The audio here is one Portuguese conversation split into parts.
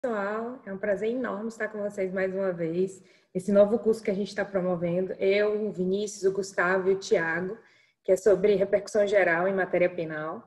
Pessoal, é um prazer enorme estar com vocês mais uma vez. Esse novo curso que a gente está promovendo, eu, o Vinícius, o Gustavo e o Tiago, que é sobre repercussão geral em matéria penal.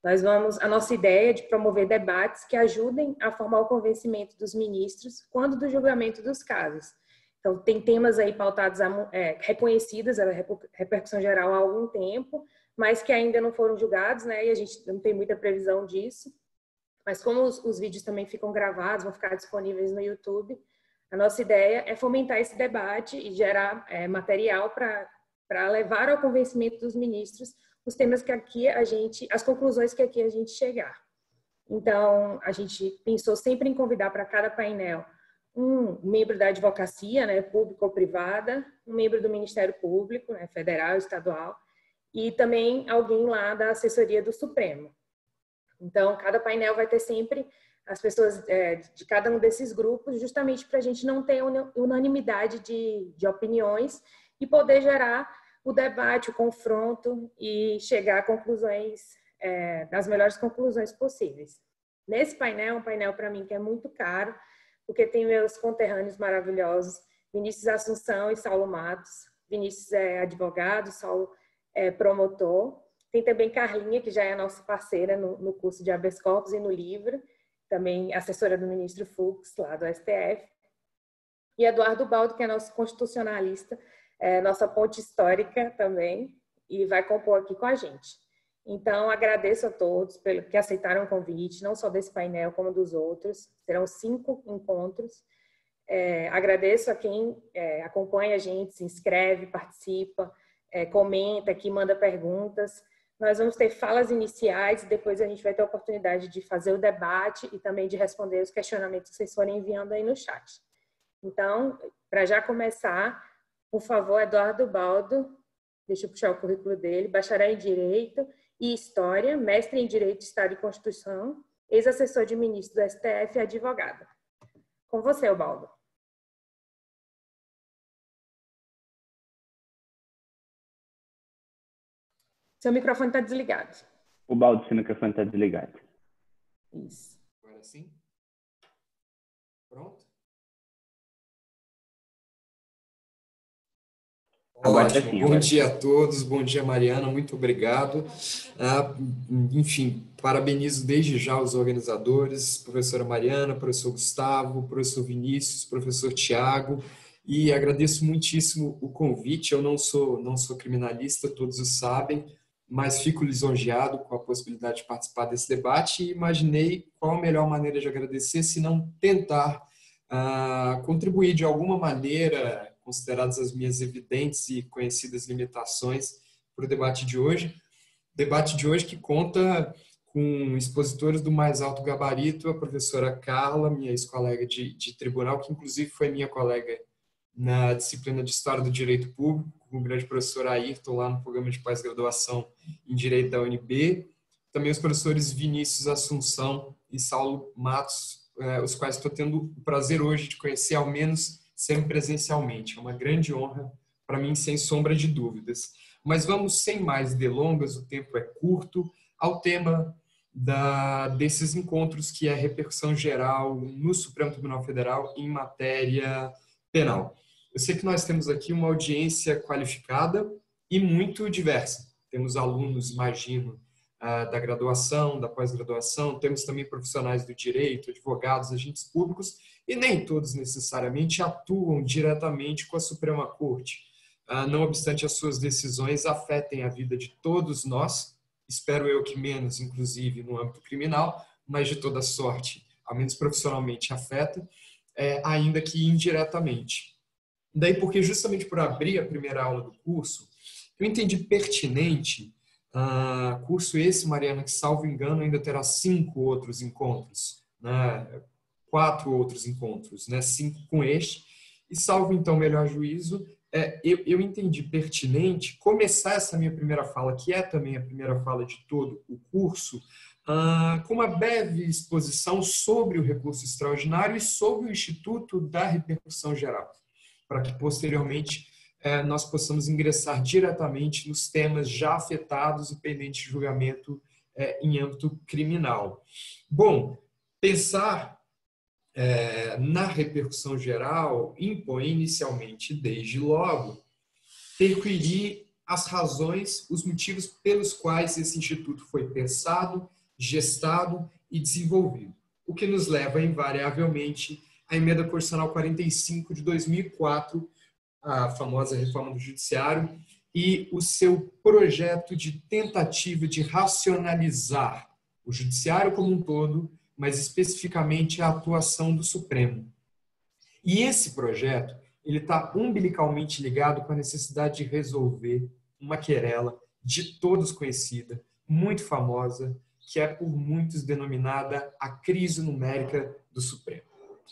A nossa ideia é de promover debates que ajudem a formar o convencimento dos ministros quando do julgamento dos casos. Então, tem temas aí pautados, reconhecidas a repercussão geral há algum tempo, mas que ainda não foram julgados, né? E a gente não tem muita previsão disso. Mas como os vídeos também ficam gravados, vão ficar disponíveis no YouTube, a nossa ideia é fomentar esse debate e gerar material para levar ao convencimento dos ministros os temas que aqui as conclusões que aqui a gente chegar. Então, a gente pensou sempre em convidar para cada painel um membro da advocacia, né, pública ou privada, um membro do Ministério Público, né, federal, estadual, e também alguém lá da assessoria do Supremo. Então, cada painel vai ter sempre as pessoas de cada um desses grupos, justamente para a gente não ter unanimidade de opiniões e poder gerar o debate, o confronto e chegar a conclusões, das melhores conclusões possíveis. Nesse painel, um painel para mim que é muito caro, porque tem meus conterrâneos maravilhosos, Vinícius Assunção e Saulo Matos. Vinícius é advogado, Saulo é promotor. Tem também Carlinha, que já é a nossa parceira no curso de habeas corpus e no livro, também assessora do ministro Fux, lá do STF. E Eduardo Baldo, que é nosso constitucionalista, nossa ponte histórica também, e vai compor aqui com a gente. Então, agradeço a todos que aceitaram o convite, não só desse painel, como dos outros. Serão 5 encontros. Agradeço a quem acompanha a gente, se inscreve, participa, comenta aqui, manda perguntas. Nós vamos ter falas iniciais e depois a gente vai ter a oportunidade de fazer o debate e também de responder os questionamentos que vocês forem enviando aí no chat. Então, para já começar, por favor, Eduardo Baldo, deixa eu puxar o currículo dele, bacharel em Direito e História, mestre em Direito, Estado e Constituição, ex-assessor de ministro do STF e advogado. Com você, Baldo. Seu microfone está desligado. O Baldo, seu microfone está desligado. Isso. Agora sim? Pronto? Ótimo. Bom dia a todos. Bom dia, Mariana. Muito obrigado. Enfim, parabenizo desde já os organizadores, professora Mariana, professor Gustavo, professor Vinícius, professor Tiago, e agradeço muitíssimo o convite. Eu não sou criminalista, todos o sabem, mas fico lisonjeado com a possibilidade de participar desse debate e imaginei qual a melhor maneira de agradecer, se não tentar contribuir de alguma maneira, consideradas as minhas evidentes e conhecidas limitações, para o debate de hoje. Debate de hoje que conta com expositores do mais alto gabarito, a professora Carla, minha ex-colega de tribunal, que inclusive foi minha colega na disciplina de História do Direito Público, com o grande professor Ayrton, lá no programa de pós-graduação em Direito da UNB. Também os professores Vinícius Assunção e Saulo Matos, os quais estou tendo o prazer hoje de conhecer, ao menos semipresencialmente. É uma grande honra para mim, sem sombra de dúvidas. Mas vamos, sem mais delongas, o tempo é curto, ao tema desses encontros, que é a repercussão geral no Supremo Tribunal Federal em matéria penal. Eu sei que nós temos aqui uma audiência qualificada e muito diversa. Temos alunos, imagino, da graduação, da pós-graduação, temos também profissionais do direito, advogados, agentes públicos, e nem todos necessariamente atuam diretamente com a Suprema Corte. Não obstante as suas decisões afetem a vida de todos nós, espero eu que menos, inclusive, no âmbito criminal, mas de toda sorte, ao menos profissionalmente afeta, ainda que indiretamente. Daí porque justamente por abrir a primeira aula do curso, eu entendi pertinente, curso esse, Mariana, que salvo engano ainda terá 5 outros encontros, né? 4 outros encontros, né? 5 com este, e salvo então melhor juízo, eu entendi pertinente começar essa minha primeira fala, que é também a primeira fala de todo o curso, com uma breve exposição sobre o recurso extraordinário e sobre o Instituto da Repercussão Geral, para que posteriormente nós possamos ingressar diretamente nos temas já afetados e pendentes de julgamento em âmbito criminal. Bom, pensar na repercussão geral, impõe inicialmente, desde logo, perquirir as razões, os motivos pelos quais esse instituto foi pensado, gestado e desenvolvido. O que nos leva, invariavelmente, à Emenda Constitucional 45 de 2004, a famosa reforma do Judiciário, e o seu projeto de tentativa de racionalizar o Judiciário como um todo, mas especificamente a atuação do Supremo. E esse projeto ele está umbilicalmente ligado com a necessidade de resolver uma querela de todos conhecida, muito famosa, que é por muitos denominada a crise numérica do Supremo.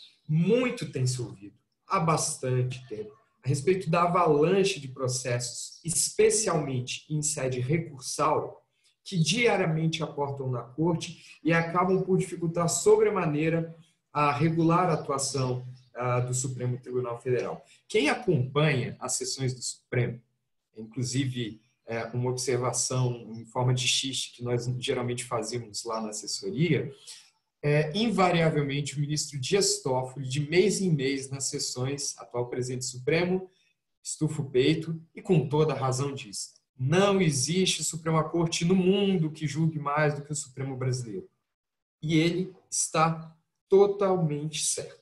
Muito tem se ouvido, há bastante tempo, a respeito da avalanche de processos, especialmente em sede recursal, que diariamente aportam na Corte e acabam por dificultar sobremaneira a regular atuação do Supremo Tribunal Federal. Quem acompanha as sessões do Supremo, inclusive uma observação em forma de xiste que nós geralmente fazemos lá na assessoria, invariavelmente o ministro Dias Toffoli, de mês em mês nas sessões, atual presidente do Supremo, estufa o peito e com toda a razão diz: não existe Suprema Corte no mundo que julgue mais do que o Supremo brasileiro. E ele está totalmente certo.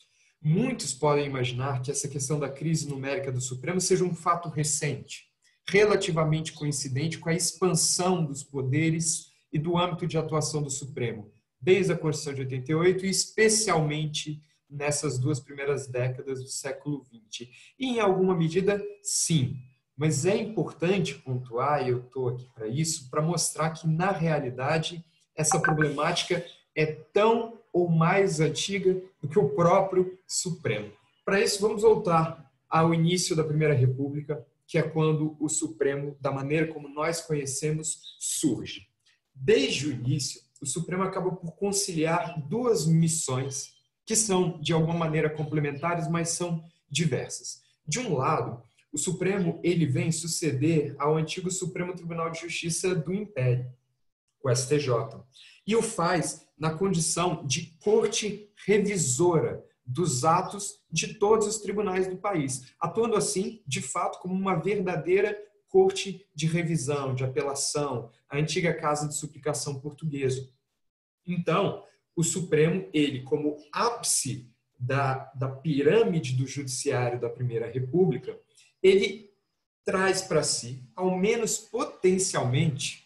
Muitos podem imaginar que essa questão da crise numérica do Supremo seja um fato recente, relativamente coincidente com a expansão dos poderes e do âmbito de atuação do Supremo, desde a Constituição de 88 e especialmente nessas 2 primeiras décadas do século XX. E, em alguma medida, sim. Mas é importante pontuar, e eu estou aqui para isso, para mostrar que, na realidade, essa problemática é tão ou mais antiga do que o próprio Supremo. Para isso, vamos voltar ao início da Primeira República, que é quando o Supremo, da maneira como nós conhecemos, surge. Desde o início, o Supremo acaba por conciliar 2 missões que são, de alguma maneira, complementares, mas são diversas. De um lado, o Supremo ele vem suceder ao antigo Supremo Tribunal de Justiça do Império, o STJ, e o faz na condição de corte revisora dos atos de todos os tribunais do país, atuando assim, de fato, como uma verdadeira corte de revisão, de apelação, a antiga Casa de Suplicação Portuguesa. Então, o Supremo, ele como ápice da pirâmide do judiciário da Primeira República, ele traz para si, ao menos potencialmente,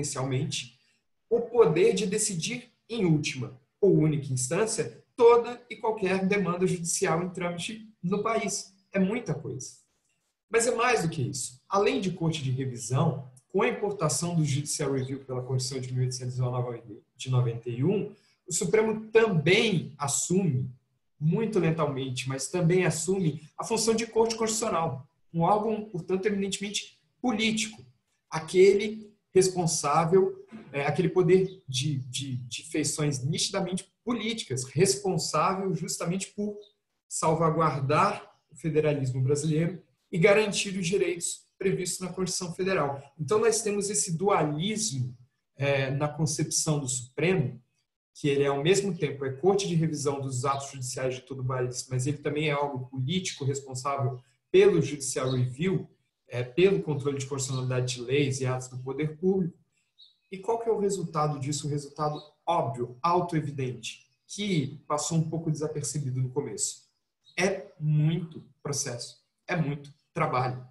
o poder de decidir em última ou única instância toda e qualquer demanda judicial em trâmite no país. É muita coisa. Mas é mais do que isso. Além de corte de revisão, com a importação do Judicial Review pela Constituição de 1891, o Supremo também assume, muito lentamente, mas também assume a função de corte constitucional, um órgão, portanto, eminentemente político, aquele responsável, aquele poder de feições nitidamente políticas, responsável justamente por salvaguardar o federalismo brasileiro e garantir os direitos previstos na Constituição Federal. Então, nós temos esse dualismo na concepção do Supremo, que ele, ao mesmo tempo, é corte de revisão dos atos judiciais de todo o país, mas ele também é algo político responsável pelo Judicial Review, pelo controle de constitucionalidade de leis e atos do poder público. E qual que é o resultado disso? O resultado óbvio, autoevidente, que passou um pouco desapercebido no começo. É muito processo, é muito trabalho.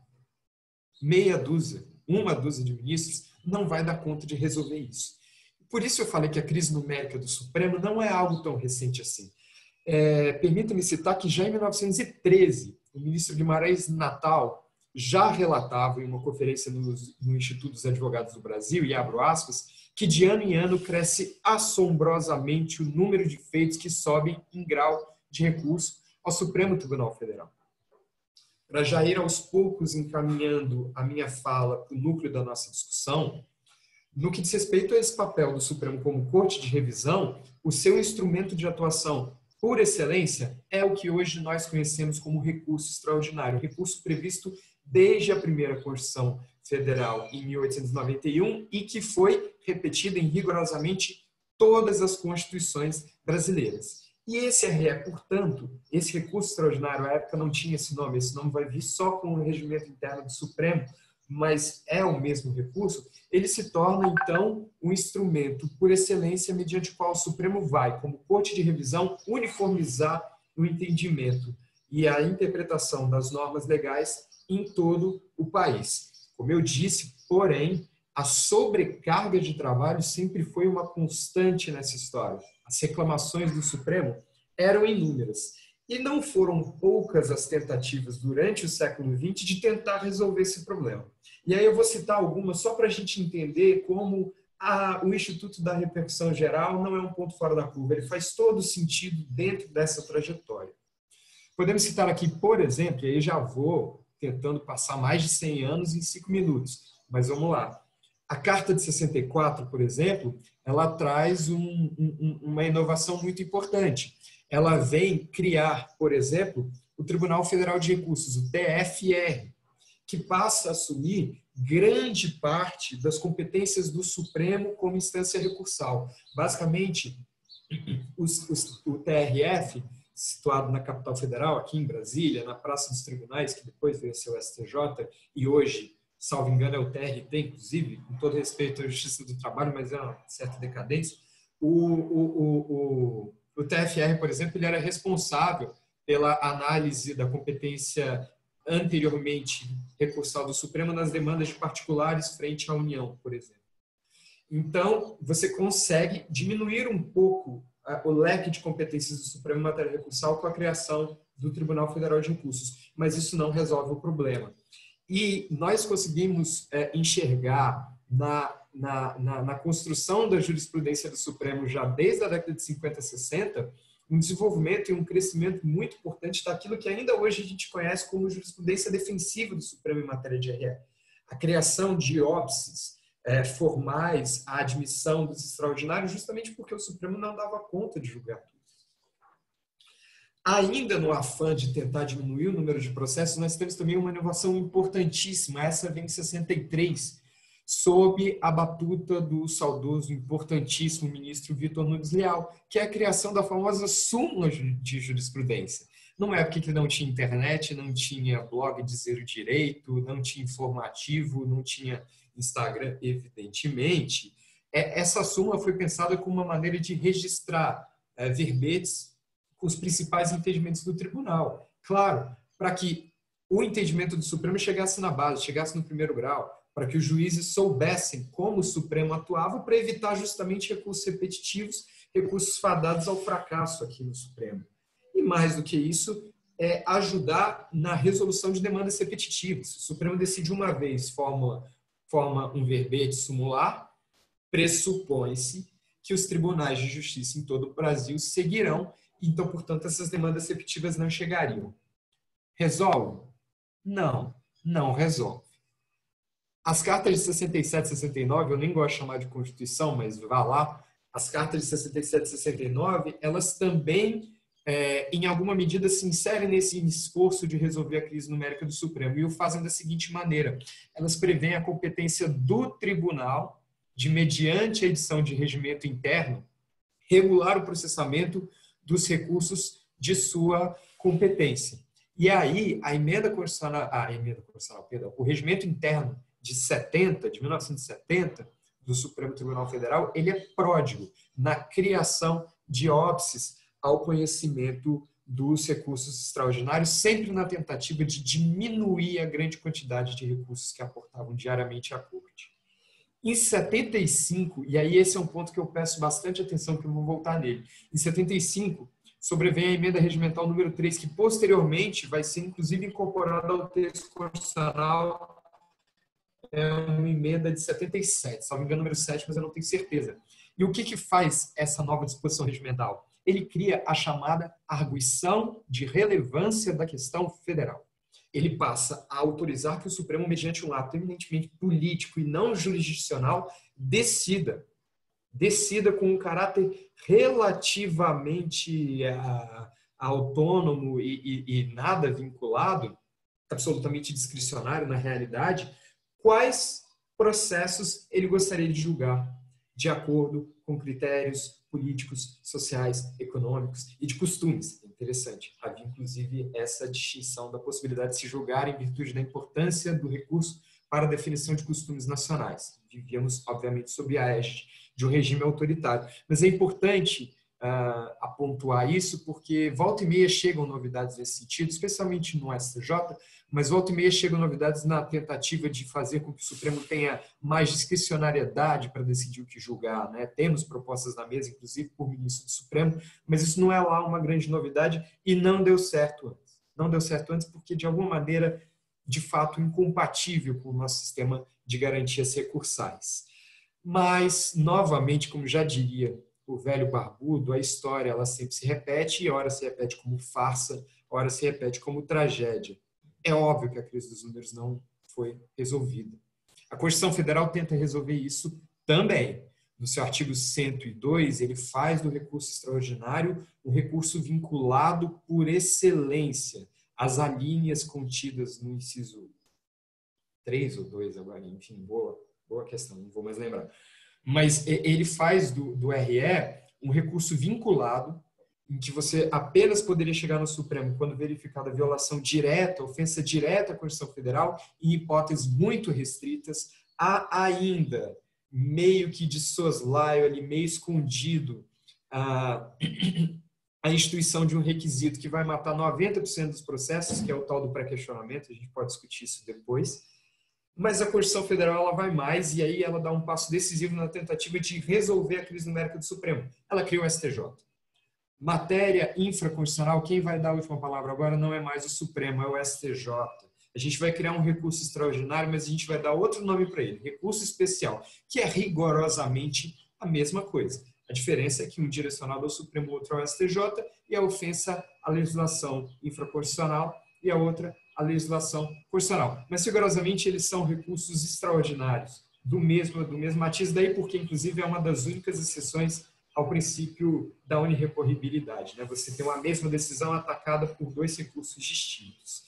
Uma dúzia de ministros não vai dar conta de resolver isso. Por isso eu falei que a crise numérica do Supremo não é algo tão recente assim. Permita-me citar que já em 1913, o ministro Guimarães Natal já relatava em uma conferência no Instituto dos Advogados do Brasil, e abro aspas, que de ano em ano cresce assombrosamente o número de feitos que sobem em grau de recurso ao Supremo Tribunal Federal. Para já ir aos poucos encaminhando a minha fala para o núcleo da nossa discussão, no que diz respeito a esse papel do Supremo como corte de revisão, o seu instrumento de atuação por excelência é o que hoje nós conhecemos como recurso extraordinário, recurso previsto desde a primeira Constituição Federal em 1891 e que foi repetido em rigorosamente todas as constituições brasileiras. E esse RE, portanto, esse recurso extraordinário, à época não tinha esse nome vai vir só com o regimento interno do Supremo, mas é o mesmo recurso, ele se torna, então, um instrumento por excelência mediante o qual o Supremo vai, como corte de revisão, uniformizar o entendimento e a interpretação das normas legais em todo o país. Como eu disse, porém, a sobrecarga de trabalho sempre foi uma constante nessa história. As reclamações do Supremo eram inúmeras. E não foram poucas as tentativas durante o século XX de tentar resolver esse problema. E aí eu vou citar algumas só para a gente entender como o Instituto da Repercussão Geral não é um ponto fora da curva. Ele faz todo sentido dentro dessa trajetória. Podemos citar aqui, por exemplo, e aí já vou tentando passar mais de 100 anos em 5 minutos, mas vamos lá. A Carta de 64, por exemplo, ela traz uma inovação muito importante. Ela vem criar, por exemplo, o Tribunal Federal de Recursos, o TFR, que passa a assumir grande parte das competências do Supremo como instância recursal. Basicamente, o TRF, situado na capital federal, aqui em Brasília, na Praça dos Tribunais, que depois veio a ser o STJ, e hoje, salvo engano, é o TRT, inclusive, com todo respeito à Justiça do Trabalho, mas é uma certa decadência. O TFR, por exemplo, ele era responsável pela análise da competência anteriormente recursal do Supremo nas demandas de particulares frente à União, por exemplo. Então, você consegue diminuir um pouco o leque de competências do Supremo em matéria recursal com a criação do Tribunal Federal de Recursos, mas isso não resolve o problema. E nós conseguimos enxergar na construção da jurisprudência do Supremo, já desde a década de 50 e 60, um desenvolvimento e um crescimento muito importante daquilo que ainda hoje a gente conhece como jurisprudência defensiva do Supremo em matéria de RE. A criação de óbices formais, a admissão dos extraordinários, justamente porque o Supremo não dava conta de julgar tudo. Ainda no afã de tentar diminuir o número de processos, nós temos também uma inovação importantíssima. Essa vem em 63, sob a batuta do saudoso, importantíssimo ministro Vitor Nunes Leal, que é a criação da famosa súmula de jurisprudência. Numa época que não tinha internet, não tinha blog Dizer o Direito, não tinha informativo, não tinha Instagram, evidentemente, essa súmula foi pensada como uma maneira de registrar verbetes com os principais entendimentos do tribunal. Claro, para que o entendimento do Supremo chegasse na base, chegasse no primeiro grau, para que os juízes soubessem como o Supremo atuava para evitar justamente recursos repetitivos, recursos fadados ao fracasso aqui no Supremo. E mais do que isso, ajudar na resolução de demandas repetitivas. Se o Supremo decide uma vez, forma um verbete sumular, pressupõe-se que os tribunais de justiça em todo o Brasil seguirão, então, portanto, essas demandas repetitivas não chegariam. Resolve? Não, não resolve. As cartas de 67 e 69, eu nem gosto de chamar de Constituição, mas vá lá, as cartas de 67 e 69, elas também, em alguma medida, se inserem nesse esforço de resolver a crise numérica do Supremo e o fazem da seguinte maneira: elas prevêem a competência do tribunal de, mediante a edição de regimento interno, regular o processamento dos recursos de sua competência. E aí, o regimento interno de 1970, do Supremo Tribunal Federal, ele é pródigo na criação de óbices ao conhecimento dos recursos extraordinários, sempre na tentativa de diminuir a grande quantidade de recursos que aportavam diariamente à Corte. Em 75, e aí esse é um ponto que eu peço bastante atenção, que eu vou voltar nele, em 75, sobrevém a emenda regimental número 3, que posteriormente vai ser inclusive incorporada ao texto constitucional, uma emenda de 77, salvo engano, número 7, mas eu não tenho certeza. E o que faz essa nova disposição regimental? Ele cria a chamada arguição de relevância da questão federal. Ele passa a autorizar que o Supremo, mediante um ato eminentemente político e não jurisdicional, decida com um caráter relativamente autônomo e nada vinculado, absolutamente discricionário na realidade, quais processos ele gostaria de julgar, de acordo com critérios políticos, sociais, econômicos e de costumes. É interessante. Havia, inclusive, essa distinção da possibilidade de se julgar em virtude da importância do recurso para a definição de costumes nacionais. Vivíamos, obviamente, sob a égide de um regime autoritário. Mas é importante pontuar isso, porque volta e meia chegam novidades nesse sentido, especialmente no STJ, mas volta e meia chegam novidades na tentativa de fazer com que o Supremo tenha mais discricionariedade para decidir o que julgar, né? Temos propostas na mesa, inclusive por ministro do Supremo, mas isso não é lá uma grande novidade e não deu certo antes. Não deu certo antes porque, de alguma maneira, de fato, incompatível com o nosso sistema de garantias recursais. Mas, novamente, como já diria o velho barbudo, a história ela sempre se repete, e ora se repete como farsa, ora se repete como tragédia. É óbvio que a crise dos números não foi resolvida. A Constituição Federal tenta resolver isso também. No seu artigo 102, ele faz do recurso extraordinário um recurso vinculado por excelência às alíneas contidas no inciso 3 ou 2 agora, enfim, boa questão, não vou mais lembrar. Mas ele faz do RE um recurso vinculado, em que você apenas poderia chegar no Supremo quando verificada a violação direta, ofensa direta à Constituição Federal, em hipóteses muito restritas. Há ainda, meio que de soslaio, ali, meio escondido, a instituição de um requisito que vai matar 90% dos processos, que é o tal do pré-questionamento, a gente pode discutir isso depois. Mas a Constituição Federal ela vai mais e aí ela dá um passo decisivo na tentativa de resolver a crise numérica do Supremo. Ela cria o STJ. Matéria infraconstitucional, quem vai dar a última palavra agora não é mais o Supremo, é o STJ. A gente vai criar um recurso extraordinário, mas a gente vai dar outro nome para ele, recurso especial, que é rigorosamente a mesma coisa. A diferença é que um direcionado ao Supremo, outro ao STJ, e a ofensa à legislação infraconstitucional e a outra a legislação constitucional. Mas, rigorosamente, eles são recursos extraordinários, do mesmo matiz, daí porque, inclusive, é uma das únicas exceções ao princípio da unirrecorribilidade, né? Você tem uma mesma decisão atacada por dois recursos distintos.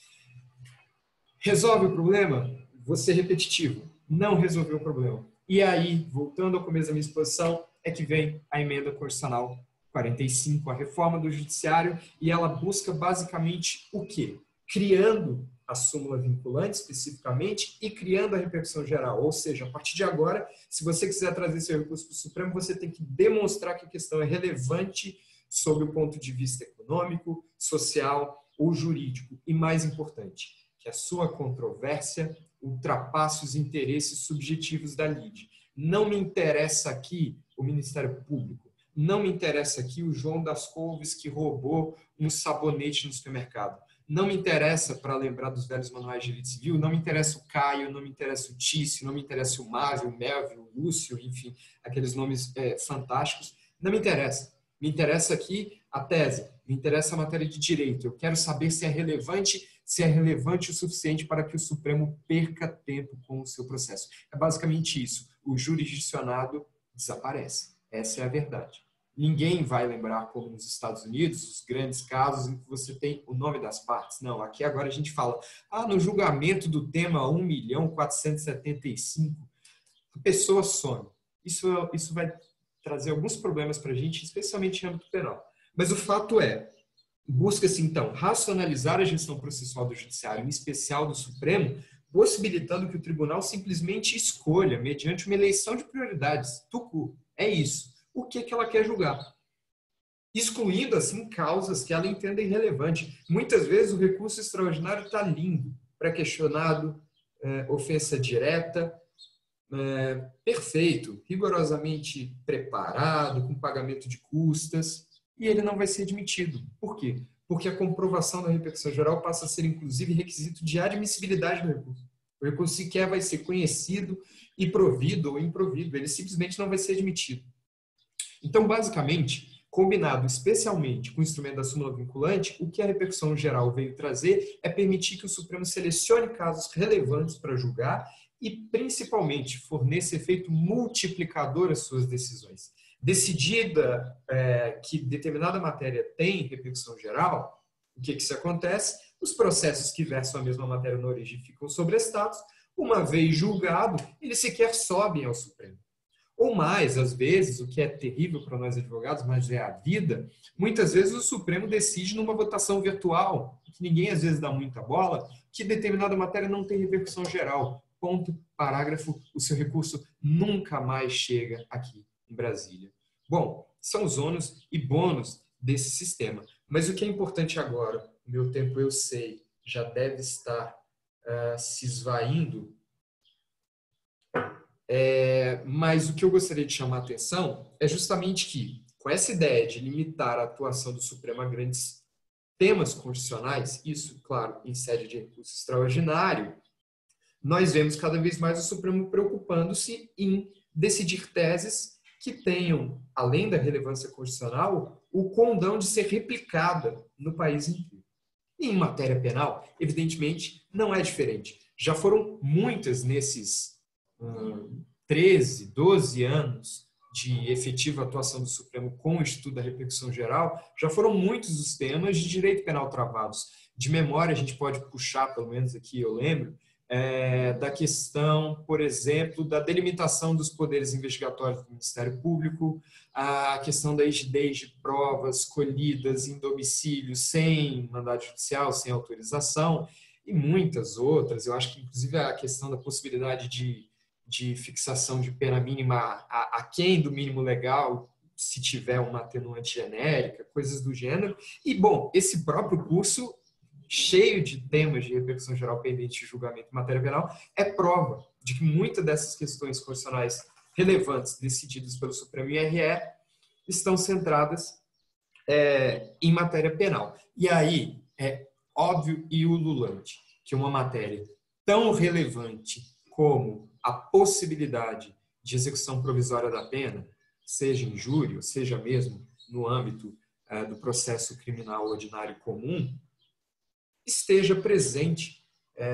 Resolve o problema? Vou ser repetitivo. Não resolveu o problema. E aí, voltando ao começo da minha exposição, é que vem a emenda constitucional 45, a reforma do judiciário, e ela busca basicamente o quê? Criando a súmula vinculante especificamente e criando a repercussão geral. Ou seja, a partir de agora, se você quiser trazer seu recurso para o Supremo, você tem que demonstrar que a questão é relevante sob o ponto de vista econômico, social ou jurídico. E mais importante, que a sua controvérsia ultrapasse os interesses subjetivos da lide. Não me interessa aqui o Ministério Público. Não me interessa aqui o João das Couves que roubou um sabonete no supermercado. Não me interessa, para lembrar dos velhos manuais de direito civil, não me interessa o Caio, não me interessa o Tício, não me interessa o Mávio, o Melvio, o Lúcio, enfim, aqueles nomes fantásticos. Não me interessa. Me interessa aqui a tese, me interessa a matéria de direito. Eu quero saber se é relevante o suficiente para que o Supremo perca tempo com o seu processo. É basicamente isso. O jurisdicionado desaparece. Essa é a verdade. Ninguém vai lembrar, como nos Estados Unidos, os grandes casos em que você tem o nome das partes. Não, aqui agora a gente fala, no julgamento do tema 1.475.000, a pessoa some. Isso vai trazer alguns problemas para a gente, especialmente em âmbito penal. Mas o fato é, busca-se então racionalizar a gestão processual do Judiciário, em especial do Supremo, possibilitando que o tribunal simplesmente escolha, mediante uma eleição de prioridades. Tucu, é isso. O que ela quer julgar, excluindo assim causas que ela entenda irrelevante. Muitas vezes o recurso extraordinário está lindo, pré-questionado, ofensa direta, perfeito, rigorosamente preparado, com pagamento de custas, e ele não vai ser admitido. Por quê? Porque a comprovação da repercussão geral passa a ser, inclusive, requisito de admissibilidade do recurso. O recurso sequer vai ser conhecido e provido ou improvido, ele simplesmente não vai ser admitido. Então, basicamente, combinado especialmente com o instrumento da súmula vinculante, o que a repercussão geral veio trazer é permitir que o Supremo selecione casos relevantes para julgar e, principalmente, forneça efeito multiplicador às suas decisões. Decidida que determinada matéria tem repercussão geral, o que se acontece? Os processos que versam a mesma matéria na origem ficam sobrestados. Uma vez julgado, eles sequer sobem ao Supremo. Ou mais, às vezes, o que é terrível para nós advogados, mas é a vida, muitas vezes o Supremo decide numa votação virtual, que ninguém às vezes dá muita bola, que determinada matéria não tem repercussão geral. Ponto, parágrafo, o seu recurso nunca mais chega aqui em Brasília. Bom, são os ônus e bônus desse sistema. Mas o que é importante agora, o meu tempo eu sei, já deve estar se esvaindo, mas o que eu gostaria de chamar a atenção é justamente que, com essa ideia de limitar a atuação do Supremo a grandes temas constitucionais, isso, claro, em sede de recurso extraordinário, nós vemos cada vez mais o Supremo preocupando-se em decidir teses que tenham, além da relevância constitucional, o condão de ser replicada no país inteiro. E em matéria penal, evidentemente, não é diferente. Já foram muitas nesses 13, 12 anos de efetiva atuação do Supremo com o Instituto da Repercussão Geral, já foram muitos os temas de direito penal travados. De memória, a gente pode puxar, pelo menos aqui eu lembro, da questão, por exemplo, da delimitação dos poderes investigatórios do Ministério Público, a questão da rigidez de provas colhidas em domicílio sem mandado judicial, sem autorização, e muitas outras. Eu acho que, inclusive, a questão da possibilidade de fixação de pena mínima aquém do mínimo legal, se tiver uma atenuante genérica, coisas do gênero. E, bom, esse próprio curso, cheio de temas de repercussão geral pendente de julgamento em matéria penal, é prova de que muitas dessas questões constitucionais relevantes decididas pelo Supremo IRE estão centradas em matéria penal. E aí é óbvio e ululante que uma matéria tão relevante como a possibilidade de execução provisória da pena, seja em júri, ou seja mesmo no âmbito do processo criminal ordinário comum, esteja presente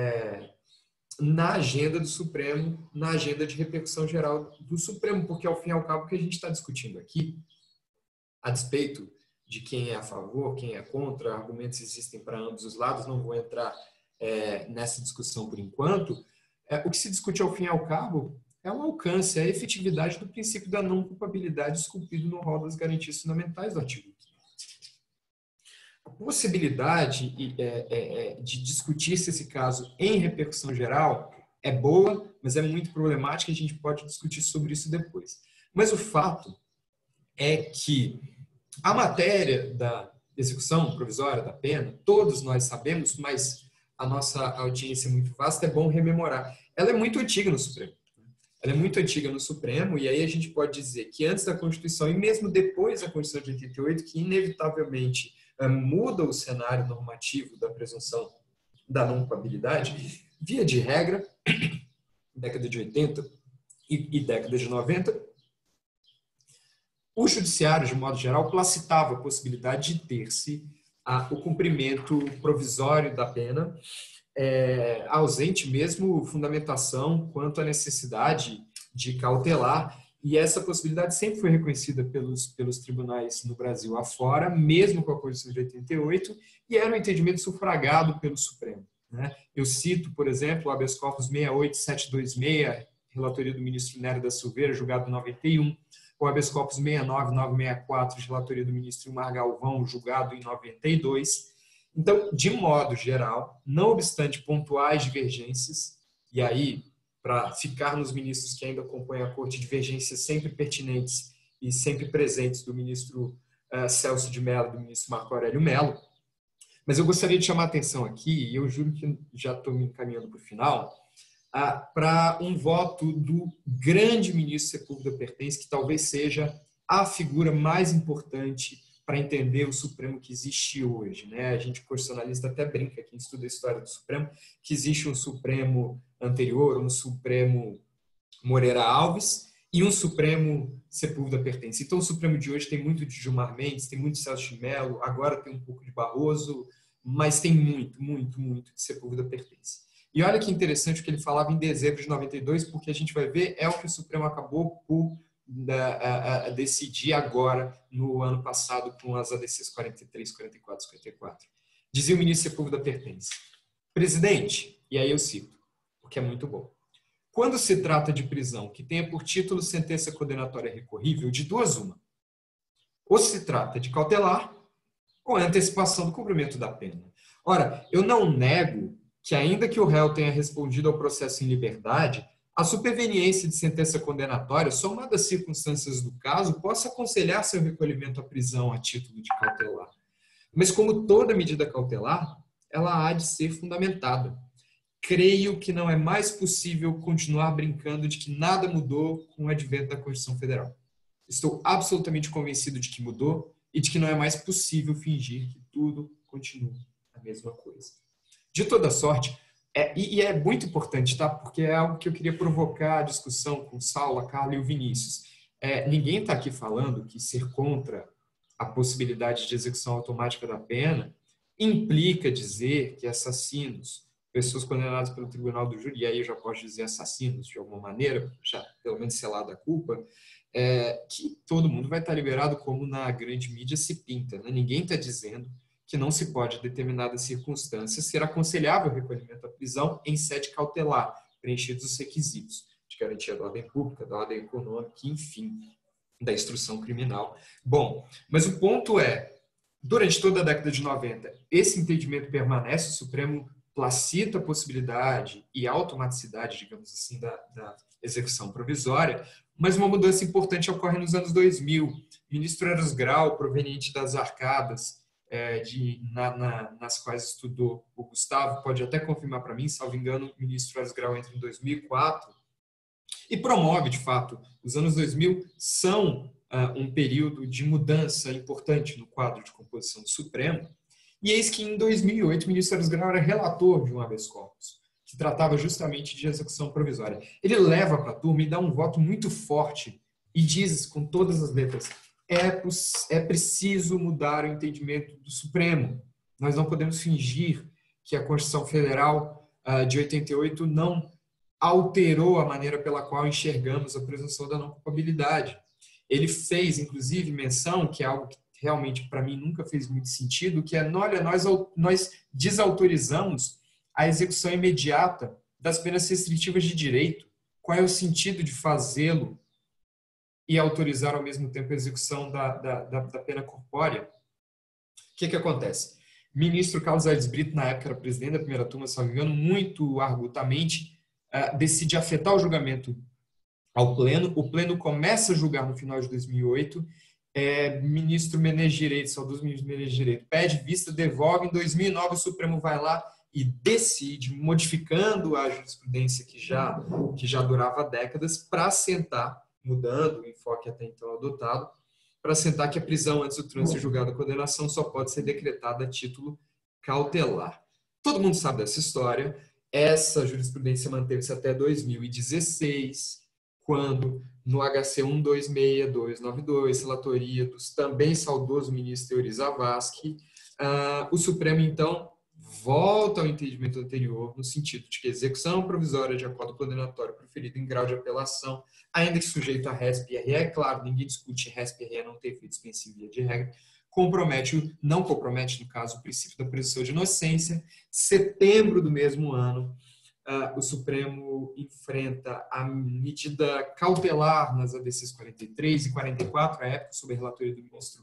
na agenda do Supremo, na agenda de repercussão geral do Supremo, porque, ao fim e ao cabo, o que a gente está discutindo aqui, a despeito de quem é a favor, quem é contra, argumentos existem para ambos os lados, não vou entrar nessa discussão por enquanto, o que se discute, ao fim e ao cabo, é o alcance, a efetividade do princípio da não culpabilidade esculpido no rol das garantias fundamentais do artigo 5º. A possibilidade de discutir-se esse caso em repercussão geral é boa, mas é muito problemática e a gente pode discutir sobre isso depois. Mas o fato é que a matéria da execução provisória da pena, todos nós sabemos, mas a nossa audiência é muito vasta, é bom rememorar. Ela é muito antiga no Supremo. Ela é muito antiga no Supremo, e aí a gente pode dizer que antes da Constituição e mesmo depois da Constituição de 88, que inevitavelmente muda o cenário normativo da presunção da não culpabilidade, via de regra, década de 80 e década de 90, o judiciário, de modo geral, placitava a possibilidade de ter-se o cumprimento provisório da pena, ausente mesmo fundamentação quanto à necessidade de cautelar, e essa possibilidade sempre foi reconhecida pelos tribunais no Brasil afora, mesmo com a Constituição de 88, e era um entendimento sufragado pelo Supremo, né? Eu cito, por exemplo, o habeas corpus 68726, relatoria do ministro Nery da Silveira, julgado em 91, o habeas corpus 69964, de relatoria do ministro Ilmar Galvão, julgado em 92. Então, de modo geral, não obstante pontuais divergências, e aí, para ficar nos ministros que ainda compõem a corte, divergências sempre pertinentes e sempre presentes do ministro Celso de Mello e do ministro Marco Aurélio Mello, mas eu gostaria de chamar a atenção aqui, e eu juro que já estou me encaminhando para o final, para um voto do grande ministro Sepúlveda Pertence, que talvez seja a figura mais importante para entender o Supremo que existe hoje, né? A gente, constitucionalista, até brinca, quem estuda a história do Supremo, que existe um Supremo anterior, um Supremo Moreira Alves e um Supremo Sepúlveda Pertence. Então, o Supremo de hoje tem muito de Gilmar Mendes, tem muito de Celso de Mello, agora tem um pouco de Barroso, mas tem muito, muito, muito de Sepúlveda Pertence. E olha que interessante o que ele falava em dezembro de 92, porque a gente vai ver é o que o Supremo acabou por decidir agora, no ano passado, com as ADCs 43, 44, 54. Dizia o ministro Sepúlveda Pertence: presidente, e aí eu cito, porque é muito bom, quando se trata de prisão que tenha por título sentença condenatória recorrível, de duas uma. Ou se trata de cautelar, ou é antecipação do cumprimento da pena. Ora, eu não nego que, ainda que o réu tenha respondido ao processo em liberdade, a superveniência de sentença condenatória, somada às circunstâncias do caso, possa aconselhar seu recolhimento à prisão a título de cautelar. Mas, como toda medida cautelar, ela há de ser fundamentada. Creio que não é mais possível continuar brincando de que nada mudou com o advento da Constituição Federal. Estou absolutamente convencido de que mudou e de que não é mais possível fingir que tudo continua a mesma coisa. De toda sorte, e é muito importante, tá? Porque é algo que eu queria provocar a discussão com o Saulo, a Carla e o Vinícius. Ninguém está aqui falando que ser contra a possibilidade de execução automática da pena implica dizer que assassinos, pessoas condenadas pelo tribunal do júri, e aí eu já posso dizer assassinos de alguma maneira, já pelo menos selada a culpa, que todo mundo vai estar liberado como na grande mídia se pinta. Né? Ninguém está dizendo que não se pode, em determinadas circunstâncias, ser aconselhável o recolhimento à prisão em sede cautelar, preenchidos os requisitos de garantia da ordem pública, da ordem econômica, enfim, da instrução criminal. Bom, mas o ponto é, durante toda a década de 90, esse entendimento permanece, o Supremo placita a possibilidade e a automaticidade, digamos assim, da execução provisória, mas uma mudança importante ocorre nos anos 2000. O ministro Eros Grau, proveniente das arcadas, nas quais estudou o Gustavo, pode até confirmar para mim, salvo engano, o ministro Eros Grau entra em 2004, e promove, de fato, os anos 2000 são um período de mudança importante no quadro de composição do Supremo, e eis que em 2008 o ministro Eros Grau era relator de um habeas corpus, que tratava justamente de execução provisória. Ele leva para a turma e dá um voto muito forte e diz com todas as letras: é preciso mudar o entendimento do Supremo. Nós não podemos fingir que a Constituição Federal de 88 não alterou a maneira pela qual enxergamos a presunção da não culpabilidade. Ele fez, inclusive, menção, que é algo que realmente para mim nunca fez muito sentido, que olha, nós desautorizamos a execução imediata das penas restritivas de direito. Qual é o sentido de fazê-lo e autorizar ao mesmo tempo a execução da pena corpórea? O que acontece? O ministro Carlos Aires Brito, na época era presidente da primeira turma, se não me engano, muito argutamente, decide afetar o julgamento ao pleno. O pleno começa a julgar no final de 2008. Ministro Menezes Direito, saudoso ministro Menezes Direito, pede vista, devolve. Em 2009 o Supremo vai lá e decide, modificando a jurisprudência que já durava décadas, para assentar, mudando o enfoque até então adotado, para assentar que a prisão antes do trânsito julgado a condenação só pode ser decretada a título cautelar. Todo mundo sabe dessa história. Essa jurisprudência manteve-se até 2016, quando no HC 126292, relatoria dos também saudoso ministro Teori Zavascki, o Supremo, então, volta ao entendimento anterior, no sentido de que a execução provisória de acordo condenatório proferido em grau de apelação, ainda que sujeito a RESP e RE, é claro, ninguém discute RESP e RE não ter efeito suspensivo via de regra, não compromete, no caso, o princípio da presunção de inocência. Setembro do mesmo ano, o Supremo enfrenta a medida cautelar nas ADCs 43 e 44, à época, sob a relatoria do ministro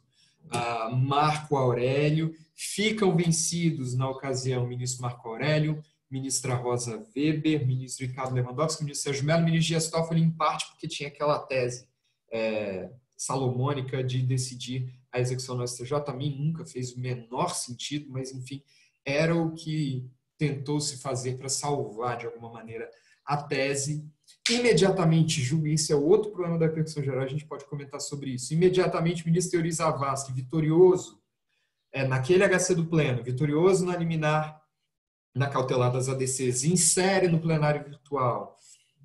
Marco Aurélio. Ficam vencidos, na ocasião, o ministro Marco Aurélio, ministra Rosa Weber, ministro Ricardo Lewandowski, ministro Sérgio Mello, ministro Dias Toffoli, em parte porque tinha aquela tese salomônica de decidir a execução no STJ. A mim nunca fez o menor sentido, mas, enfim, era o que tentou se fazer para salvar, de alguma maneira, a tese. Imediatamente, julgo, isso é outro problema da repercussão geral, a gente pode comentar sobre isso. Imediatamente, o ministro Teori Zavascki, vitorioso naquele HC do pleno, vitorioso na liminar, na cautelar das ADCs, insere no plenário virtual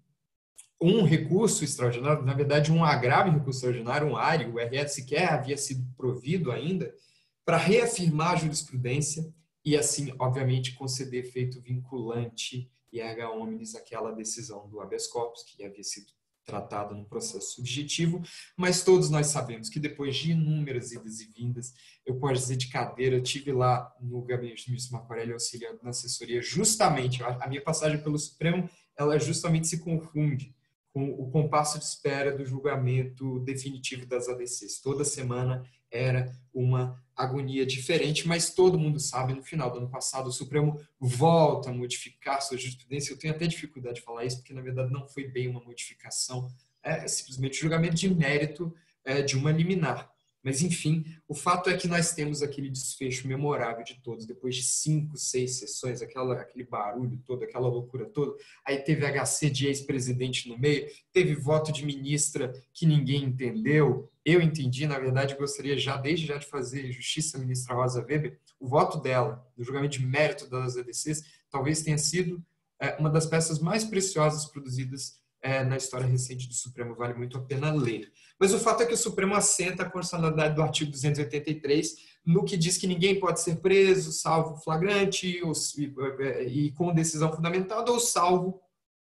um recurso extraordinário, na verdade, um agravo em recurso extraordinário, um ARI, o RE sequer havia sido provido ainda, para reafirmar a jurisprudência e, assim, obviamente, conceder efeito vinculante e erga omnes aquela decisão do habeas corpus, que havia sido tratada no processo subjetivo, mas todos nós sabemos que depois de inúmeras idas e vindas, eu posso dizer de cadeira, eu estive lá no gabinete do ministro Marco Aurélio auxiliando na assessoria, justamente, a minha passagem pelo Supremo, ela justamente se confunde com o compasso de espera do julgamento definitivo das ADCs. Toda semana era uma agonia diferente, mas todo mundo sabe, no final do ano passado, o Supremo volta a modificar sua jurisprudência. Eu tenho até dificuldade de falar isso, porque, na verdade, não foi bem uma modificação, é simplesmente julgamento de mérito de uma liminar. Mas, enfim, o fato é que nós temos aquele desfecho memorável de todos, depois de 5, 6 sessões, aquele barulho todo, aquela loucura toda. Aí teve HC de ex-presidente no meio, teve voto de ministra que ninguém entendeu. Eu entendi, na verdade, gostaria desde já de fazer justiça à ministra Rosa Weber. O voto dela, no julgamento de mérito das ADCs, talvez tenha sido uma das peças mais preciosas produzidas na história recente do Supremo, vale muito a pena ler. Mas o fato é que o Supremo assenta a constitucionalidade do artigo 283 no que diz que ninguém pode ser preso, salvo flagrante e com decisão fundamentada, ou salvo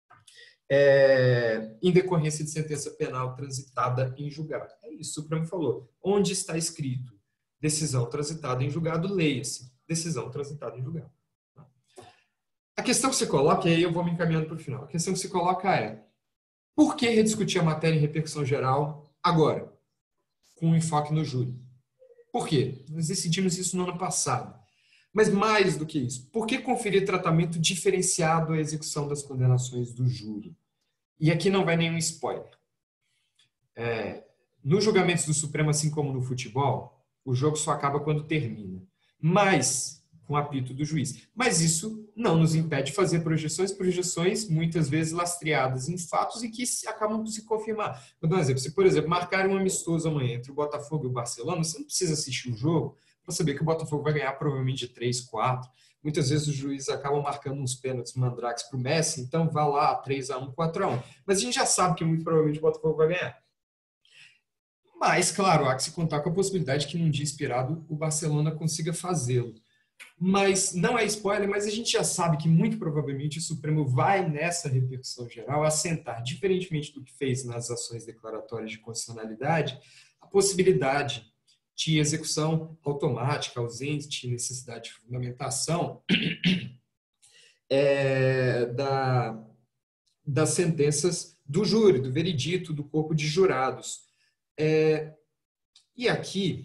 em decorrência de sentença penal transitada em julgado. É isso, o Supremo falou. Onde está escrito decisão transitada em julgado, leia-se decisão transitada em julgado. A questão que se coloca, e aí eu vou me encaminhando para o final, a questão que se coloca é: por que rediscutir a matéria em repercussão geral agora, com um enfoque no júri? Por quê? Nós decidimos isso no ano passado. Mas mais do que isso, por que conferir tratamento diferenciado à execução das condenações do júri? E aqui não vai nenhum spoiler. Nos julgamentos do Supremo, assim como no futebol, o jogo só acaba quando termina. Mas com o apito do juiz. Mas isso não nos impede de fazer projeções muitas vezes lastreadas em fatos e que acabam por se confirmar. Vou dar um exemplo. Se, por exemplo, marcar um amistoso amanhã entre o Botafogo e o Barcelona, você não precisa assistir o jogo para saber que o Botafogo vai ganhar provavelmente de 3, 4. Muitas vezes os juízes acabam marcando uns pênaltis mandrakes para o Messi, então vá lá, 3-1, 4-1. Mas a gente já sabe que muito provavelmente o Botafogo vai ganhar. Mas, claro, há que se contar com a possibilidade que num dia inspirado o Barcelona consiga fazê-lo. Mas não é spoiler, mas a gente já sabe que muito provavelmente o Supremo vai, nessa repercussão geral, assentar, diferentemente do que fez nas ações declaratórias de constitucionalidade, a possibilidade de execução automática, ausente de necessidade de fundamentação das sentenças do júri, do veredito, do corpo de jurados. E aqui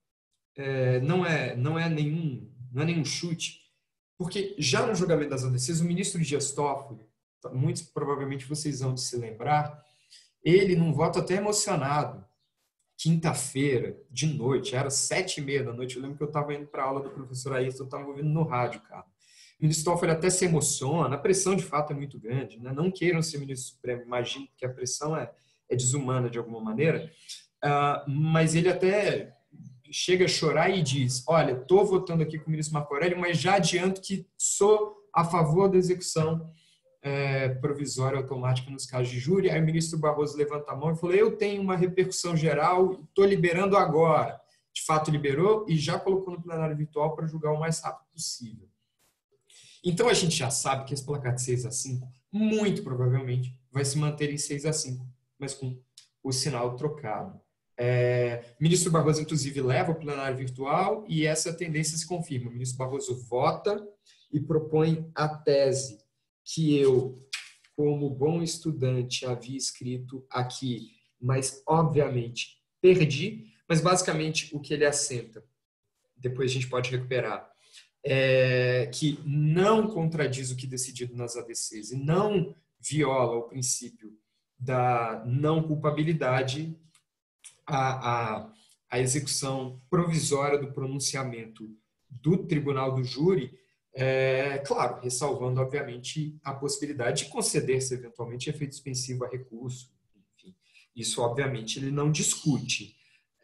não é nenhum chute, porque já no julgamento das ADCs, o ministro Dias Toffoli, muitos provavelmente vocês vão se lembrar, ele, num voto até emocionado, quinta-feira, de noite, era 7h30 da noite, eu lembro que eu estava indo para a aula do professor Ayrton, eu estava ouvindo no rádio, cara. O ministro Toffoli até se emociona, a pressão de fato é muito grande, né? Não queiram ser ministro supremo, imagino que a pressão é desumana de alguma maneira, mas ele até chega a chorar e diz: olha, estou votando aqui com o ministro Marco Aurélio, mas já adianto que sou a favor da execução provisória automática nos casos de júri. Aí o ministro Barroso levanta a mão e falou: eu tenho uma repercussão geral e estou liberando agora. De fato, liberou e já colocou no plenário virtual para julgar o mais rápido possível. Então, a gente já sabe que esse placar de 6-5, muito provavelmente, vai se manter em 6-5, mas com o sinal trocado. O ministro Barroso, inclusive, leva o plenário virtual e essa tendência se confirma. O ministro Barroso vota e propõe a tese que eu, como bom estudante, havia escrito aqui, mas, obviamente, perdi. Mas, basicamente, o que ele assenta, depois a gente pode recuperar, que não contradiz o que decidido nas ADCs e não viola o princípio da não culpabilidade, a execução provisória do pronunciamento do tribunal do júri, claro, ressalvando, obviamente, a possibilidade de conceder-se, eventualmente, efeito suspensivo a recurso. Enfim, isso, obviamente, ele não discute.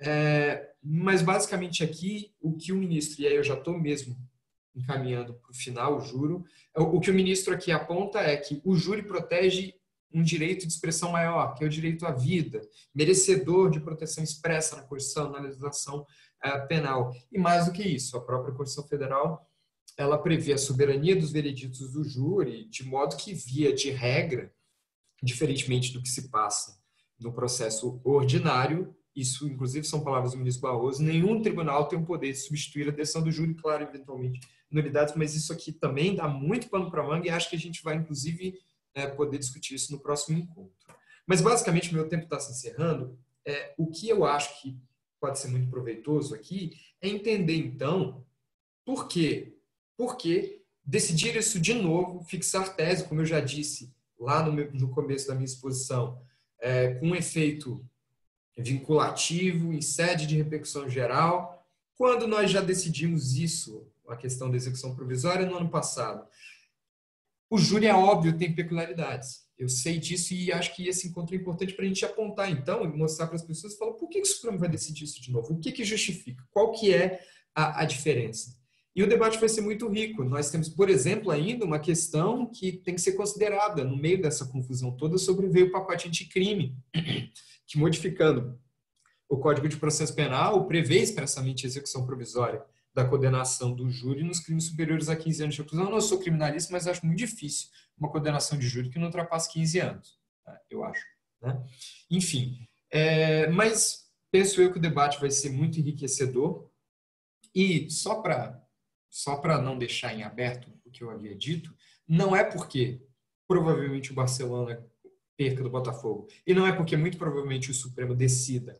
Mas, basicamente, aqui, o que o ministro, e aí eu já estou mesmo encaminhando para o final, juro, o que o ministro aqui aponta é que o júri protege um direito de expressão maior, que é o direito à vida, merecedor de proteção expressa na Constituição, na legislação penal. E mais do que isso, a própria Constituição Federal, ela prevê a soberania dos vereditos do júri, de modo que, via de regra, diferentemente do que se passa no processo ordinário, isso, inclusive, são palavras do ministro Barroso, nenhum tribunal tem o poder de substituir a decisão do júri, claro, eventualmente, nulidades, mas isso aqui também dá muito pano para manga e acho que a gente vai, inclusive, poder discutir isso no próximo encontro. Mas, basicamente, meu tempo está se encerrando. O que eu acho que pode ser muito proveitoso aqui é entender, então, por quê? Porque decidir isso de novo, fixar tese, como eu já disse lá no começo da minha exposição, com um efeito vinculativo, em sede de repercussão geral, quando nós já decidimos isso, a questão da execução provisória, no ano passado. O júri, é óbvio, tem peculiaridades. Eu sei disso e acho que esse encontro é importante para a gente apontar, então, e mostrar para as pessoas, falar, por que o Supremo vai decidir isso de novo? O que justifica? Qual que é a diferença? E o debate vai ser muito rico. Nós temos, por exemplo, ainda uma questão que tem que ser considerada no meio dessa confusão toda sobre o pacote anticrime, que, modificando o Código de Processo Penal, prevê expressamente a execução provisória da condenação do júri nos crimes superiores a 15 anos de reclusão. Eu não sou criminalista, mas acho muito difícil uma condenação de júri que não ultrapasse 15 anos, eu acho. Né? Enfim, mas penso eu que o debate vai ser muito enriquecedor. E só para não deixar em aberto o que eu havia dito, não é porque provavelmente o Barcelona perca do Botafogo, e não é porque muito provavelmente o Supremo decida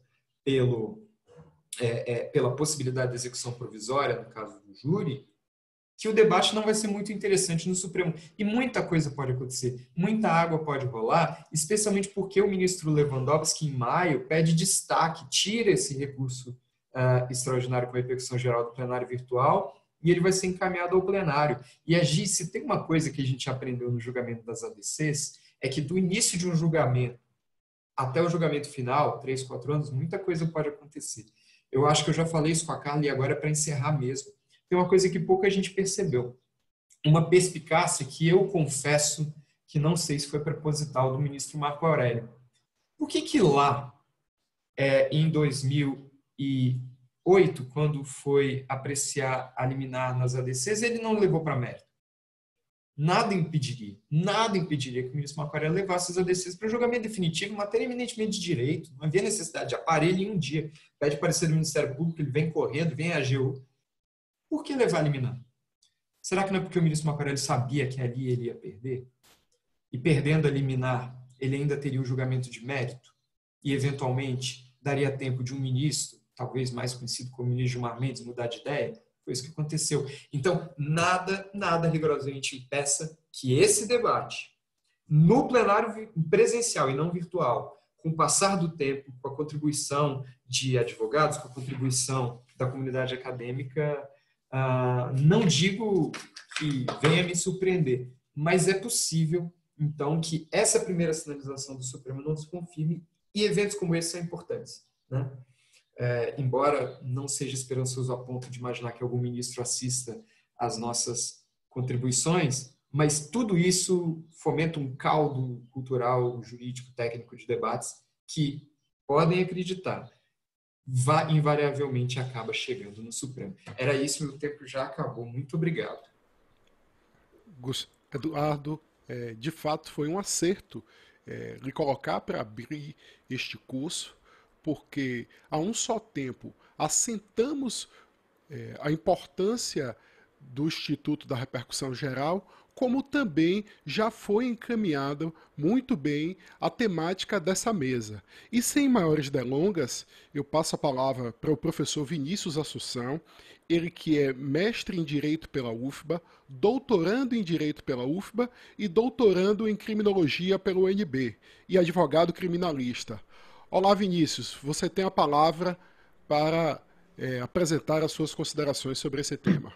pela possibilidade de execução provisória, no caso do júri, que o debate não vai ser muito interessante no Supremo. E muita coisa pode acontecer, muita água pode rolar, especialmente porque o ministro Lewandowski, em maio, pede destaque, tira esse recurso extraordinário com repercussão geral do plenário virtual, e ele vai ser encaminhado ao plenário. E se tem uma coisa que a gente aprendeu no julgamento das ADCs, é que do início de um julgamento até o julgamento final, 3, 4 anos, muita coisa pode acontecer. Eu acho que eu já falei isso com a Carla e agora é para encerrar mesmo. Tem uma coisa que pouca gente percebeu. Uma perspicácia que eu confesso que não sei se foi proposital do ministro Marco Aurélio. Por que lá, em 2008, quando foi apreciar a liminar nas ADCs, ele não levou para mérito? Nada impediria que o ministro Marco Aurélio levasse as ADCs para julgamento definitivo, matéria eminentemente de direito. Não havia necessidade de aparelho em um dia. Pede parecer do Ministério Público, ele vem correndo, vem a AGU. Por que levar a liminar? Será que não é porque o ministro Marco Aurélio sabia que ali ele ia perder? E perdendo a liminar, ele ainda teria o julgamento de mérito? E, eventualmente, daria tempo de um ministro, talvez mais conhecido como ministro Gilmar Mendes, mudar de ideia? Foi isso que aconteceu. Então, nada rigorosamente impeça que esse debate, no plenário presencial e não virtual, com o passar do tempo, com a contribuição de advogados, com a contribuição da comunidade acadêmica, não digo que venha me surpreender, mas é possível, então, que essa primeira sinalização do Supremo não se confirme, e eventos como esse são importantes, né? Embora não seja esperançoso a ponto de imaginar que algum ministro assista às nossas contribuições, mas tudo isso fomenta um caldo cultural, jurídico, técnico de debates que, podem acreditar, invariavelmente acaba chegando no Supremo. Era isso, meu tempo já acabou. Muito obrigado. Eduardo, de fato foi um acerto lhe colocar para abrir este curso, porque a um só tempo assentamos a importância do Instituto da Repercussão Geral, como também já foi encaminhada muito bem a temática dessa mesa. E sem maiores delongas, eu passo a palavra para o professor Vinícius Assunção, ele que é mestre em Direito pela UFBA, doutorando em Direito pela UFBA e doutorando em Criminologia pela UNB, e advogado criminalista. Olá, Vinícius, você tem a palavra para apresentar as suas considerações sobre esse tema.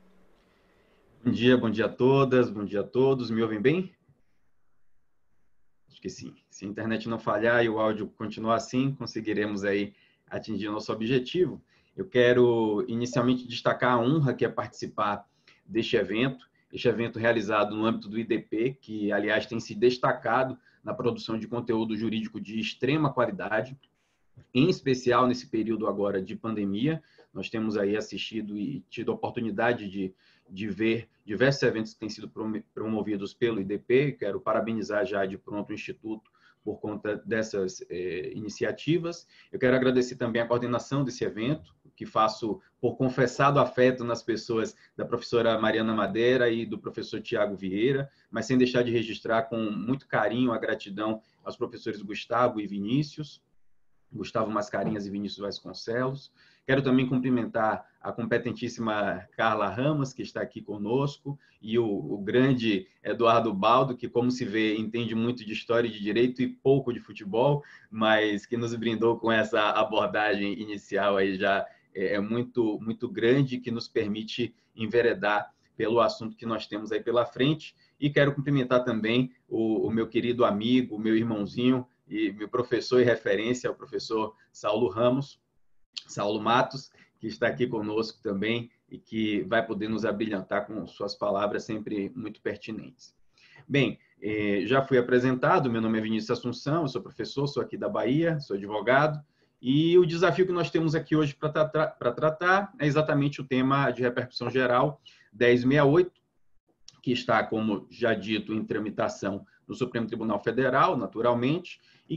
Bom dia a todas, bom dia a todos. Me ouvem bem? Acho que sim. Se a internet não falhar e o áudio continuar assim, conseguiremos aí atingir o nosso objetivo. Eu quero inicialmente destacar a honra que é participar deste evento realizado no âmbito do IDP, que, aliás, tem se destacado na produção de conteúdo jurídico de extrema qualidade, em especial nesse período agora de pandemia. Nós temos aí assistido e tido a oportunidade de de ver diversos eventos que têm sido promovidos pelo IDP. Quero parabenizar já de pronto o Instituto por conta dessas iniciativas. Eu quero agradecer também a coordenação desse evento, que faço por confessado afeto nas pessoas da professora Mariana Madeira e do professor Tiago Vieira, mas sem deixar de registrar com muito carinho a gratidão aos professores Gustavo e Vinícius, Gustavo Mascarenhas e Vinícius Vasconcelos. Quero também cumprimentar a competentíssima Carla Ramos, que está aqui conosco, e o grande Eduardo Baldo, que, como se vê, entende muito de história e de direito e pouco de futebol, mas que nos brindou com essa abordagem inicial aí já muito, muito grande, que nos permite enveredar pelo assunto que nós temos aí pela frente. E quero cumprimentar também o meu querido amigo, meu irmãozinho, e meu professor e referência, o professor Saulo Matos, que está aqui conosco também e que vai poder nos abrilhantar com suas palavras sempre muito pertinentes. Bem, já fui apresentado, meu nome é Vinícius Assunção, eu sou professor, sou aqui da Bahia, sou advogado, e o desafio que nós temos aqui hoje para tratar é exatamente o tema de repercussão geral 1068, que está, como já dito, em tramitação no Supremo Tribunal Federal, naturalmente, e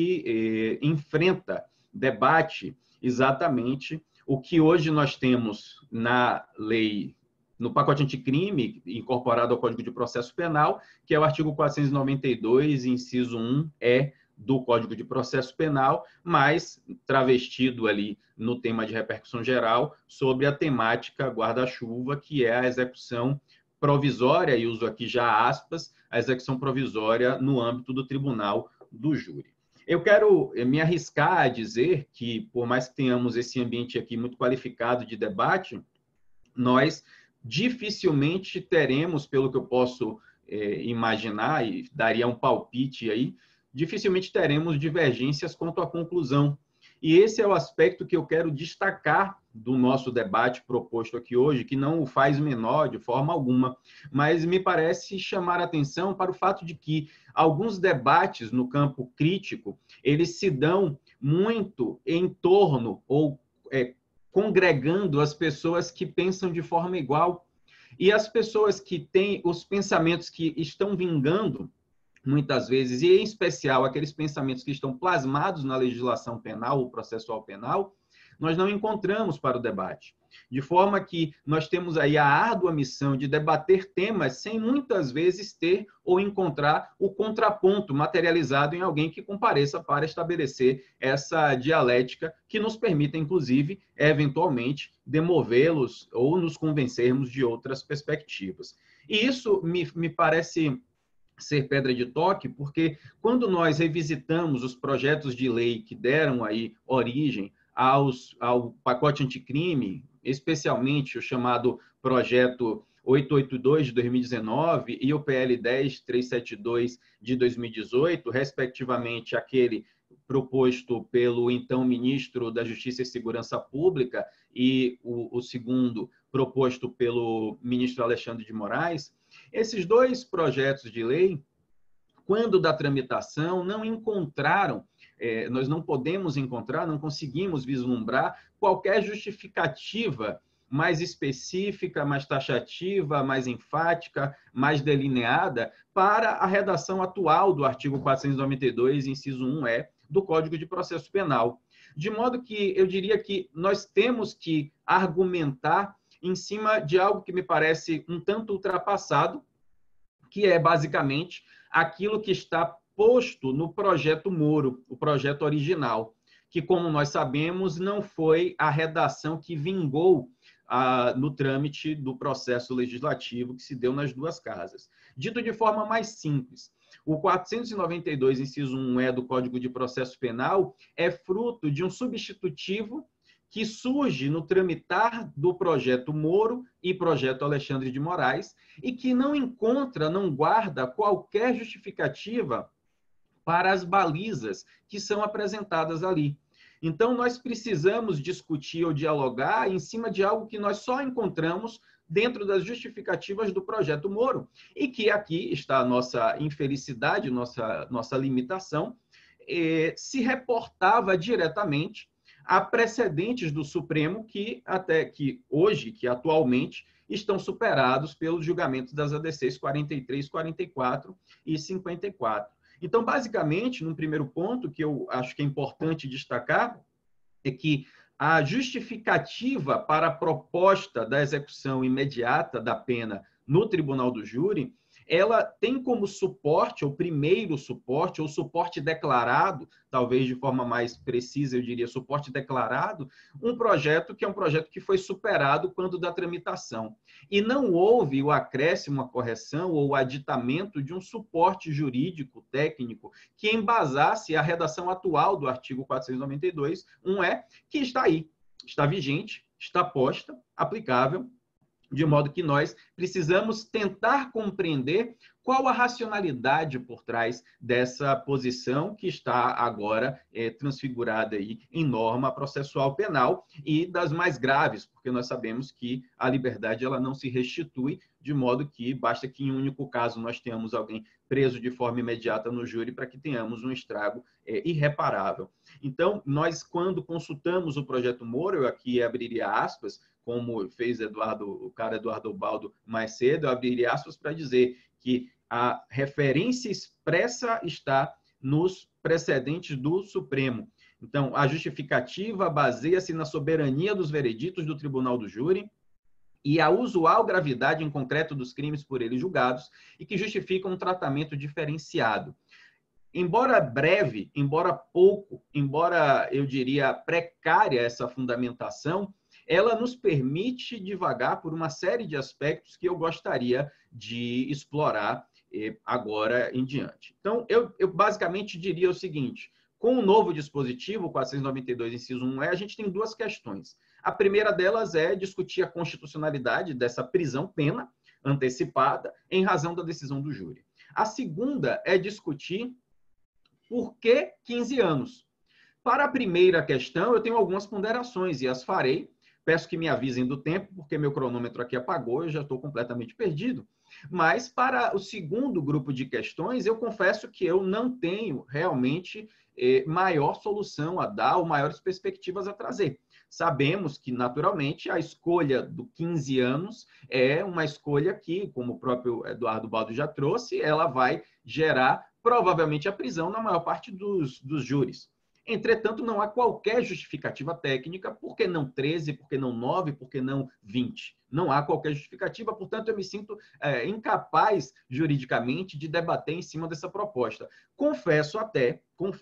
que enfrenta, debate exatamente o que hoje nós temos na lei, no pacote anticrime, incorporado ao Código de Processo Penal, que é o artigo 492, inciso 1E do Código de Processo Penal, mas travestido ali no tema de repercussão geral sobre a temática guarda-chuva, que é a execução provisória, e uso aqui já aspas, a execução provisória no âmbito do tribunal do júri. Eu quero me arriscar a dizer que, por mais que tenhamos esse ambiente aqui muito qualificado de debate, nós dificilmente teremos, pelo que eu posso imaginar, e daria um palpite aí, dificilmente teremos divergências quanto à conclusão. E esse é o aspecto que eu quero destacar do nosso debate proposto aqui hoje, que não o faz menor de forma alguma, mas me parece chamar a atenção para o fato de que alguns debates no campo crítico, eles se dão muito em torno ou congregando as pessoas que pensam de forma igual. E as pessoas que têm os pensamentos que estão vingando, muitas vezes, e em especial aqueles pensamentos que estão plasmados na legislação penal ou processual penal, nós não encontramos para o debate. De forma que nós temos aí a árdua missão de debater temas sem muitas vezes ter ou encontrar o contraponto materializado em alguém que compareça para estabelecer essa dialética que nos permita, inclusive, eventualmente, demovê-los ou nos convencermos de outras perspectivas. E isso me parece ser pedra de toque, porque quando nós revisitamos os projetos de lei que deram aí origem ao pacote anticrime, especialmente o chamado projeto 882 de 2019 e o PL 10372 de 2018, respectivamente aquele proposto pelo então ministro da Justiça e Segurança Pública e o segundo proposto pelo ministro Alexandre de Moraes, esses dois projetos de lei, quando da tramitação, não encontraram, nós não podemos encontrar, não conseguimos vislumbrar qualquer justificativa mais específica, mais taxativa, mais enfática, mais delineada para a redação atual do artigo 492, inciso 1E, do Código de Processo Penal. De modo que eu diria que nós temos que argumentar em cima de algo que me parece um tanto ultrapassado, que é basicamente aquilo que está posto no projeto Moro, o projeto original, que, como nós sabemos, não foi a redação que vingou no trâmite do processo legislativo que se deu nas duas casas. Dito de forma mais simples, o 492, inciso 1E do Código de Processo Penal é fruto de um substitutivo que surge no tramitar do projeto Moro e projeto Alexandre de Moraes e que não encontra, não guarda qualquer justificativa para as balizas que são apresentadas ali. Então, nós precisamos discutir ou dialogar em cima de algo que nós só encontramos dentro das justificativas do projeto Moro e que aqui está a nossa infelicidade, nossa limitação, se reportava diretamente a precedentes do Supremo que atualmente estão superados pelos julgamentos das ADCs 43, 44 e 54. Então, basicamente, num primeiro ponto, que eu acho que é importante destacar, é que a justificativa para a proposta da execução imediata da pena no tribunal do júri, ela tem como suporte, ou primeiro suporte, ou suporte declarado, talvez de forma mais precisa, eu diria suporte declarado, um projeto que é um projeto que foi superado quando da tramitação. E não houve o acréscimo, a correção ou o aditamento de um suporte jurídico, técnico, que embasasse a redação atual do artigo 492, que está aí, está vigente, está posta, aplicável, de modo que nós precisamos tentar compreender qual a racionalidade por trás dessa posição que está agora transfigurada aí em norma processual penal e das mais graves, porque nós sabemos que a liberdade ela não se restitui, de modo que basta que em um único caso nós tenhamos alguém preso de forma imediata no júri para que tenhamos um estrago irreparável. Então, nós, quando consultamos o projeto Moro, eu aqui abriria aspas, como fez o cara Eduardo Baldo mais cedo, eu abriria aspas para dizer que a referência expressa está nos precedentes do Supremo. Então, a justificativa baseia-se na soberania dos vereditos do Tribunal do Júri e a usual gravidade em concreto dos crimes por ele julgados e que justificam um tratamento diferenciado. Embora breve, embora pouco, embora, eu diria, precária essa fundamentação, ela nos permite divagar por uma série de aspectos que eu gostaria de explorar agora em diante. Então, eu basicamente diria o seguinte: com o novo dispositivo, 492, inciso 1E, a gente tem duas questões. A primeira delas é discutir a constitucionalidade dessa prisão-pena antecipada em razão da decisão do júri. A segunda é discutir por que 15 anos. Para a primeira questão, eu tenho algumas ponderações e as farei. Peço que me avisem do tempo, porque meu cronômetro aqui apagou, eu já estou completamente perdido. Mas, para o segundo grupo de questões, eu confesso que eu não tenho realmente maior solução a dar ou maiores perspectivas a trazer. Sabemos que, naturalmente, a escolha do 15 anos é uma escolha que, como o próprio Eduardo Baldo já trouxe, ela vai gerar, provavelmente, a prisão na maior parte dos júris. Entretanto, não há qualquer justificativa técnica, por que não 13, por que não 9, por que não 20? Não há qualquer justificativa, portanto, eu me sinto incapaz, juridicamente, de debater em cima dessa proposta. Confesso até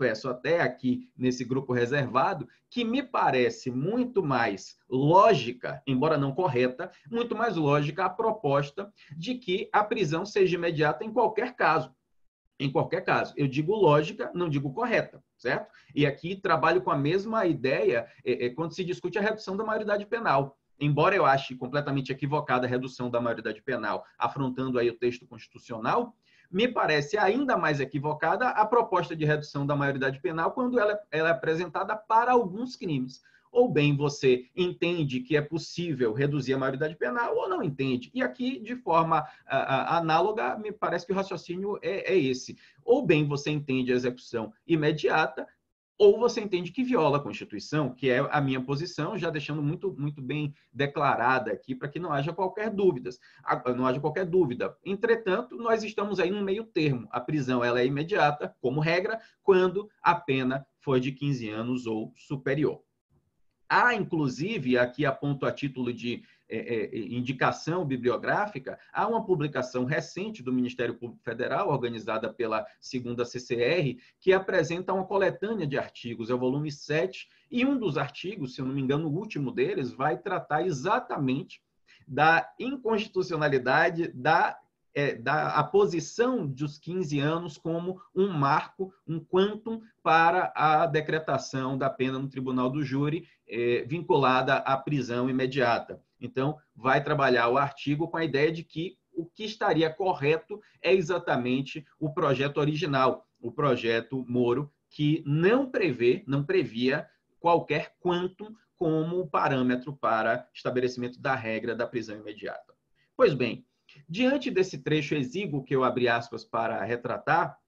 aqui, nesse grupo reservado, que me parece muito mais lógica, embora não correta, muito mais lógica a proposta de que a prisão seja imediata em qualquer caso. Em qualquer caso, eu digo lógica, não digo correta, certo? E aqui trabalho com a mesma ideia quando se discute a redução da maioridade penal. Embora eu ache completamente equivocada a redução da maioridade penal, afrontando aí o texto constitucional, me parece ainda mais equivocada a proposta de redução da maioridade penal quando ela é apresentada para alguns crimes. Ou bem você entende que é possível reduzir a maioridade penal, ou não entende. E aqui, de forma análoga, me parece que o raciocínio é esse. Ou bem você entende a execução imediata, ou você entende que viola a Constituição, que é a minha posição, já deixando muito, muito bem declarada aqui, para que não haja qualquer dúvida. Entretanto, nós estamos aí no meio termo. A prisão ela é imediata, como regra, quando a pena for de 15 anos ou superior. Há, inclusive, aqui aponto a título de indicação bibliográfica, há uma publicação recente do Ministério Público Federal, organizada pela 2ª CCR, que apresenta uma coletânea de artigos, é o volume 7, e um dos artigos, se eu não me engano, o último deles, vai tratar exatamente da inconstitucionalidade da posição dos 15 anos como um marco, um quantum para a decretação da pena no tribunal do júri, vinculada à prisão imediata. Então, vai trabalhar o artigo com a ideia de que o que estaria correto é exatamente o projeto original, o projeto Moro, que não previa qualquer quantum como parâmetro para estabelecimento da regra da prisão imediata. Pois bem, diante desse trecho exíguo que eu abri aspas para retratar,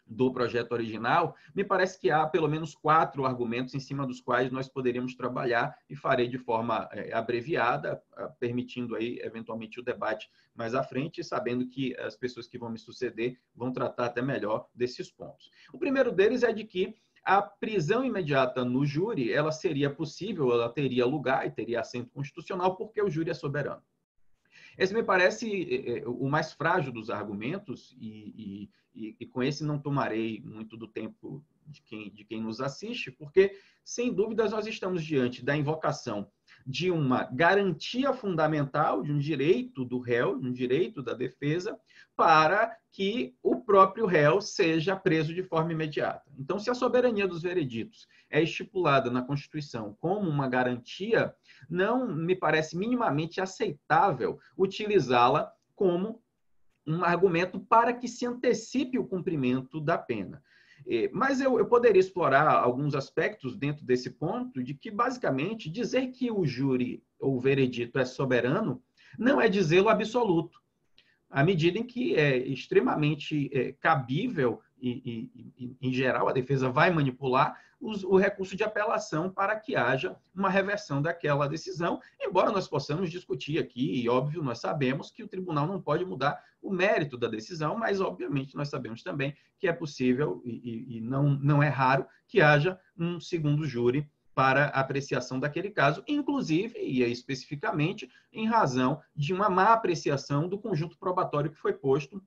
do projeto original, me parece que há pelo menos 4 argumentos em cima dos quais nós poderíamos trabalhar, e farei de forma abreviada, permitindo aí eventualmente o debate mais à frente, sabendo que as pessoas que vão me suceder vão tratar até melhor desses pontos. O primeiro deles é de que a prisão imediata no júri, ela seria possível, ela teria lugar e teria assento constitucional, porque o júri é soberano. Esse me parece o mais frágil dos argumentos, e com esse não tomarei muito do tempo de quem nos assiste, porque, sem dúvidas, nós estamos diante da invocação de uma garantia fundamental, de um direito do réu, de um direito da defesa, para que o próprio réu seja preso de forma imediata. Então, se a soberania dos vereditos é estipulada na Constituição como uma garantia, não me parece minimamente aceitável utilizá-la como um argumento para que se antecipe o cumprimento da pena. Mas eu poderia explorar alguns aspectos dentro desse ponto, de que, basicamente, dizer que o júri ou o veredito é soberano não é dizê-lo absoluto, à medida em que é extremamente cabível e, em geral, a defesa vai manipular o recurso de apelação para que haja uma reversão daquela decisão, embora nós possamos discutir aqui, e óbvio, nós sabemos que o tribunal não pode mudar o mérito da decisão, mas, obviamente, nós sabemos também que é possível e não é raro que haja um segundo júri para a apreciação daquele caso, inclusive, e especificamente, em razão de uma má apreciação do conjunto probatório que foi posto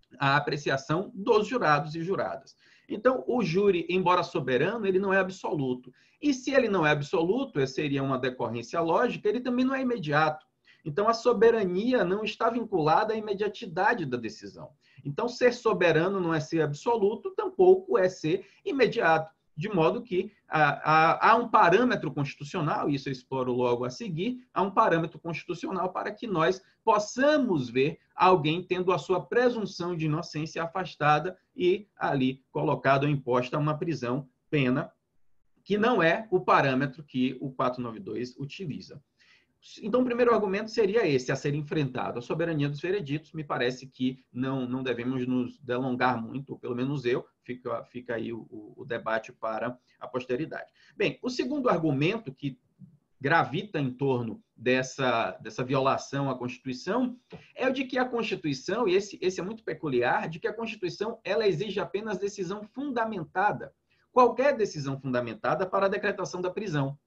à apreciação dos jurados e juradas. Então, o júri, embora soberano, ele não é absoluto. E se ele não é absoluto, seria uma decorrência lógica, ele também não é imediato. Então, a soberania não está vinculada à imediatidade da decisão. Então, ser soberano não é ser absoluto, tampouco é ser imediato. De modo que há um parâmetro constitucional, e isso eu exploro logo a seguir, há um parâmetro constitucional para que nós possamos ver alguém tendo a sua presunção de inocência afastada e ali colocado ou imposta uma prisão, pena, que não é o parâmetro que o 492 utiliza. Então, o primeiro argumento seria esse, a ser enfrentado. A soberania dos vereditos, me parece que não devemos nos delongar muito, ou pelo menos eu, fica aí o debate para a posteridade. Bem, o segundo argumento que gravita em torno dessa violação à Constituição é o de que a Constituição, e esse é muito peculiar, de que a Constituição ela exige apenas decisão fundamentada, qualquer decisão fundamentada para a decretação da prisão.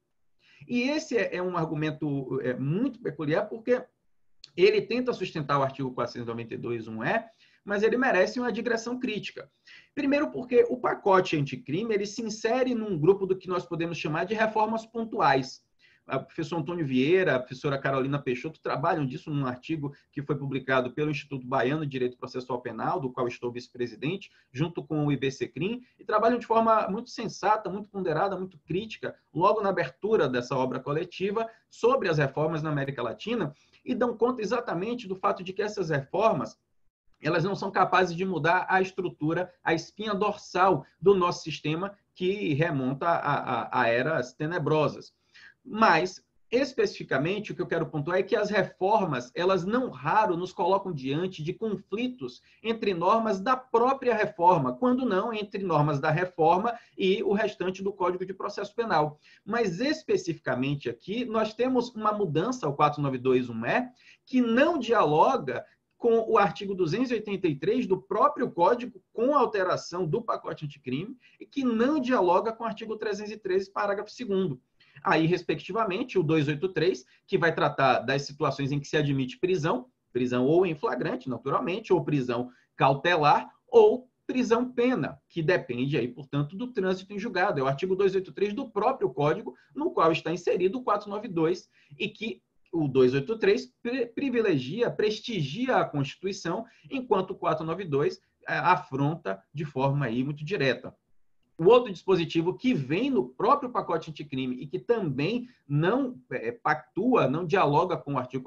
E esse é um argumento muito peculiar, porque ele tenta sustentar o artigo 492.1e, mas ele merece uma digressão crítica. Primeiro porque o pacote anticrime ele se insere num grupo do que nós podemos chamar de reformas pontuais. O professor Antônio Vieira, a professora Carolina Peixoto trabalham disso num artigo que foi publicado pelo Instituto Baiano de Direito Processual Penal, do qual estou vice-presidente, junto com o IBCCRIM, e trabalham de forma muito sensata, muito ponderada, muito crítica, logo na abertura dessa obra coletiva, sobre as reformas na América Latina, e dão conta exatamente do fato de que essas reformas elas não são capazes de mudar a estrutura, a espinha dorsal do nosso sistema, que remonta a eras tenebrosas. Mas, especificamente, o que eu quero pontuar é que as reformas, elas não raro nos colocam diante de conflitos entre normas da própria reforma, quando não entre normas da reforma e o restante do Código de Processo Penal. Mas, especificamente aqui, nós temos uma mudança ao 492.1e que não dialoga com o artigo 283 do próprio Código, com a alteração do pacote anticrime, e que não dialoga com o artigo 313, parágrafo 2º. Aí, respectivamente, o 283, que vai tratar das situações em que se admite prisão ou em flagrante, naturalmente, ou prisão cautelar, ou prisão-pena, que depende, aí, portanto, do trânsito em julgado. É o artigo 283 do próprio Código, no qual está inserido o 492, e que o 283 privilegia, prestigia a Constituição, enquanto o 492 afronta de forma aí muito direta. O outro dispositivo que vem no próprio pacote anticrime e que também não pactua, não dialoga com o artigo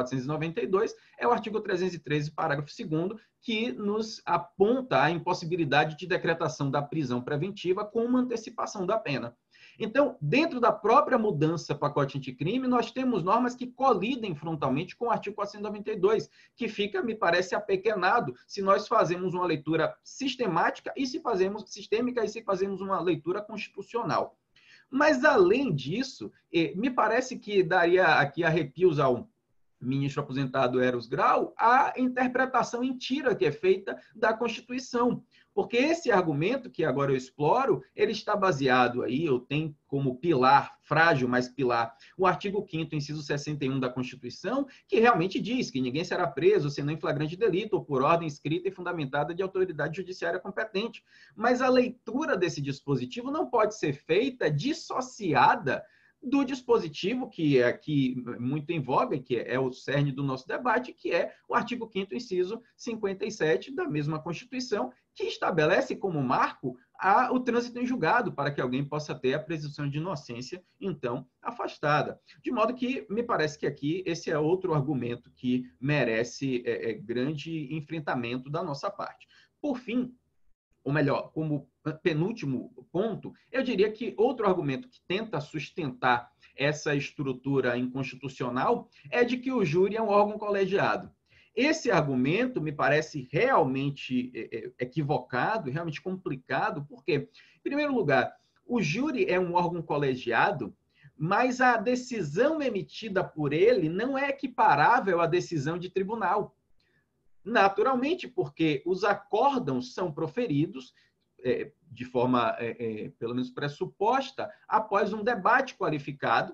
492, é o artigo 313, parágrafo 2º, que nos aponta a impossibilidade de decretação da prisão preventiva com uma antecipação da pena. Então, dentro da própria mudança pacote anticrime, nós temos normas que colidem frontalmente com o artigo 492, que fica, me parece, apequenado se nós fazemos uma leitura sistemática e se fazemos sistêmica e se fazemos uma leitura constitucional. Mas, além disso, me parece que daria aqui arrepios ao ministro aposentado Eros Grau a interpretação em tira que é feita da Constituição. Porque esse argumento, que agora eu exploro, ele está baseado aí, eu tenho como pilar, frágil, mas pilar, o artigo 5º, inciso 61 da Constituição, que realmente diz que ninguém será preso senão em flagrante delito ou por ordem escrita e fundamentada de autoridade judiciária competente. Mas a leitura desse dispositivo não pode ser feita dissociada do dispositivo que é aqui muito em voga, que é o cerne do nosso debate, que é o artigo 5º, inciso 57 da mesma Constituição, que estabelece como marco o trânsito em julgado, para que alguém possa ter a presunção de inocência, então, afastada. De modo que, me parece que aqui esse é outro argumento que merece grande enfrentamento da nossa parte. Por fim, ou melhor, como penúltimo ponto, eu diria que outro argumento que tenta sustentar essa estrutura inconstitucional é de que o júri é um órgão colegiado. Esse argumento me parece realmente equivocado, realmente complicado, porque, em primeiro lugar, o júri é um órgão colegiado, mas a decisão emitida por ele não é equiparável à decisão de tribunal. Naturalmente, porque os acórdãos são proferidos de forma, pelo menos pressuposta, após um debate qualificado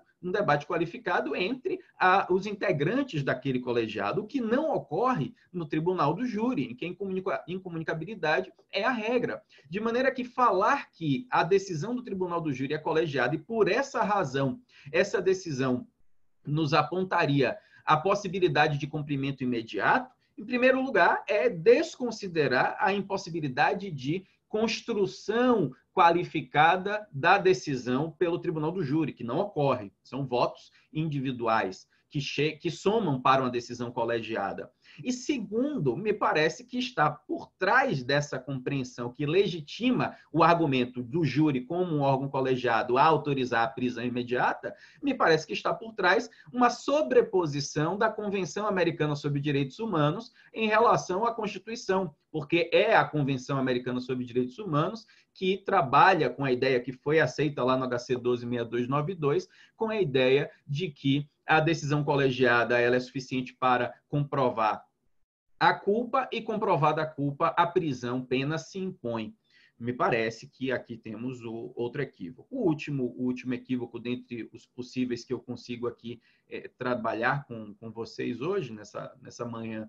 entre os integrantes daquele colegiado, o que não ocorre no tribunal do júri, em que a incomunicabilidade é a regra. De maneira que falar que a decisão do tribunal do júri é colegiada e, por essa razão, essa decisão nos apontaria a possibilidade de cumprimento imediato, em primeiro lugar, é desconsiderar a impossibilidade de construção qualificada da decisão pelo tribunal do júri, que não ocorre. São votos individuais que somam para uma decisão colegiada. E segundo, me parece que está por trás dessa compreensão que legitima o argumento do júri como um órgão colegiado a autorizar a prisão imediata, me parece que está por trás uma sobreposição da Convenção Americana sobre Direitos Humanos em relação à Constituição, porque é a Convenção Americana sobre Direitos Humanos que trabalha com a ideia que foi aceita lá no HC 126292, com a ideia de que a decisão colegiada ela é suficiente para comprovar a culpa e, comprovada a culpa, a prisão, pena se impõe. Me parece que aqui temos outro equívoco. O último equívoco dentre os possíveis que eu consigo aqui trabalhar com vocês hoje, nessa manhã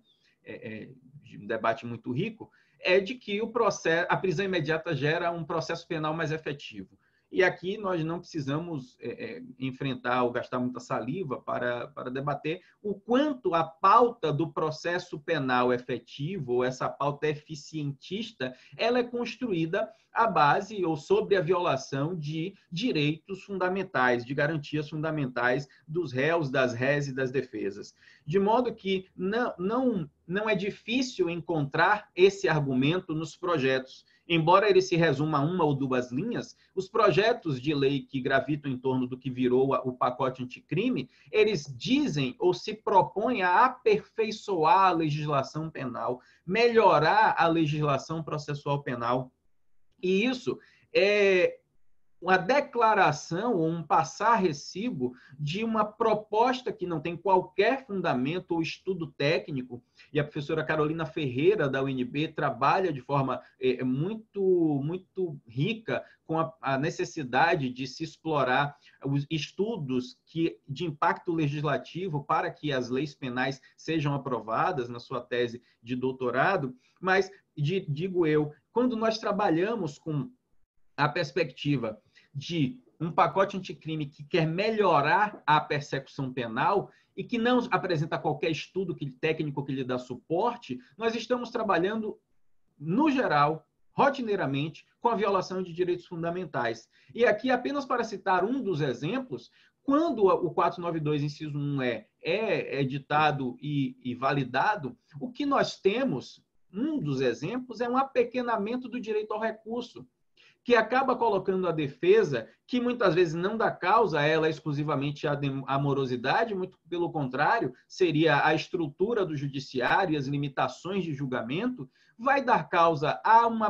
de um debate muito rico, é de que a prisão imediata gera um processo penal mais efetivo. E aqui nós não precisamos enfrentar ou gastar muita saliva para debater o quanto a pauta do processo penal efetivo, ou essa pauta eficientista, ela é construída à base ou sobre a violação de direitos fundamentais, de garantias fundamentais dos réus, das rés e das defesas. De modo que não é difícil encontrar esse argumento nos projetos. Embora ele se resuma a uma ou duas linhas, os projetos de lei que gravitam em torno do que virou o pacote anticrime, eles dizem ou se propõem a aperfeiçoar a legislação penal, melhorar a legislação processual penal. E isso é uma declaração ou um passar recibo de uma proposta que não tem qualquer fundamento ou estudo técnico, e a professora Carolina Ferreira, da UNB, trabalha de forma muito rica com a necessidade de se explorar os estudos de impacto legislativo para que as leis penais sejam aprovadas na sua tese de doutorado, mas, digo eu, quando nós trabalhamos com a perspectiva de um pacote anticrime que quer melhorar a persecução penal e que não apresenta qualquer estudo técnico que lhe dá suporte, nós estamos trabalhando, no geral, rotineiramente, com a violação de direitos fundamentais. E aqui, apenas para citar um dos exemplos, quando o 492, inciso 1, é editado e validado, o que nós temos, um dos exemplos, é um apequenamento do direito ao recurso, que acaba colocando a defesa, que muitas vezes não dá causa a ela exclusivamente a morosidade, muito pelo contrário, seria a estrutura do judiciário e as limitações de julgamento, vai dar causa a uma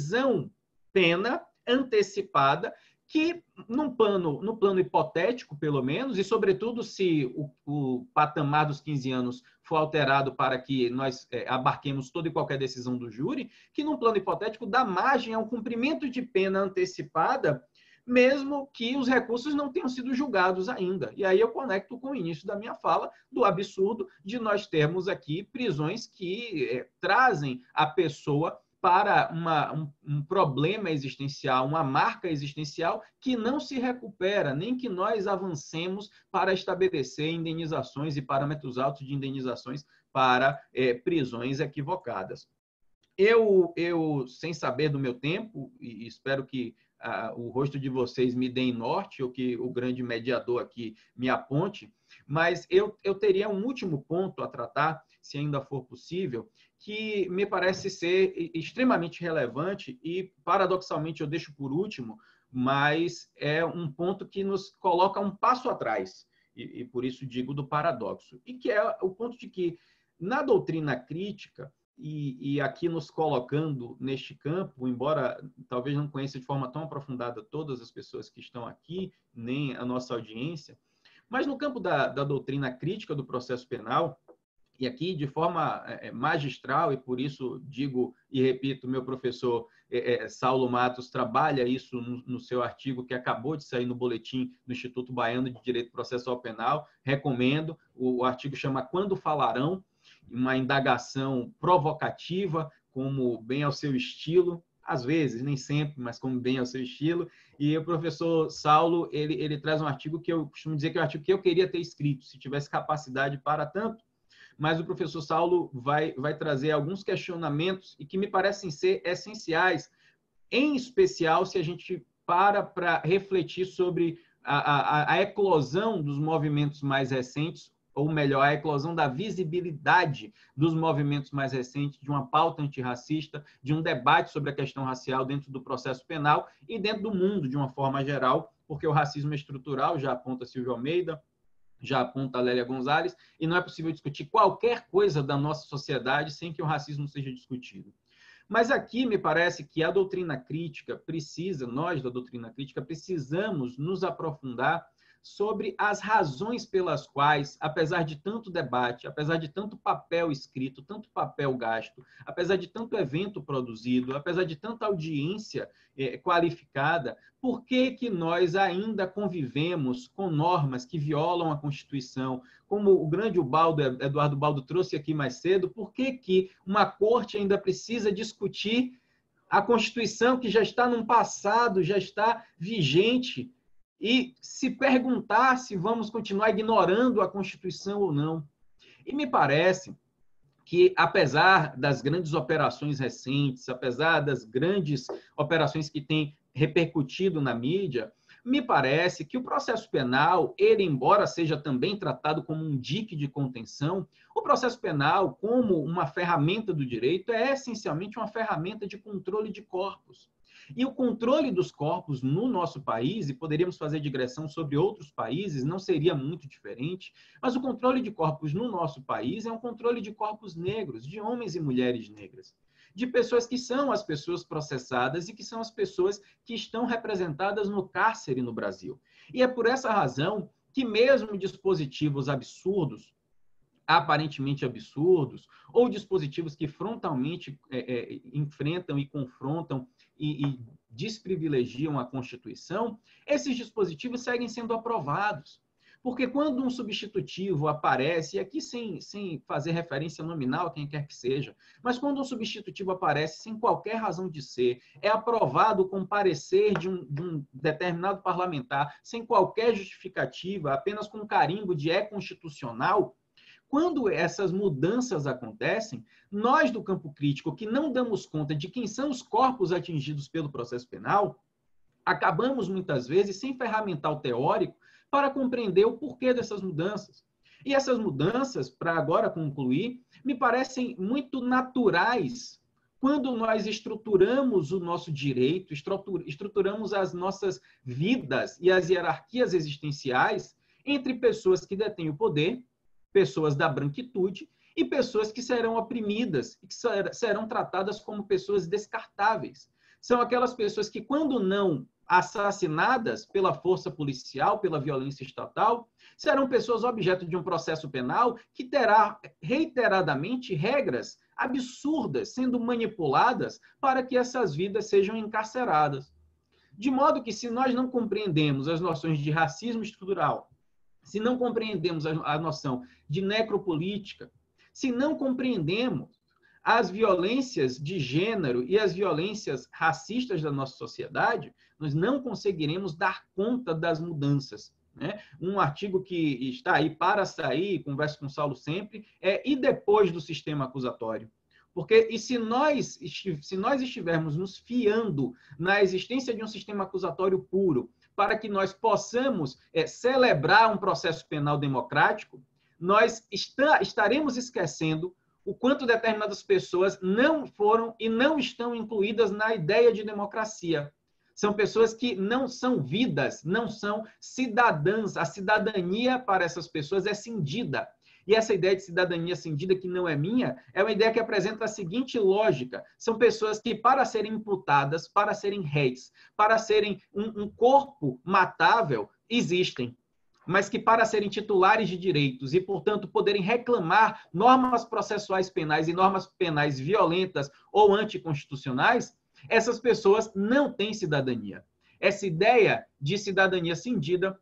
prisão-pena antecipada, que no plano hipotético, pelo menos, e sobretudo se o patamar dos 15 anos for alterado para que nós abarquemos toda e qualquer decisão do júri, que num plano hipotético dá margem a um cumprimento de pena antecipada, mesmo que os recursos não tenham sido julgados ainda. E aí eu conecto com o início da minha fala do absurdo de nós termos aqui prisões que trazem a pessoa para um problema existencial, uma marca existencial que não se recupera, nem que nós avancemos para estabelecer indenizações e parâmetros altos de indenizações para prisões equivocadas. Eu, sem saber do meu tempo, e espero que o rosto de vocês me deem norte, ou que o grande mediador aqui me aponte, mas eu teria um último ponto a tratar, se ainda for possível, que me parece ser extremamente relevante e, paradoxalmente, eu deixo por último, mas é um ponto que nos coloca um passo atrás, e por isso digo do paradoxo, e que é o ponto de que, na doutrina crítica, e aqui nos colocando neste campo, embora talvez não conheça de forma tão aprofundada todas as pessoas que estão aqui, nem a nossa audiência, mas no campo da doutrina crítica do processo penal, e aqui de forma magistral, e por isso digo e repito, meu professor Saulo Matos trabalha isso no seu artigo que acabou de sair no boletim do Instituto Baiano de Direito Processual Penal, recomendo, o artigo chama Quando Falarão, uma indagação provocativa, como bem ao seu estilo, às vezes, nem sempre, mas como bem ao seu estilo, e o professor Saulo, ele traz um artigo que eu costumo dizer que é o artigo que eu queria ter escrito, se tivesse capacidade para tanto, mas o professor Saulo vai trazer alguns questionamentos e que me parecem ser essenciais, em especial se a gente para refletir sobre a eclosão dos movimentos mais recentes, ou melhor, a eclosão da visibilidade dos movimentos mais recentes, de uma pauta antirracista, de um debate sobre a questão racial dentro do processo penal e dentro do mundo, de uma forma geral, porque o racismo é estrutural, já aponta Silvio Almeida, já aponta Lélia Gonzalez, e não é possível discutir qualquer coisa da nossa sociedade sem que o racismo seja discutido. Mas aqui me parece que a doutrina crítica precisa, nós da doutrina crítica, precisamos nos aprofundar sobre as razões pelas quais, apesar de tanto debate, apesar de tanto papel escrito, tanto papel gasto, apesar de tanto evento produzido, apesar de tanta audiência qualificada, por que nós ainda convivemos com normas que violam a Constituição? Como o grande Eduardo Baldo trouxe aqui mais cedo, por que uma corte ainda precisa discutir a Constituição que já está num passado, já está vigente, e se perguntar se vamos continuar ignorando a Constituição ou não? E me parece que, apesar das grandes operações recentes, apesar das grandes operações que têm repercutido na mídia, me parece que o processo penal, ele, embora seja também tratado como um dique de contenção, o processo penal, como uma ferramenta do direito, é essencialmente uma ferramenta de controle de corpos. E o controle dos corpos no nosso país, e poderíamos fazer digressão sobre outros países, não seria muito diferente, mas o controle de corpos no nosso país é um controle de corpos negros, de homens e mulheres negras, de pessoas que são as pessoas processadas e que são as pessoas que estão representadas no cárcere no Brasil. E é por essa razão que mesmo dispositivos absurdos, aparentemente absurdos, ou dispositivos que frontalmente enfrentam e confrontam e desprivilegiam a Constituição, esses dispositivos seguem sendo aprovados. Porque quando um substitutivo aparece, e aqui sem fazer referência nominal a quem quer que seja, mas quando um substitutivo aparece sem qualquer razão de ser, é aprovado com parecer de um determinado parlamentar, sem qualquer justificativa, apenas com carimbo de é constitucional, quando essas mudanças acontecem, nós do campo crítico, que não damos conta de quem são os corpos atingidos pelo processo penal, acabamos muitas vezes sem ferramental teórico para compreender o porquê dessas mudanças. E essas mudanças, para agora concluir, me parecem muito naturais quando nós estruturamos o nosso direito, estruturamos as nossas vidas e as hierarquias existenciais entre pessoas que detêm o poder, pessoas da branquitude, e pessoas que serão oprimidas e que serão tratadas como pessoas descartáveis. São aquelas pessoas que, quando não assassinadas pela força policial, pela violência estatal, serão pessoas objeto de um processo penal que terá reiteradamente regras absurdas sendo manipuladas para que essas vidas sejam encarceradas. De modo que, se nós não compreendemos as noções de racismo estrutural, se não compreendemos a noção de necropolítica, se não compreendemos as violências de gênero e as violências racistas da nossa sociedade, nós não conseguiremos dar conta das mudanças. Né? Um artigo que está aí para sair, converso com o Saulo sempre, e depois do sistema acusatório? Porque e se nós estivermos nos fiando na existência de um sistema acusatório puro para que nós possamos celebrar um processo penal democrático, nós estaremos esquecendo o quanto determinadas pessoas não foram e não estão incluídas na ideia de democracia. São pessoas que não são vidas, não são cidadãs. A cidadania para essas pessoas é cindida. E essa ideia de cidadania cindida, que não é minha, é uma ideia que apresenta a seguinte lógica. São pessoas que, para serem imputadas, para serem réis, para serem um corpo matável, existem, mas que, para serem titulares de direitos e, portanto, poderem reclamar normas processuais penais e normas penais violentas ou anticonstitucionais, essas pessoas não têm cidadania. Essa ideia de cidadania cindida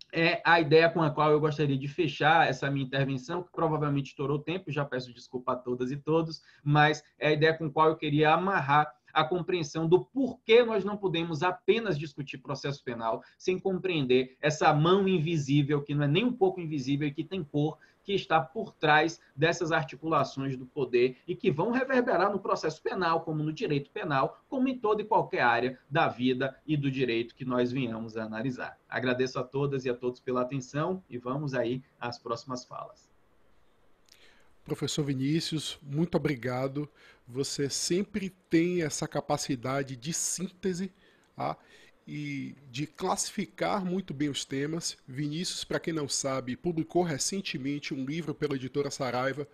é a ideia com a qual eu gostaria de fechar essa minha intervenção, que provavelmente estourou o tempo, já peço desculpa a todas e todos, mas é a ideia com a qual eu queria amarrar a compreensão do porquê nós não podemos apenas discutir processo penal sem compreender essa mão invisível, que não é nem um pouco invisível e que tem cor, que está por trás dessas articulações do poder e que vão reverberar no processo penal, como no direito penal, como em toda e qualquer área da vida e do direito que nós venhamos a analisar. Agradeço a todas e a todos pela atenção e vamos aí às próximas falas. Professor Vinícius, muito obrigado. Você sempre tem essa capacidade de síntese, tá? E de classificar muito bem os temas. Vinícius, para quem não sabe, publicou recentemente um livro pela editora Saraiva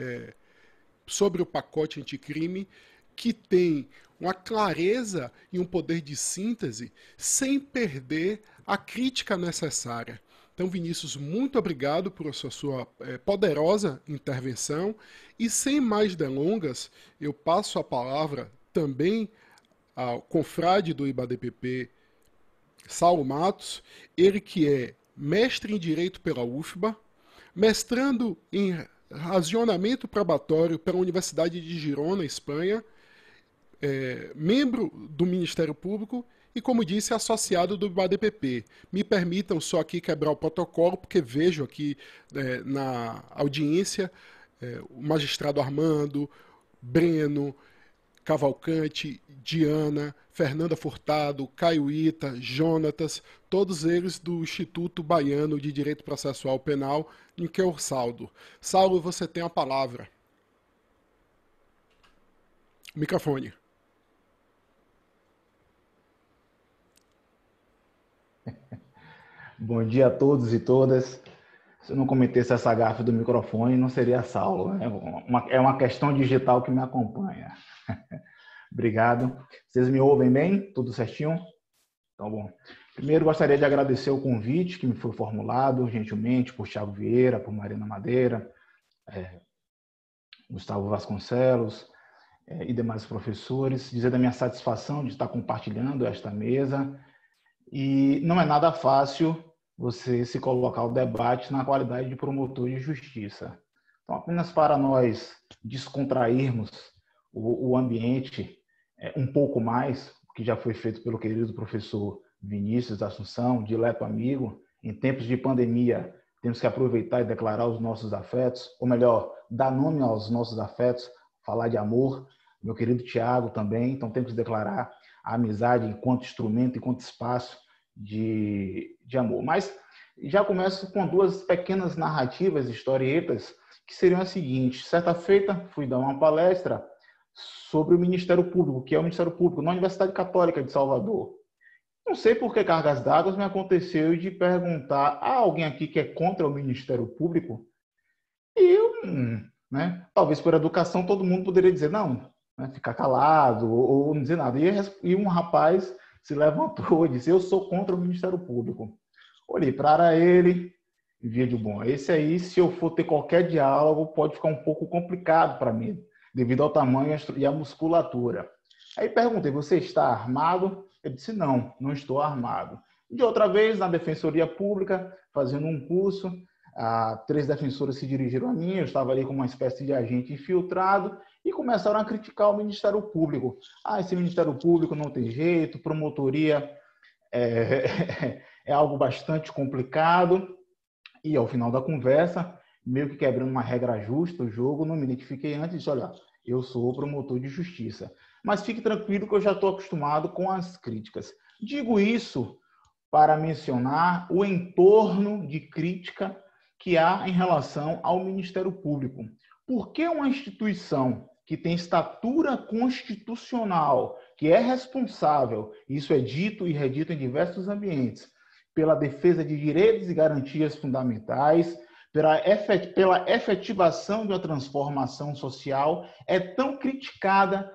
sobre o pacote anticrime, que tem uma clareza e um poder de síntese sem perder a crítica necessária. Então, Vinícius, muito obrigado por essa sua poderosa intervenção. E sem mais delongas, eu passo a palavra também ao confrade do IBADPP, Saulo Matos, ele que é mestre em Direito pela UFBA, mestrando em Racionamento Probatório pela Universidade de Girona, Espanha, membro do Ministério Público e, como disse, associado do IBADPP. Me permitam só aqui quebrar o protocolo, porque vejo aqui na audiência o magistrado Armando, Breno, Cavalcante, Diana, Fernanda Furtado, Caio Ita, Jonatas, todos eles do Instituto Baiano de Direito Processual Penal, em que eu saldo. Saulo, você tem a palavra. Microfone. Bom dia a todos e todas. Se eu não cometesse essa gafe do microfone, não seria Saulo. É uma questão digital que me acompanha. Obrigado. Vocês me ouvem bem? Tudo certinho? Então, bom. Primeiro, gostaria de agradecer o convite que me foi formulado gentilmente por Thiago Vieira, por Mariana Madeira, Gustavo Vasconcelos e demais professores. Dizer da minha satisfação de estar compartilhando esta mesa. E não é nada fácil você se colocar ao debate na qualidade de promotor de justiça. Então, apenas para nós descontrairmos o ambiente um pouco mais, que já foi feito pelo querido professor Vinícius da Assunção, dileto amigo, em tempos de pandemia, temos que aproveitar e declarar os nossos afetos, ou melhor, dar nome aos nossos afetos, falar de amor. Meu querido Tiago também, então temos que declarar a amizade enquanto instrumento, enquanto espaço de amor. Mas já começo com duas pequenas narrativas, historietas, que seriam as seguintes. Certa feita, fui dar uma palestra sobre o Ministério Público, que é o Ministério Público, na Universidade Católica de Salvador. Não sei por que cargas d'água me aconteceu de perguntar a alguém aqui que é contra o Ministério Público, e eu, né, talvez por educação todo mundo poderia dizer não, né, ficar calado ou não dizer nada. E um rapaz se levantou e disse, eu sou contra o Ministério Público. Olhei para ele e vi de bom, esse aí, se eu for ter qualquer diálogo, pode ficar um pouco complicado para mim, devido ao tamanho e à musculatura. Aí perguntei, você está armado? Ele disse, não, não estou armado. De outra vez, na Defensoria Pública, fazendo um curso, 3 defensores se dirigiram a mim, eu estava ali como uma espécie de agente infiltrado, e começaram a criticar o Ministério Público. Esse Ministério Público não tem jeito, promotoria é algo bastante complicado. E ao final da conversa, meio que quebrando uma regra justa, o jogo, não me identifiquei antes e disse, olha, eu sou promotor de justiça. Mas fique tranquilo que eu já estou acostumado com as críticas. Digo isso para mencionar o entorno de crítica que há em relação ao Ministério Público. Por que uma instituição que tem estatura constitucional, que é responsável, isso é dito e redito em diversos ambientes, pela defesa de direitos e garantias fundamentais, pela efetivação de uma transformação social, é tão criticada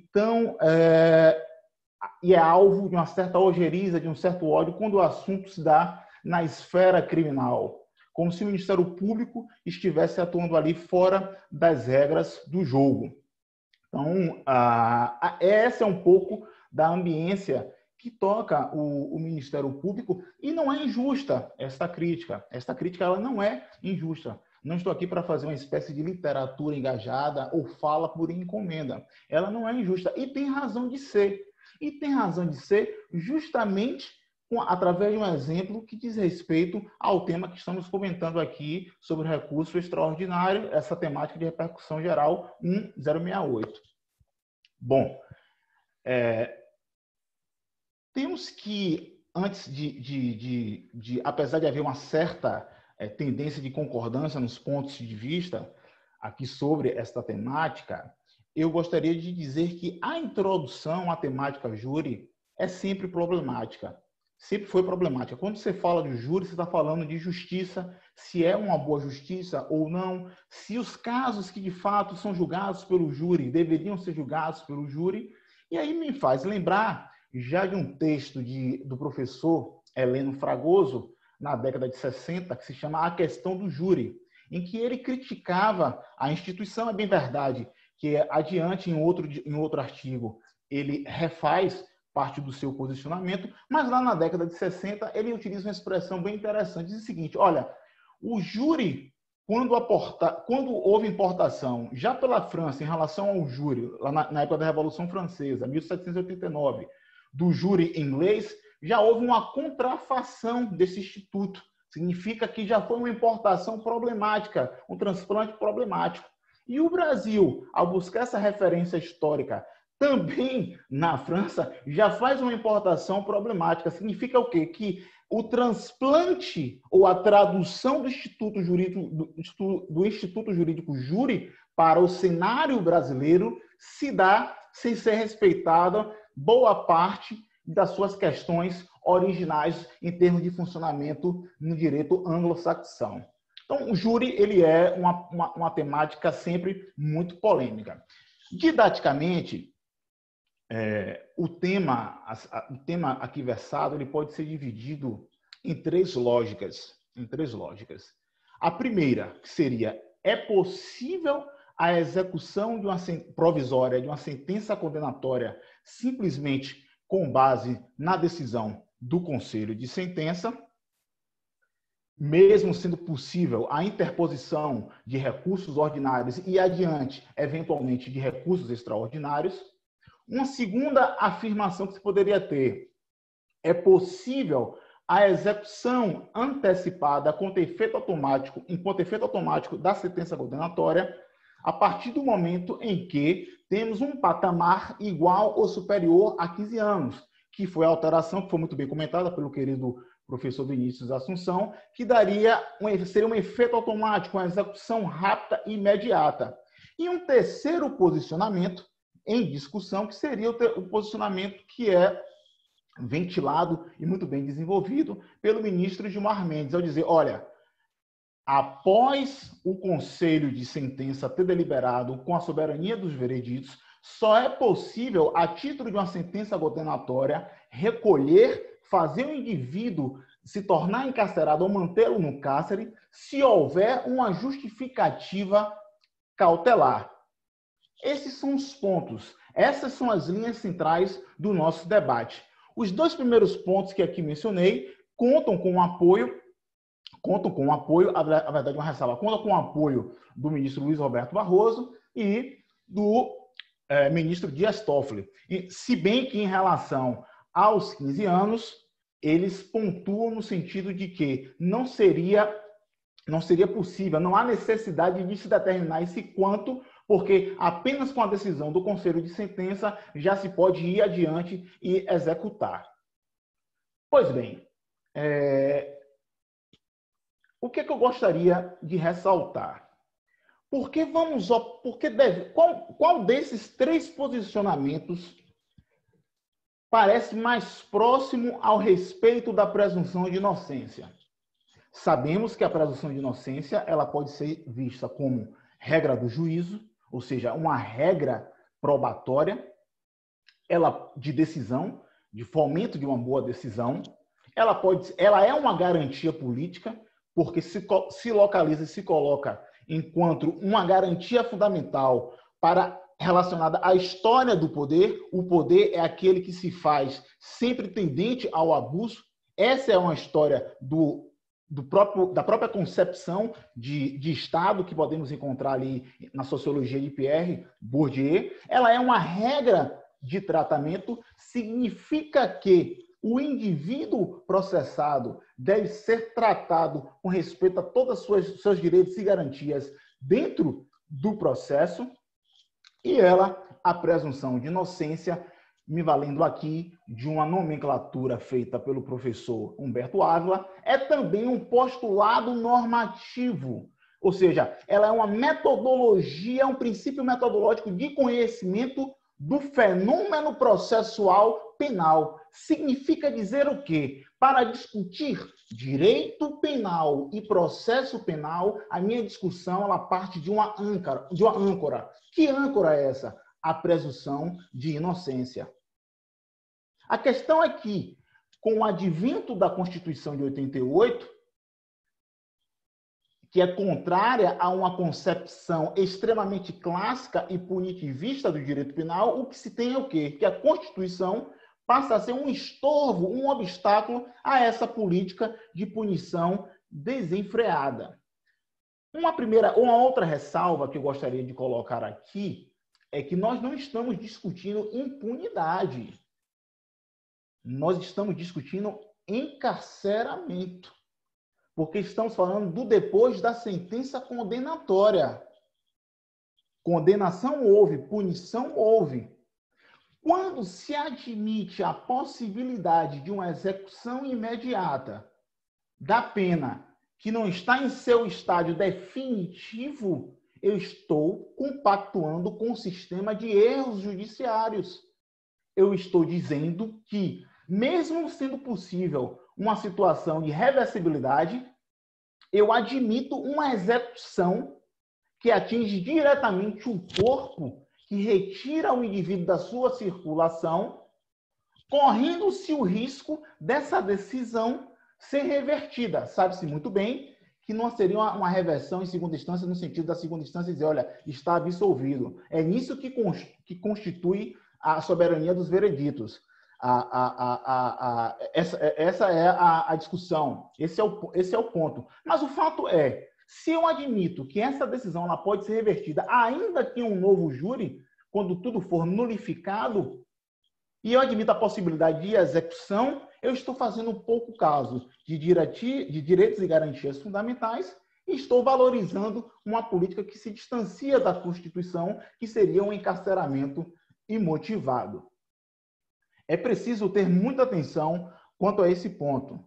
e é alvo de uma certa ojeriza, de um certo ódio, quando o assunto se dá na esfera criminal, como se o Ministério Público estivesse atuando ali fora das regras do jogo. Então, essa é um pouco da ambiência que toca o Ministério Público, e não é injusta esta crítica. Esta crítica ela não é injusta. Não estou aqui para fazer uma espécie de literatura engajada ou fala por encomenda. Ela não é injusta e tem razão de ser. E tem razão de ser justamente através de um exemplo que diz respeito ao tema que estamos comentando aqui sobre recurso extraordinário, essa temática de repercussão geral 1068. Bom, temos que, antes apesar de haver uma certa tendência de concordância nos pontos de vista aqui sobre esta temática, eu gostaria de dizer que a introdução à temática júri é sempre problemática. Sempre foi problemática. Quando você fala de júri, você está falando de justiça, se é uma boa justiça ou não, se os casos que de fato são julgados pelo júri deveriam ser julgados pelo júri. E aí me faz lembrar já de um texto do professor Heleno Fragoso, na década de 60, que se chama A Questão do Júri, em que ele criticava a instituição. É bem verdade que adiante, em outro artigo, ele refaz parte do seu posicionamento, mas lá na década de 60 ele utiliza uma expressão bem interessante, diz o seguinte, olha, o júri, quando houve importação, já pela França, em relação ao júri, lá na época da Revolução Francesa, 1789, do júri inglês, já houve uma contrafação desse instituto. Significa que já foi uma importação problemática, um transplante problemático. E o Brasil, ao buscar essa referência histórica, também na França, já faz uma importação problemática. Significa o quê? Que o transplante ou a tradução do Instituto Jurídico Júri para o cenário brasileiro se dá sem ser respeitada boa parte das suas questões originais em termos de funcionamento no direito anglo-saxão. Então, o júri ele é uma temática sempre muito polêmica. Didaticamente, o tema aqui versado ele pode ser dividido em três lógicas. A primeira seria, é possível a execução provisória de uma sentença condenatória simplesmente com base na decisão do Conselho de Sentença, mesmo sendo possível a interposição de recursos ordinários e adiante, eventualmente, de recursos extraordinários. Uma segunda afirmação que se poderia ter, é possível a execução antecipada enquanto efeito automático da sentença condenatória a partir do momento em que temos um patamar igual ou superior a 15 anos, que foi a alteração que foi muito bem comentada pelo querido professor Vinícius Assunção, que seria um efeito automático, uma execução rápida e imediata. E um terceiro posicionamento em discussão, que seria o posicionamento que é ventilado e muito bem desenvolvido pelo ministro Gilmar Mendes, ao dizer, olha, após o conselho de sentença ter deliberado com a soberania dos vereditos, só é possível, a título de uma sentença condenatória, recolher, fazer o indivíduo se tornar encarcerado ou mantê-lo no cárcere, se houver uma justificativa cautelar. Esses são os pontos, essas são as linhas centrais do nosso debate. Os dois primeiros pontos que aqui mencionei contam com o apoio, a verdade, uma ressalva, contam com o apoio do ministro Luiz Roberto Barroso e do ministro Dias Toffoli. E, se bem que em relação aos 15 anos, eles pontuam no sentido de que não seria possível, não há necessidade de se determinar esse quanto, porque apenas com a decisão do Conselho de Sentença já se pode ir adiante e executar. Pois bem, o que eu gostaria de ressaltar? Qual desses três posicionamentos parece mais próximo ao respeito da presunção de inocência? Sabemos que a presunção de inocência ela pode ser vista como regra do juízo, ou seja, uma regra probatória, ela de decisão, de fomento de uma boa decisão. Ela é uma garantia política, porque se localiza e se coloca enquanto uma garantia fundamental relacionada à história do poder. O poder é aquele que se faz sempre tendente ao abuso. Essa é uma história da própria concepção de Estado que podemos encontrar ali na sociologia de Pierre Bourdieu. Ela é uma regra de tratamento, significa que o indivíduo processado deve ser tratado com respeito a todos os seus direitos e garantias dentro do processo, e a presunção de inocência, me valendo aqui de uma nomenclatura feita pelo professor Humberto Ávila, é também um postulado normativo, ou seja, ela é uma metodologia, um princípio metodológico de conhecimento do fenômeno processual penal. Significa dizer o quê? Para discutir direito penal e processo penal, a minha discussão ela parte de uma âncora. Que âncora é essa? A presunção de inocência. A questão é que, com o advento da Constituição de 88, que é contrária a uma concepção extremamente clássica e punitivista do direito penal, o que se tem é o quê? Que a Constituição passa a ser um estorvo, um obstáculo a essa política de punição desenfreada. Uma outra ressalva que eu gostaria de colocar aqui é que nós não estamos discutindo impunidade. Nós estamos discutindo encarceramento. Porque estamos falando do depois da sentença condenatória. Condenação houve, punição houve. Quando se admite a possibilidade de uma execução imediata da pena que não está em seu estágio definitivo, eu estou compactuando com o sistema de erros judiciários. Eu estou dizendo que, mesmo sendo possível uma situação de reversibilidade, eu admito uma execução que atinge diretamente o corpo, que retira o indivíduo da sua circulação, correndo-se o risco dessa decisão ser revertida. Sabe-se muito bem que não seria uma reversão em segunda instância, no sentido da segunda instância dizer, olha, está absolvido. É nisso que constitui a soberania dos vereditos. Essa é a discussão, esse é o ponto. Mas o fato é, se eu admito que essa decisão ela pode ser revertida, ainda que um novo júri, quando tudo for nulificado, e eu admito a possibilidade de execução, eu estou fazendo um pouco caso de direitos e garantias fundamentais e estou valorizando uma política que se distancia da Constituição, que seria um encarceramento imotivado. É preciso ter muita atenção quanto a esse ponto.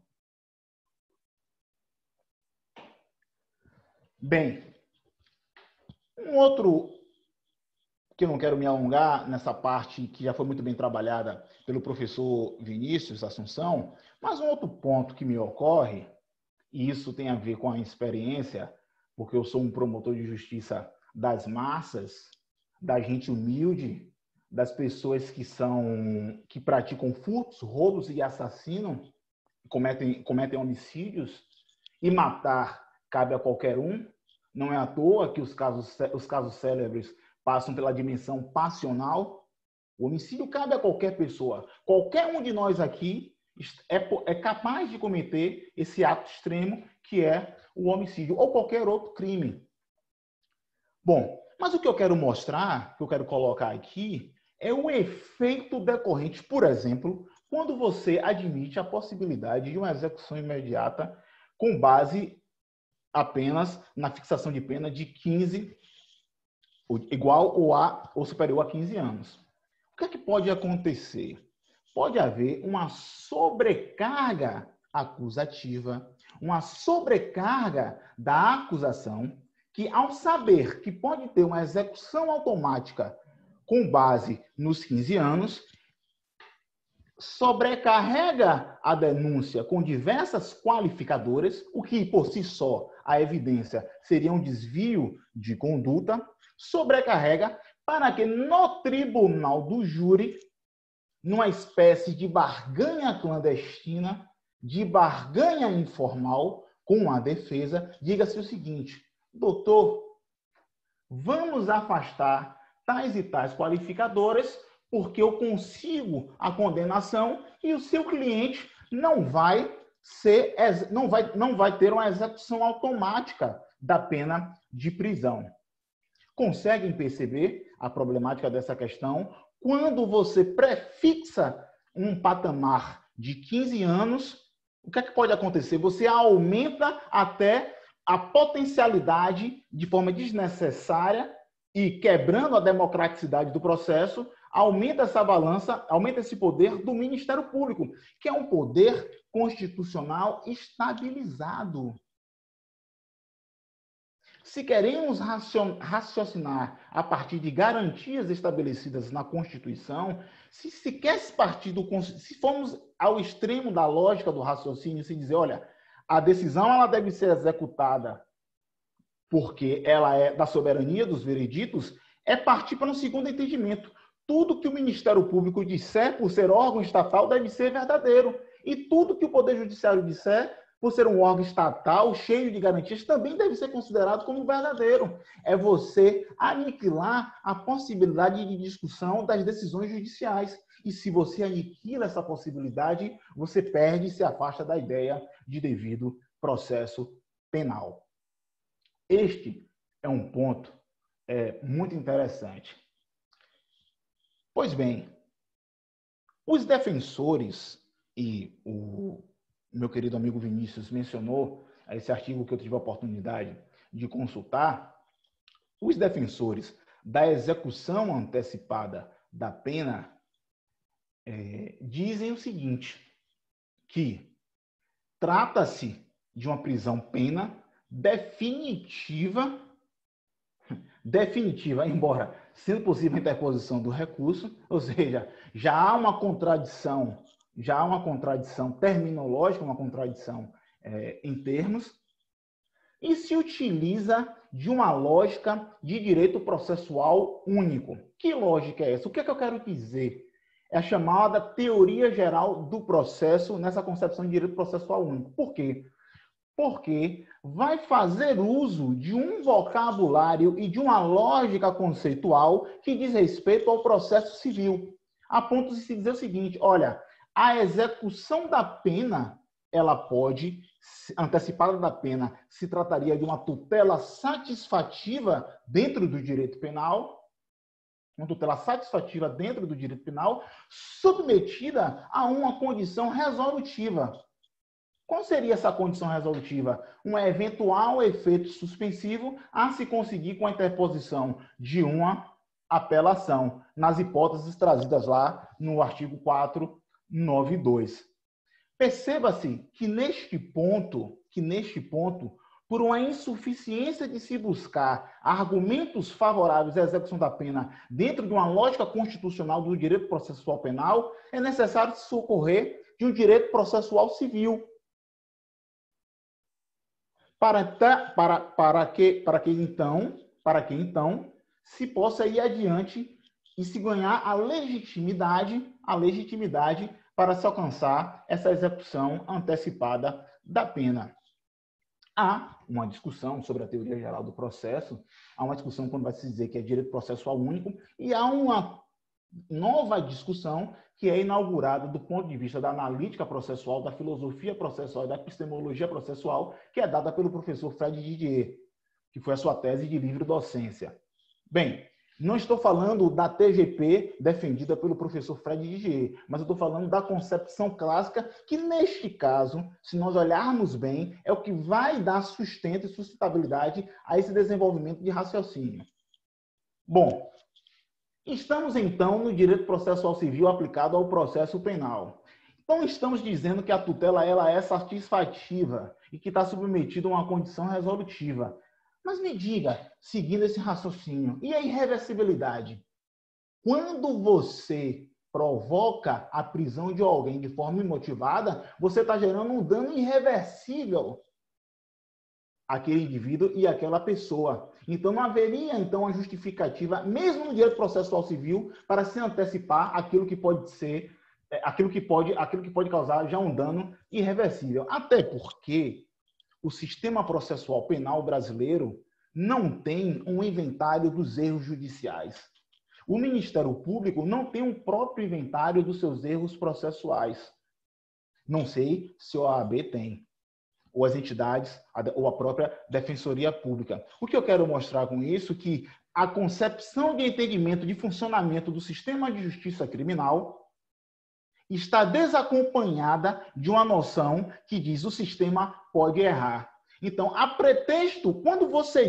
Bem, um outro que eu não quero me alongar nessa parte que já foi muito bem trabalhada pelo professor Vinícius Assunção, mas um outro ponto que me ocorre, e isso tem a ver com a experiência, porque eu sou um promotor de justiça das massas, da gente humilde, das pessoas que praticam furtos, roubos e assassinam, cometem homicídios, e matar cabe a qualquer um. Não é à toa que os casos célebres passam pela dimensão passional. O homicídio cabe a qualquer pessoa. Qualquer um de nós aqui é capaz de cometer esse ato extremo que é o homicídio ou qualquer outro crime. Bom, mas o que eu quero mostrar, que eu quero colocar aqui, é o efeito decorrente, por exemplo, quando você admite a possibilidade de uma execução imediata com base apenas na fixação de pena de 15, igual ou superior a 15 anos. O que é que pode acontecer? Pode haver uma sobrecarga acusativa, uma sobrecarga da acusação, que ao saber que pode ter uma execução automática com base nos 15 anos, sobrecarrega a denúncia com diversas qualificadoras, o que por si só a evidência seria um desvio de conduta, sobrecarrega para que no tribunal do júri, numa espécie de barganha clandestina, de barganha informal com a defesa, diga-se o seguinte: doutor, vamos afastar tais e tais qualificadoras porque eu consigo a condenação e o seu cliente não vai ter uma execução automática da pena de prisão. Conseguem perceber a problemática dessa questão? Quando você prefixa um patamar de 15 anos, o que é que pode acontecer? Você aumenta até a potencialidade de forma desnecessária e quebrando a democraticidade do processo, aumenta essa balança, aumenta esse poder do Ministério Público, que é um poder constitucional estabilizado. Se queremos raciocinar a partir de garantias estabelecidas na Constituição, se formos ao extremo da lógica do raciocínio, se dizer, olha, a decisão ela deve ser executada porque ela é da soberania dos vereditos, é partir para um segundo entendimento. Tudo que o Ministério Público disser, por ser órgão estatal, deve ser verdadeiro. E tudo que o Poder Judiciário disser, por ser um órgão estatal, cheio de garantias, também deve ser considerado como verdadeiro. É você aniquilar a possibilidade de discussão das decisões judiciais. E se você aniquila essa possibilidade, você perde e se afasta da ideia de devido processo penal. Este é um ponto muito interessante. Pois bem, os defensores, e o meu querido amigo Vinícius mencionou esse artigo que eu tive a oportunidade de consultar, os defensores da execução antecipada da pena dizem o seguinte, que trata-se de uma prisão-pena definitiva, embora sendo possível a interposição do recurso, ou seja, já há uma contradição terminológica, uma contradição em termos, e se utiliza de uma lógica de direito processual único. Que lógica é essa? O que é que eu quero dizer? É a chamada teoria geral do processo nessa concepção de direito processual único. Por quê? Porque vai fazer uso de um vocabulário e de uma lógica conceitual que diz respeito ao processo civil. A ponto de se dizer o seguinte, olha, a execução da pena, ela pode, antecipada da pena, se trataria de uma tutela satisfativa dentro do direito penal, uma tutela satisfativa dentro do direito penal, submetida a uma condição resolutiva. Qual seria essa condição resolutiva? Um eventual efeito suspensivo a se conseguir com a interposição de uma apelação, nas hipóteses trazidas lá no artigo 492. Perceba-se que neste ponto, por uma insuficiência de se buscar argumentos favoráveis à execução da pena dentro de uma lógica constitucional do direito processual penal, é necessário se socorrer de um direito processual civil. Para que então se possa ir adiante e se ganhar a legitimidade para se alcançar essa execução antecipada da pena. Há uma discussão sobre a teoria geral do processo, há uma discussão quando vai se dizer que é direito processual único, e há uma nova discussão que é inaugurada do ponto de vista da analítica processual, da filosofia processual e da epistemologia processual, que é dada pelo professor Fred Didier, que foi a sua tese de livre docência. Bem, não estou falando da TGP defendida pelo professor Fred Didier, mas eu estou falando da concepção clássica, que neste caso, se nós olharmos bem, é o que vai dar sustento e sustentabilidade a esse desenvolvimento de raciocínio. Bom, estamos então no direito processual civil aplicado ao processo penal. Então estamos dizendo que a tutela ela é satisfativa e que está submetida a uma condição resolutiva. Mas me diga, seguindo esse raciocínio, e a irreversibilidade? Quando você provoca a prisão de alguém de forma imotivada, você está gerando um dano irreversível àquele indivíduo e àquela pessoa. Então, não haveria, então, a justificativa, mesmo no direito processual civil, para se antecipar aquilo que pode ser, aquilo que pode causar já um dano irreversível. Até porque o sistema processual penal brasileiro não tem um inventário dos erros judiciais. O Ministério Público não tem um próprio inventário dos seus erros processuais. Não sei se a OAB tem, ou as entidades, ou a própria Defensoria Pública. O que eu quero mostrar com isso é que a concepção de entendimento de funcionamento do sistema de justiça criminal está desacompanhada de uma noção que diz o sistema pode errar. Então, a pretexto, quando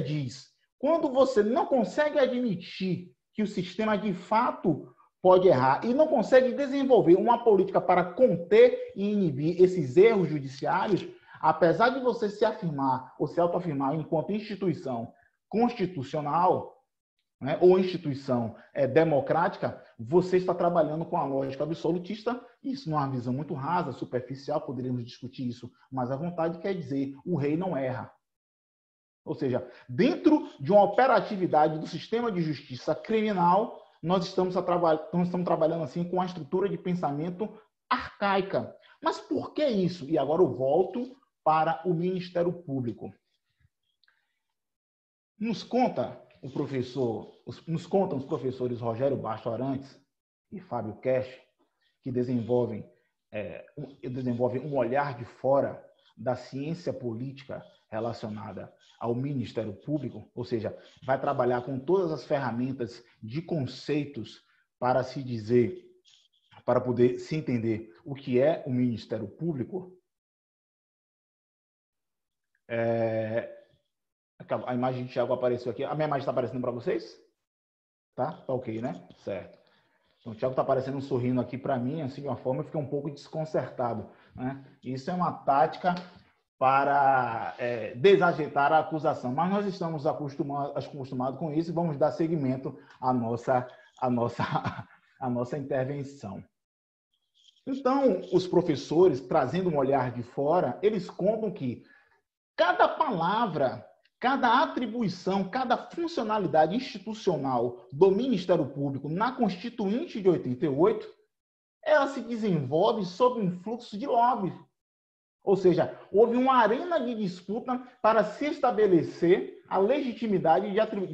você não consegue admitir que o sistema de fato pode errar e não consegue desenvolver uma política para conter e inibir esses erros judiciários, apesar de você se afirmar ou se autoafirmar enquanto instituição constitucional, né, ou instituição democrática, você está trabalhando com a lógica absolutista, isso numa visão muito rasa, superficial, poderíamos discutir isso mais à vontade, quer dizer, o rei não erra. Ou seja, dentro de uma operatividade do sistema de justiça criminal, nós estamos trabalhando assim com uma estrutura de pensamento arcaica. Mas por que isso? E agora eu volto para o Ministério Público. Nos contam os professores Rogério Basto Arantes e Fábio Cash, que desenvolvem um olhar de fora da ciência política relacionada ao Ministério Público, ou seja, vai trabalhar com todas as ferramentas de conceitos para se dizer, para poder se entender o que é o Ministério Público. A imagem de Tiago apareceu aqui. A minha imagem está aparecendo para vocês? Tá ok, né? Certo. Então, o Tiago está aparecendo sorrindo aqui para mim, assim, de uma forma, eu fiquei um pouco desconcertado, né? Isso é uma tática para desajeitar a acusação. Mas nós estamos acostumados com isso e vamos dar seguimento à nossa intervenção. Então, os professores, trazendo um olhar de fora, eles contam que cada palavra, cada atribuição, cada funcionalidade institucional do Ministério Público na Constituinte de 88, ela se desenvolve sob um fluxo de lobby. Ou seja, houve uma arena de disputa para se estabelecer a legitimidade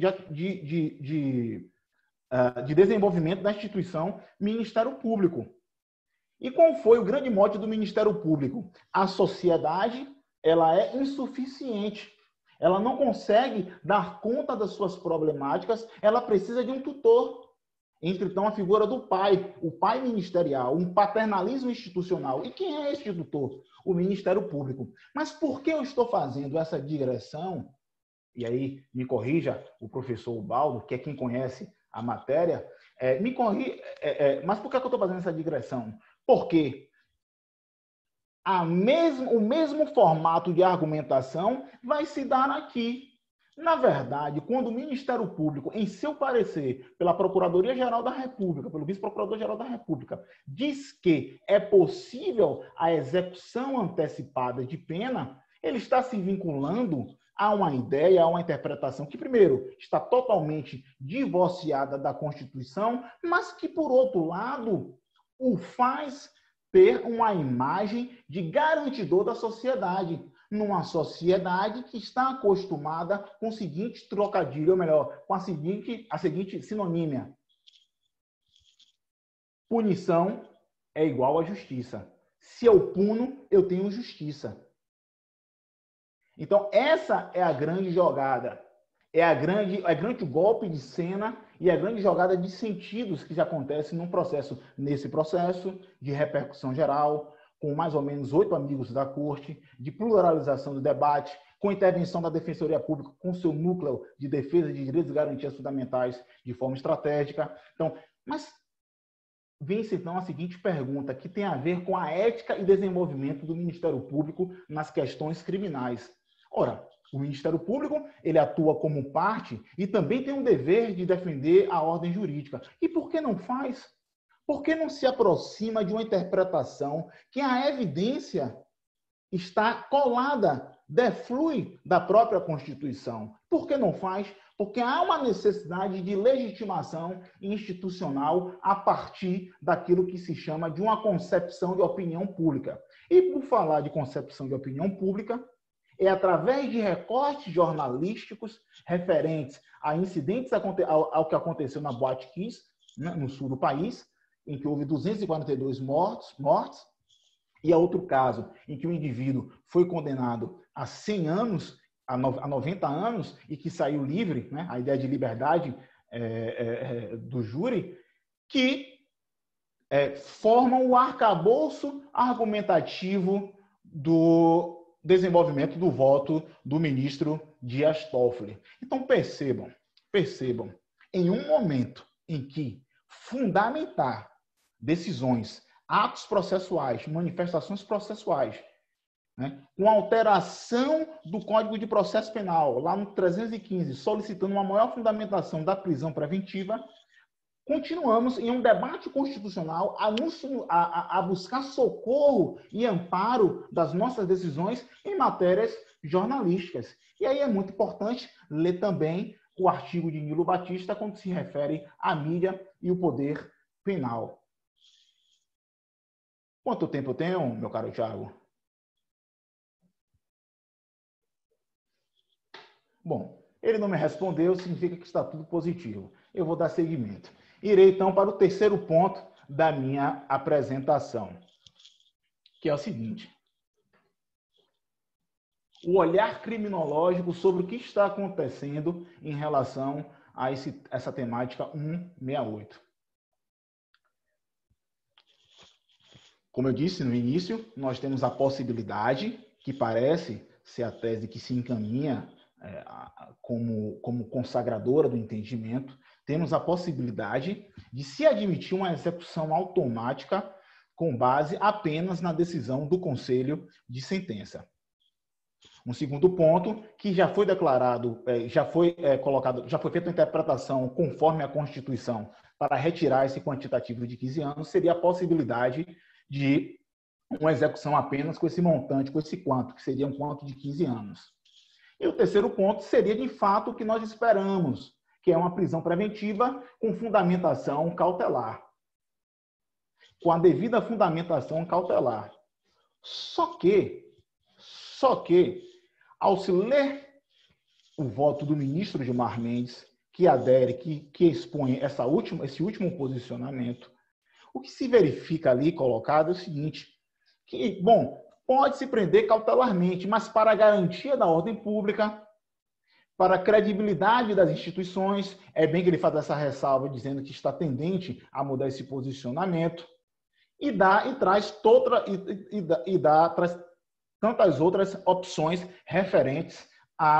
de desenvolvimento da instituição Ministério Público. E qual foi o grande mote do Ministério Público? A sociedade, ela é insuficiente. Ela não consegue dar conta das suas problemáticas, ela precisa de um tutor. Entra, então, a figura do pai, o pai ministerial, um paternalismo institucional. E quem é esse tutor? O Ministério Público. Mas por que eu estou fazendo essa digressão? E aí, me corrija o professor Ubaldo, que é quem conhece a matéria, mas por que eu estou fazendo essa digressão? Porque o mesmo formato de argumentação vai se dar aqui. Na verdade, quando o Ministério Público, em seu parecer, pela Procuradoria-Geral da República, pelo Vice-Procurador-Geral da República, diz que é possível a execução antecipada de pena, ele está se vinculando a uma ideia, a uma interpretação que, primeiro, está totalmente divorciada da Constituição, mas que, por outro lado, o faz ter uma imagem de garantidor da sociedade, numa sociedade que está acostumada com o seguinte trocadilho, ou melhor, com a seguinte sinonímia. Punição é igual a justiça. Se eu puno, eu tenho justiça. Então, essa é a grande jogada. É grande golpe de cena e a grande jogada de sentidos que já acontece nesse processo de repercussão geral, com mais ou menos 8 amigos da corte, de pluralização do debate, com intervenção da Defensoria Pública, com seu núcleo de defesa de direitos e garantias fundamentais de forma estratégica. Então, mas vem-se então a seguinte pergunta, que tem a ver com a ética e desenvolvimento do Ministério Público nas questões criminais. Ora, o Ministério Público, ele atua como parte e também tem um dever de defender a ordem jurídica. E por que não faz? Por que não se aproxima de uma interpretação que a evidência está colada, deflui da própria Constituição? Por que não faz? Porque há uma necessidade de legitimação institucional a partir daquilo que se chama de uma concepção de opinião pública. E por falar de concepção de opinião pública, é através de recortes jornalísticos referentes a incidentes ao que aconteceu na Boate Kiss, né, no sul do país, em que houve 242 mortes, e há outro caso em que o indivíduo foi condenado a 100 anos, a 90 anos, e que saiu livre, né, a ideia de liberdade do júri, que formam o arcabouço argumentativo do desenvolvimento do voto do ministro Dias Toffoli. Então, percebam, em um momento em que fundamentar decisões, atos processuais, manifestações processuais, né, com alteração do Código de Processo Penal, lá no 315, solicitando uma maior fundamentação da prisão preventiva, continuamos em um debate constitucional a buscar socorro e amparo das nossas decisões em matérias jornalísticas. E aí é muito importante ler também o artigo de Nilo Batista quando se refere à mídia e o poder penal. Quanto tempo eu tenho, meu caro Thiago? Bom, ele não me respondeu, significa que está tudo positivo. Eu vou dar seguimento. Irei, então, para o terceiro ponto da minha apresentação, que é o seguinte. O olhar criminológico sobre o que está acontecendo em relação a essa temática 168. Como eu disse no início, nós temos a possibilidade, que parece ser a tese que se encaminha como consagradora do entendimento, temos a possibilidade de se admitir uma execução automática com base apenas na decisão do Conselho de Sentença. Um segundo ponto, que já foi declarado, já foi feita a interpretação conforme a Constituição para retirar esse quantitativo de 15 anos, seria a possibilidade de uma execução apenas com esse montante, com esse quanto, que seria um quanto de 15 anos. E o terceiro ponto seria, de fato, o que nós esperamos, que é uma prisão preventiva com fundamentação cautelar. Com a devida fundamentação cautelar. Só que, ao se ler o voto do ministro Gilmar Mendes, que adere, que expõe esse último posicionamento, o que se verifica ali colocado é o seguinte, que, bom, pode se prender cautelarmente, mas para a garantia da ordem pública, para a credibilidade das instituições, é bem que ele faz essa ressalva dizendo que está tendente a mudar esse posicionamento, traz tantas outras opções referentes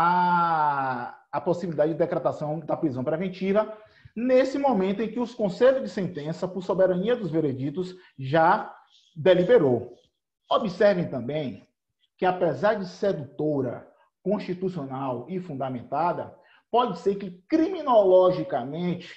à possibilidade de decretação da prisão preventiva, nesse momento em que os conselhos de sentença, por soberania dos vereditos, já deliberou. Observem também que, apesar de sedutora, constitucional e fundamentada, pode ser que criminologicamente,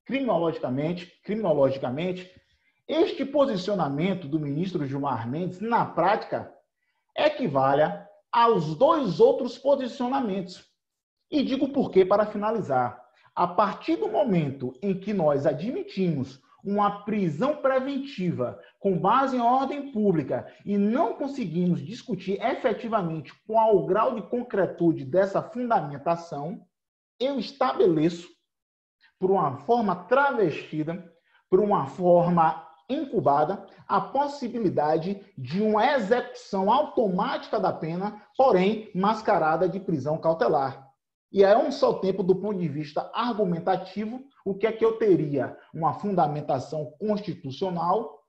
este posicionamento do ministro Gilmar Mendes, na prática, equivalha aos dois outros posicionamentos. E digo por quê para finalizar. A partir do momento em que nós admitimos uma prisão preventiva com base em ordem pública e não conseguimos discutir efetivamente qual o grau de concretude dessa fundamentação, eu estabeleço, por uma forma travestida, por uma forma incubada, a possibilidade de uma execução automática da pena, porém mascarada de prisão cautelar. E a um só tempo, do ponto de vista argumentativo, o que é que eu teria? Uma fundamentação constitucional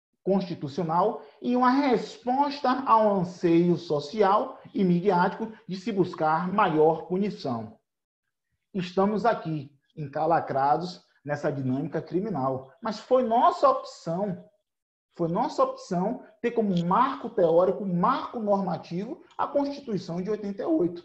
e uma resposta ao anseio social e midiático de se buscar maior punição. Estamos aqui, encalacrados nessa dinâmica criminal, mas foi nossa opção ter como marco teórico, marco normativo, a Constituição de 88.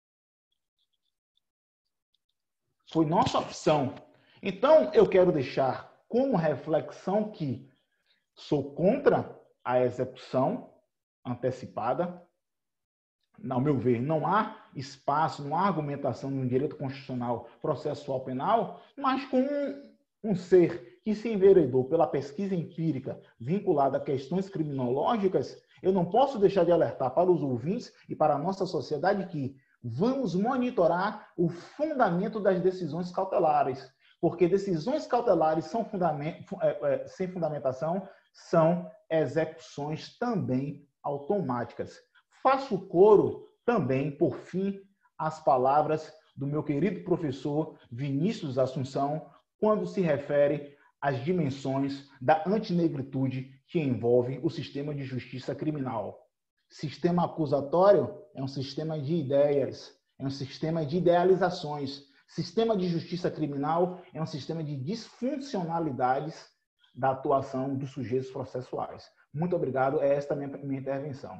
Foi nossa opção. Então, eu quero deixar como reflexão que sou contra a execução antecipada. Ao meu ver, não há espaço, não há argumentação no direito constitucional processual penal, mas com um ser que se enveredou pela pesquisa empírica vinculada a questões criminológicas, eu não posso deixar de alertar para os ouvintes e para a nossa sociedade que vamos monitorar o fundamento das decisões cautelares, porque decisões cautelares sem fundamentação são execuções também automáticas. Faço coro também, por fim, às palavras do meu querido professor Vinícius Assunção, quando se refere às dimensões da antinegritude que envolve o sistema de justiça criminal. Sistema acusatório é um sistema de ideias, é um sistema de idealizações. Sistema de justiça criminal é um sistema de disfuncionalidades da atuação dos sujeitos processuais. Muito obrigado, esta é a minha intervenção.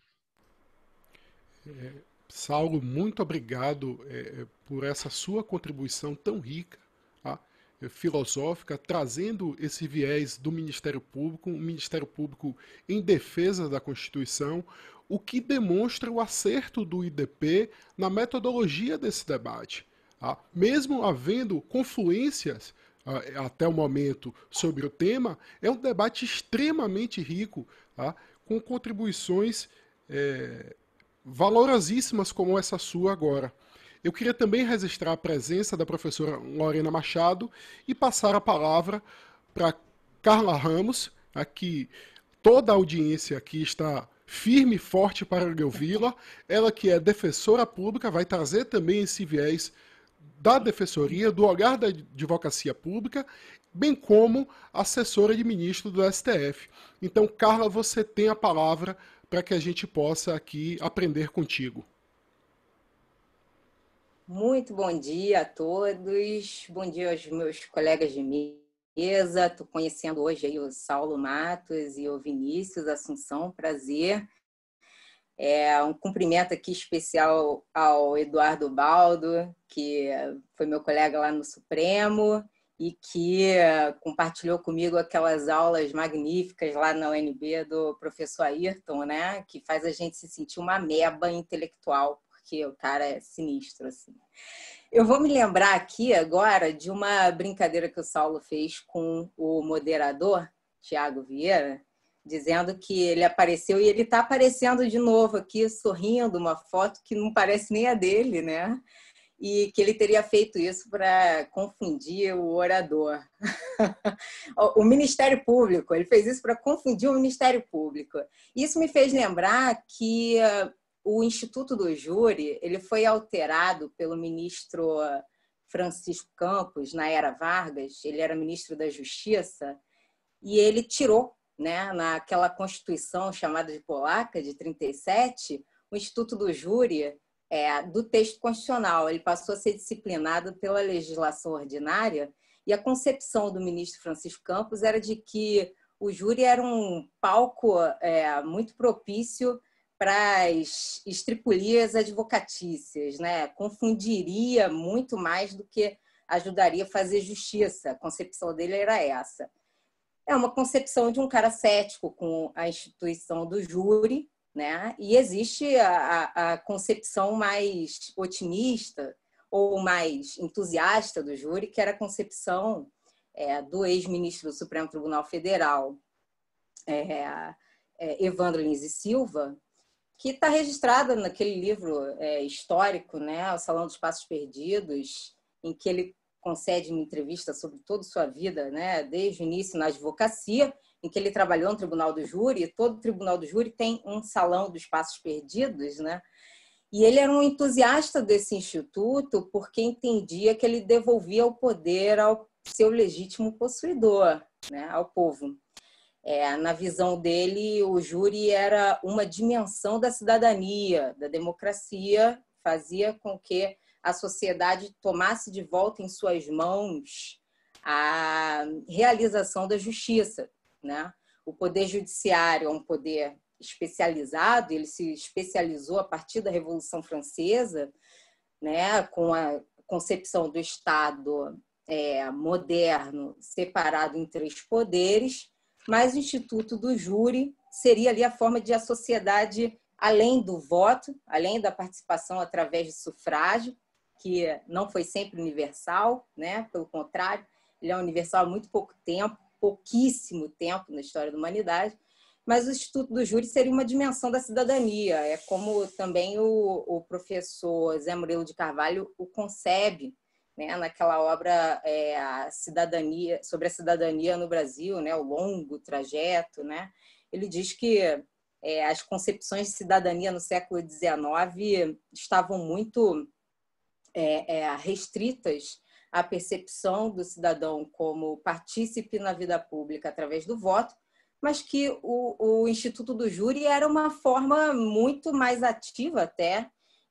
Saulo, muito obrigado por essa sua contribuição tão rica, tá? Filosófica, trazendo esse viés do Ministério Público, um Ministério Público em defesa da Constituição, o que demonstra o acerto do IDP na metodologia desse debate. Tá? Mesmo havendo confluências até o momento sobre o tema, é um debate extremamente rico, tá? Com contribuições valorosíssimas como essa sua agora. Eu queria também registrar a presença da professora Lorena Machado e passar a palavra para Carla Ramos, que toda a audiência aqui está firme e forte para ouvi-la. Ela que é defensora pública vai trazer também esse viés da defensoria, do olhar da advocacia pública, bem como assessora de ministro do STF. Então, Carla, você tem a palavra para que a gente possa aqui aprender contigo. Muito bom dia a todos, bom dia aos meus colegas de mesa. Estou conhecendo hoje aí o Saulo Matos e o Vinícius Assunção, prazer. Um cumprimento aqui especial ao Eduardo Baldo, que foi meu colega lá no Supremo e que compartilhou comigo aquelas aulas magníficas lá na UNB do professor Ayrton, né? Que faz a gente se sentir uma ameba intelectual, porque o cara é sinistro, assim. Eu vou me lembrar aqui agora de uma brincadeira que o Saulo fez com o moderador, Tiago Vieira, dizendo que ele apareceu e ele está aparecendo de novo aqui, sorrindo, uma foto que não parece nem a dele, né? E que ele teria feito isso para confundir o orador. O Ministério Público, ele fez isso para confundir o Ministério Público. Isso me fez lembrar que o Instituto do Júri ele foi alterado pelo ministro Francisco Campos, na era Vargas, ele era ministro da Justiça, e ele tirou, né, naquela Constituição chamada de Polaca, de 37, o Instituto do Júri do texto constitucional. Ele passou a ser disciplinado pela legislação ordinária e a concepção do ministro Francisco Campos era de que o júri era um palco muito propício para as estripulias advocatícias, né? Confundiria muito mais do que ajudaria a fazer justiça. A concepção dele era essa. É uma concepção de um cara cético com a instituição do júri, né? E existe a concepção mais otimista ou mais entusiasta do júri, que era a concepção do ex-ministro do Supremo Tribunal Federal, Evandro Lins e Silva, que está registrada naquele livro histórico, né, O Salão dos Passos Perdidos, em que ele concede uma entrevista sobre toda a sua vida, né, desde o início na advocacia, em que ele trabalhou no Tribunal do Júri, e todo Tribunal do Júri tem um Salão dos Passos Perdidos, né? E ele era um entusiasta desse instituto porque entendia que ele devolvia o poder ao seu legítimo possuidor, né, ao povo. Na visão dele, o júri era uma dimensão da cidadania, da democracia, fazia com que a sociedade tomasse de volta em suas mãos a realização da justiça, né? O poder judiciário é um poder especializado, ele se especializou a partir da Revolução Francesa, né? Com a concepção do Estado moderno, separado em 3 poderes, mas o Instituto do Júri seria ali a forma de a sociedade, além do voto, além da participação através de sufrágio, que não foi sempre universal, né? Pelo contrário, ele é universal há muito pouco tempo, pouquíssimo tempo na história da humanidade, mas o Instituto do Júri seria uma dimensão da cidadania, é como também o professor Zé Murilo de Carvalho o concebe, né, naquela obra a cidadania, sobre a cidadania no Brasil, né, o longo trajeto, né? Ele diz que as concepções de cidadania no século XIX estavam muito restritas à percepção do cidadão como partícipe na vida pública através do voto, mas que o Instituto do Júri era uma forma muito mais ativa até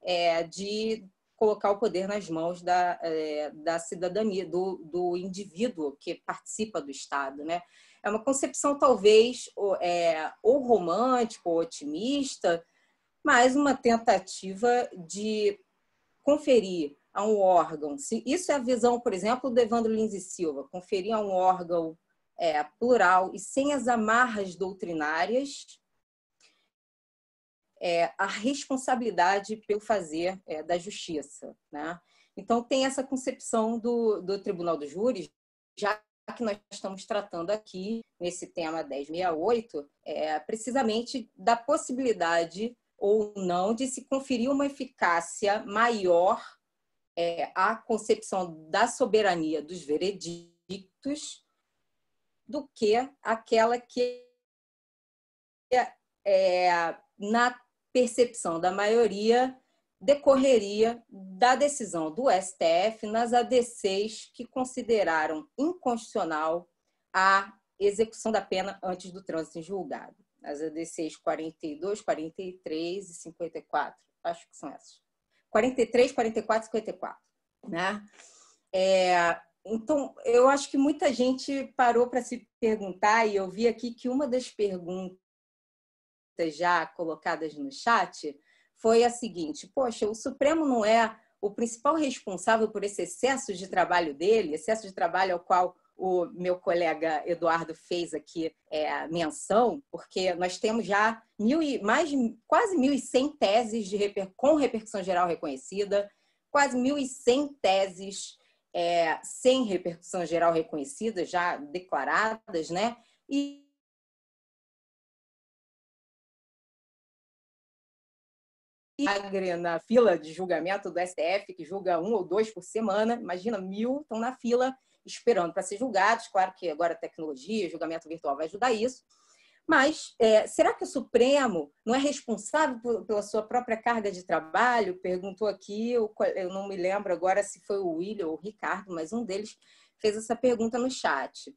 de colocar o poder nas mãos da cidadania, do indivíduo que participa do Estado, né? É uma concepção talvez ou romântica ou otimista, mas uma tentativa de conferir a um órgão. Isso é a visão, por exemplo, do Evandro Lins e Silva, conferir a um órgão plural e sem as amarras doutrinárias a responsabilidade pelo fazer da justiça, né? Então, tem essa concepção do Tribunal do Júri, já que nós estamos tratando aqui, nesse tema 1068, precisamente da possibilidade ou não de se conferir uma eficácia maior à concepção da soberania dos veredictos do que aquela que na percepção da maioria decorreria da decisão do STF nas ADCs que consideraram inconstitucional a execução da pena antes do trânsito em julgado. As ADCs 42, 43 e 54, acho que são essas. 43, 44 e 54, né? Então, eu acho que muita gente parou para se perguntar, e eu vi aqui que uma das perguntas já colocadas no chat foi a seguinte: poxa, o Supremo não é o principal responsável por esse excesso de trabalho dele, excesso de trabalho ao qual o meu colega Eduardo fez aqui menção, porque nós temos já quase 1.100 teses com repercussão geral reconhecida, quase 1.100 teses sem repercussão geral reconhecida, já declaradas, né? E na fila de julgamento do STF, que julga 1 ou 2 por semana, imagina, 1.000 estão na fila esperando para ser julgados. Claro que agora a tecnologia, julgamento virtual vai ajudar isso. Mas será que o Supremo não é responsável pela sua própria carga de trabalho? Perguntou aqui, eu não me lembro agora se foi o William ou o Ricardo, mas um deles fez essa pergunta no chat.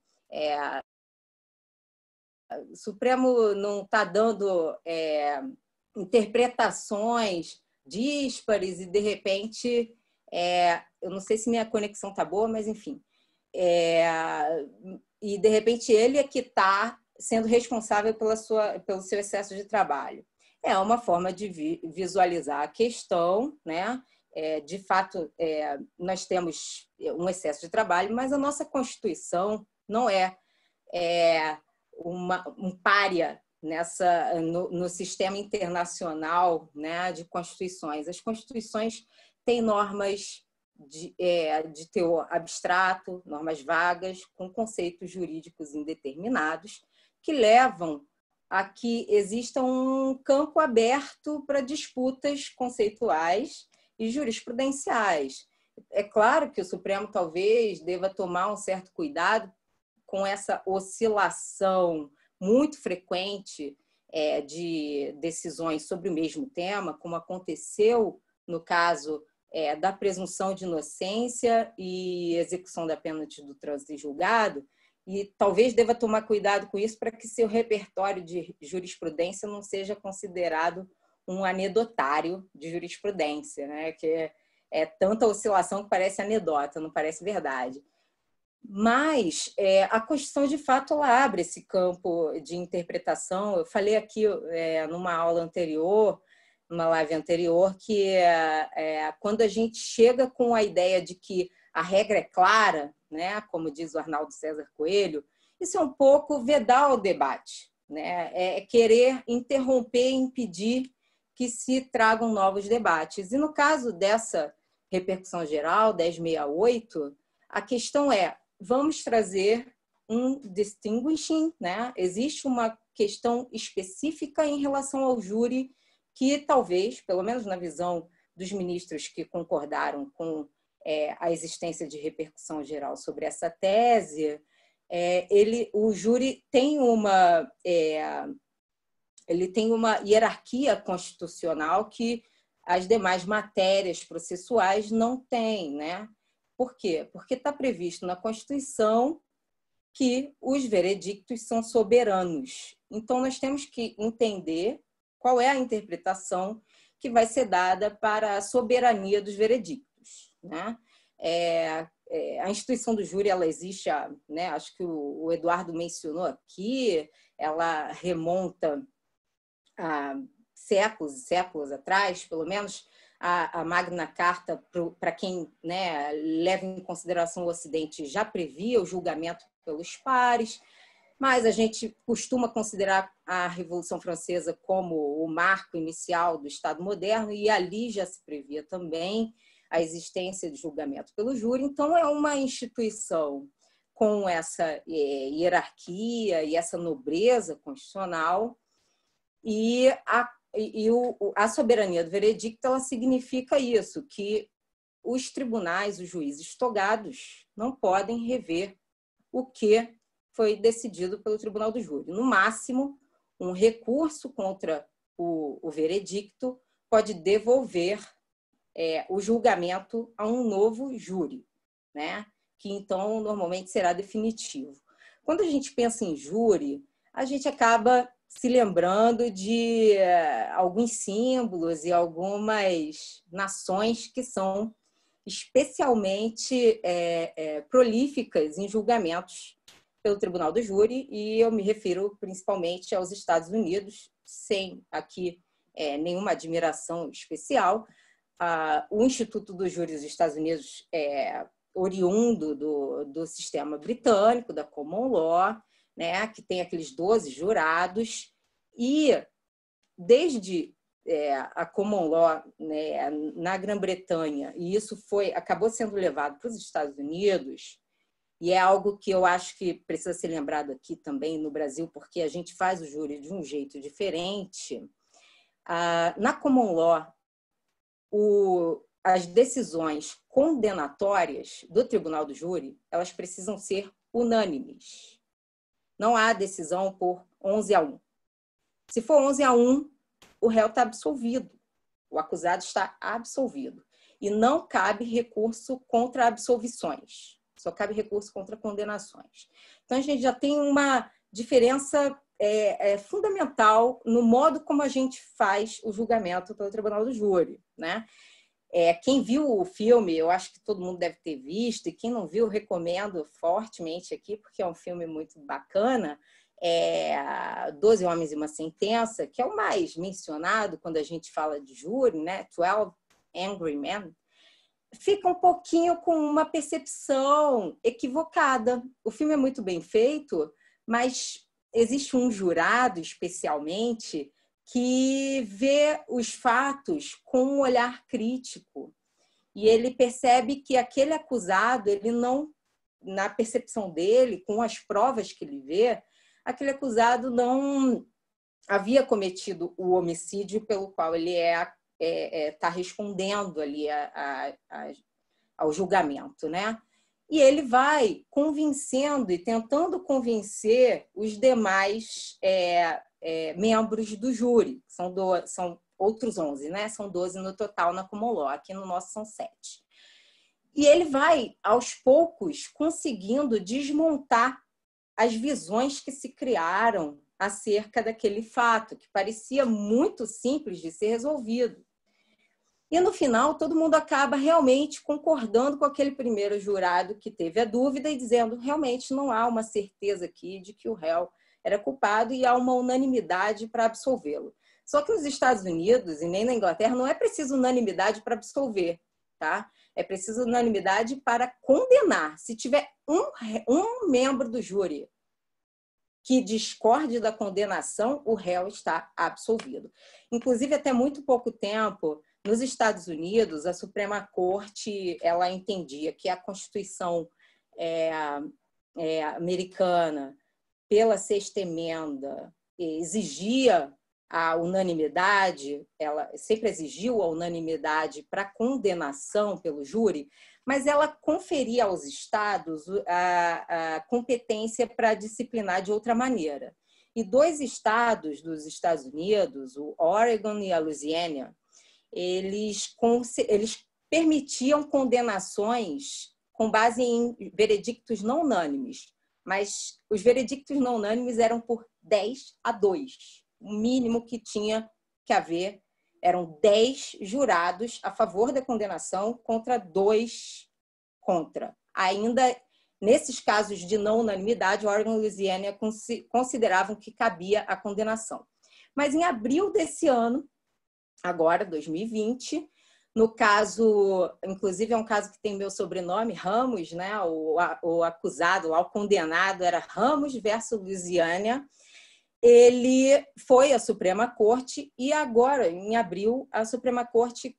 O Supremo não está dando interpretações díspares e, de repente, eu não sei se minha conexão está boa, mas, enfim, e, de repente, ele é que está sendo responsável pelo seu excesso de trabalho. É uma forma de visualizar a questão, né? De fato, nós temos um excesso de trabalho, mas a nossa Constituição não é um pária no sistema internacional, né, de constituições. As constituições têm normas de teor abstrato, normas vagas, com conceitos jurídicos indeterminados, que levam a que exista um campo aberto para disputas conceituais e jurisprudenciais. É claro que o Supremo talvez deva tomar um certo cuidado com essa oscilação muito frequente de decisões sobre o mesmo tema, como aconteceu no caso da presunção de inocência e execução da pena do trânsito em julgado, e talvez deva tomar cuidado com isso para que seu repertório de jurisprudência não seja considerado um anedotário de jurisprudência, né? Que é tanta oscilação que parece anedota, não parece verdade. Mas a Constituição, de fato, ela abre esse campo de interpretação. Eu falei aqui numa aula anterior, numa live anterior, que quando a gente chega com a ideia de que a regra é clara, né, como diz o Arnaldo César Coelho, isso é um pouco vedar o debate, né? É querer interromper e impedir que se tragam novos debates. E no caso dessa repercussão geral, 1068, a questão vamos trazer um distinguishing, né? Existe uma questão específica em relação ao júri que talvez, pelo menos na visão dos ministros que concordaram com a existência de repercussão geral sobre essa tese, o júri tem uma hierarquia constitucional que as demais matérias processuais não têm, né? Por quê? Porque está previsto na Constituição que os veredictos são soberanos. Então, nós temos que entender qual é a interpretação que vai ser dada para a soberania dos veredictos, né? A instituição do júri, ela existe, né? Acho que o Eduardo mencionou aqui, ela remonta a séculos e séculos atrás, pelo menos a Magna Carta, para quem, né, leva em consideração o Ocidente, já previa o julgamento pelos pares, mas a gente costuma considerar a Revolução Francesa como o marco inicial do Estado moderno, e ali já se previa também a existência de julgamento pelo júri. Então, é uma instituição com essa hierarquia e essa nobreza constitucional, e a soberania do veredicto, ela significa isso, que os tribunais, os juízes togados, não podem rever o que foi decidido pelo Tribunal do Júri. No máximo, um recurso contra o veredicto pode devolver o julgamento a um novo júri, né? Que então normalmente será definitivo. Quando a gente pensa em júri, a gente acaba se lembrando de alguns símbolos e algumas nações que são especialmente prolíficas em julgamentos pelo Tribunal do Júri, e eu me refiro principalmente aos Estados Unidos, sem aqui nenhuma admiração especial. O Instituto do Júri dos Estados Unidos é oriundo do sistema britânico, da Common Law, né, que tem aqueles 12 jurados, e desde a Common Law, né, na Grã-Bretanha, e isso acabou sendo levado para os Estados Unidos, e é algo que eu acho que precisa ser lembrado aqui também no Brasil, porque a gente faz o júri de um jeito diferente. Na Common Law, as decisões condenatórias do Tribunal do Júri, elas precisam ser unânimes. Não há decisão por 11-1. Se for 11-1, o réu está absolvido. O acusado está absolvido. E não cabe recurso contra absolvições. Só cabe recurso contra condenações. Então, a gente já tem uma diferença fundamental no modo como a gente faz o julgamento pelo Tribunal do Júri, né? Quem viu o filme, eu acho que todo mundo deve ter visto, e quem não viu, recomendo fortemente aqui, porque é um filme muito bacana, 12 Homens e uma Sentença, que é o mais mencionado quando a gente fala de júri, né? 12 Angry Men, fica um pouquinho com uma percepção equivocada. O filme é muito bem feito, mas existe um jurado, especialmente, que vê os fatos com um olhar crítico. E ele percebe que aquele acusado, ele não, na percepção dele, com as provas que ele vê, aquele acusado não havia cometido o homicídio pelo qual ele está respondendo ali ao julgamento, né? E ele vai convencendo e tentando convencer os demais membros do júri. São outros 11, né? São 12 no total na Kumon. Aqui no nosso são 7. E ele vai, aos poucos, conseguindo desmontar as visões que se criaram acerca daquele fato, que parecia muito simples de ser resolvido. E, no final, todo mundo acaba realmente concordando com aquele primeiro jurado que teve a dúvida e dizendo realmente não há uma certeza aqui de que o réu era culpado e há uma unanimidade para absolvê-lo. Só que nos Estados Unidos e nem na Inglaterra não é preciso unanimidade para absolver, tá? É preciso unanimidade para condenar. Se tiver um membro do júri que discorde da condenação, o réu está absolvido. Inclusive, até muito pouco tempo, nos Estados Unidos, a Suprema Corte ela entendia que a Constituição americana, pela Sexta Emenda, exigia a unanimidade, ela sempre exigiu a unanimidade para condenação pelo júri, mas ela conferia aos estados a competência para disciplinar de outra maneira. E 2 estados dos Estados Unidos, o Oregon e a Louisiana, eles permitiam condenações com base em veredictos não unânimes, mas os veredictos não unânimes eram por 10-2. O mínimo que tinha que haver eram 10 jurados a favor da condenação contra 2 contra. Ainda nesses casos de não unanimidade, Oregon e Louisiana consideravam que cabia a condenação. Mas em abril desse ano, agora, 2020, no caso, inclusive é um caso que tem meu sobrenome, Ramos, né? O acusado lá, o condenado era Ramos versus Louisiana. Ele foi à Suprema Corte e agora, em abril, a Suprema Corte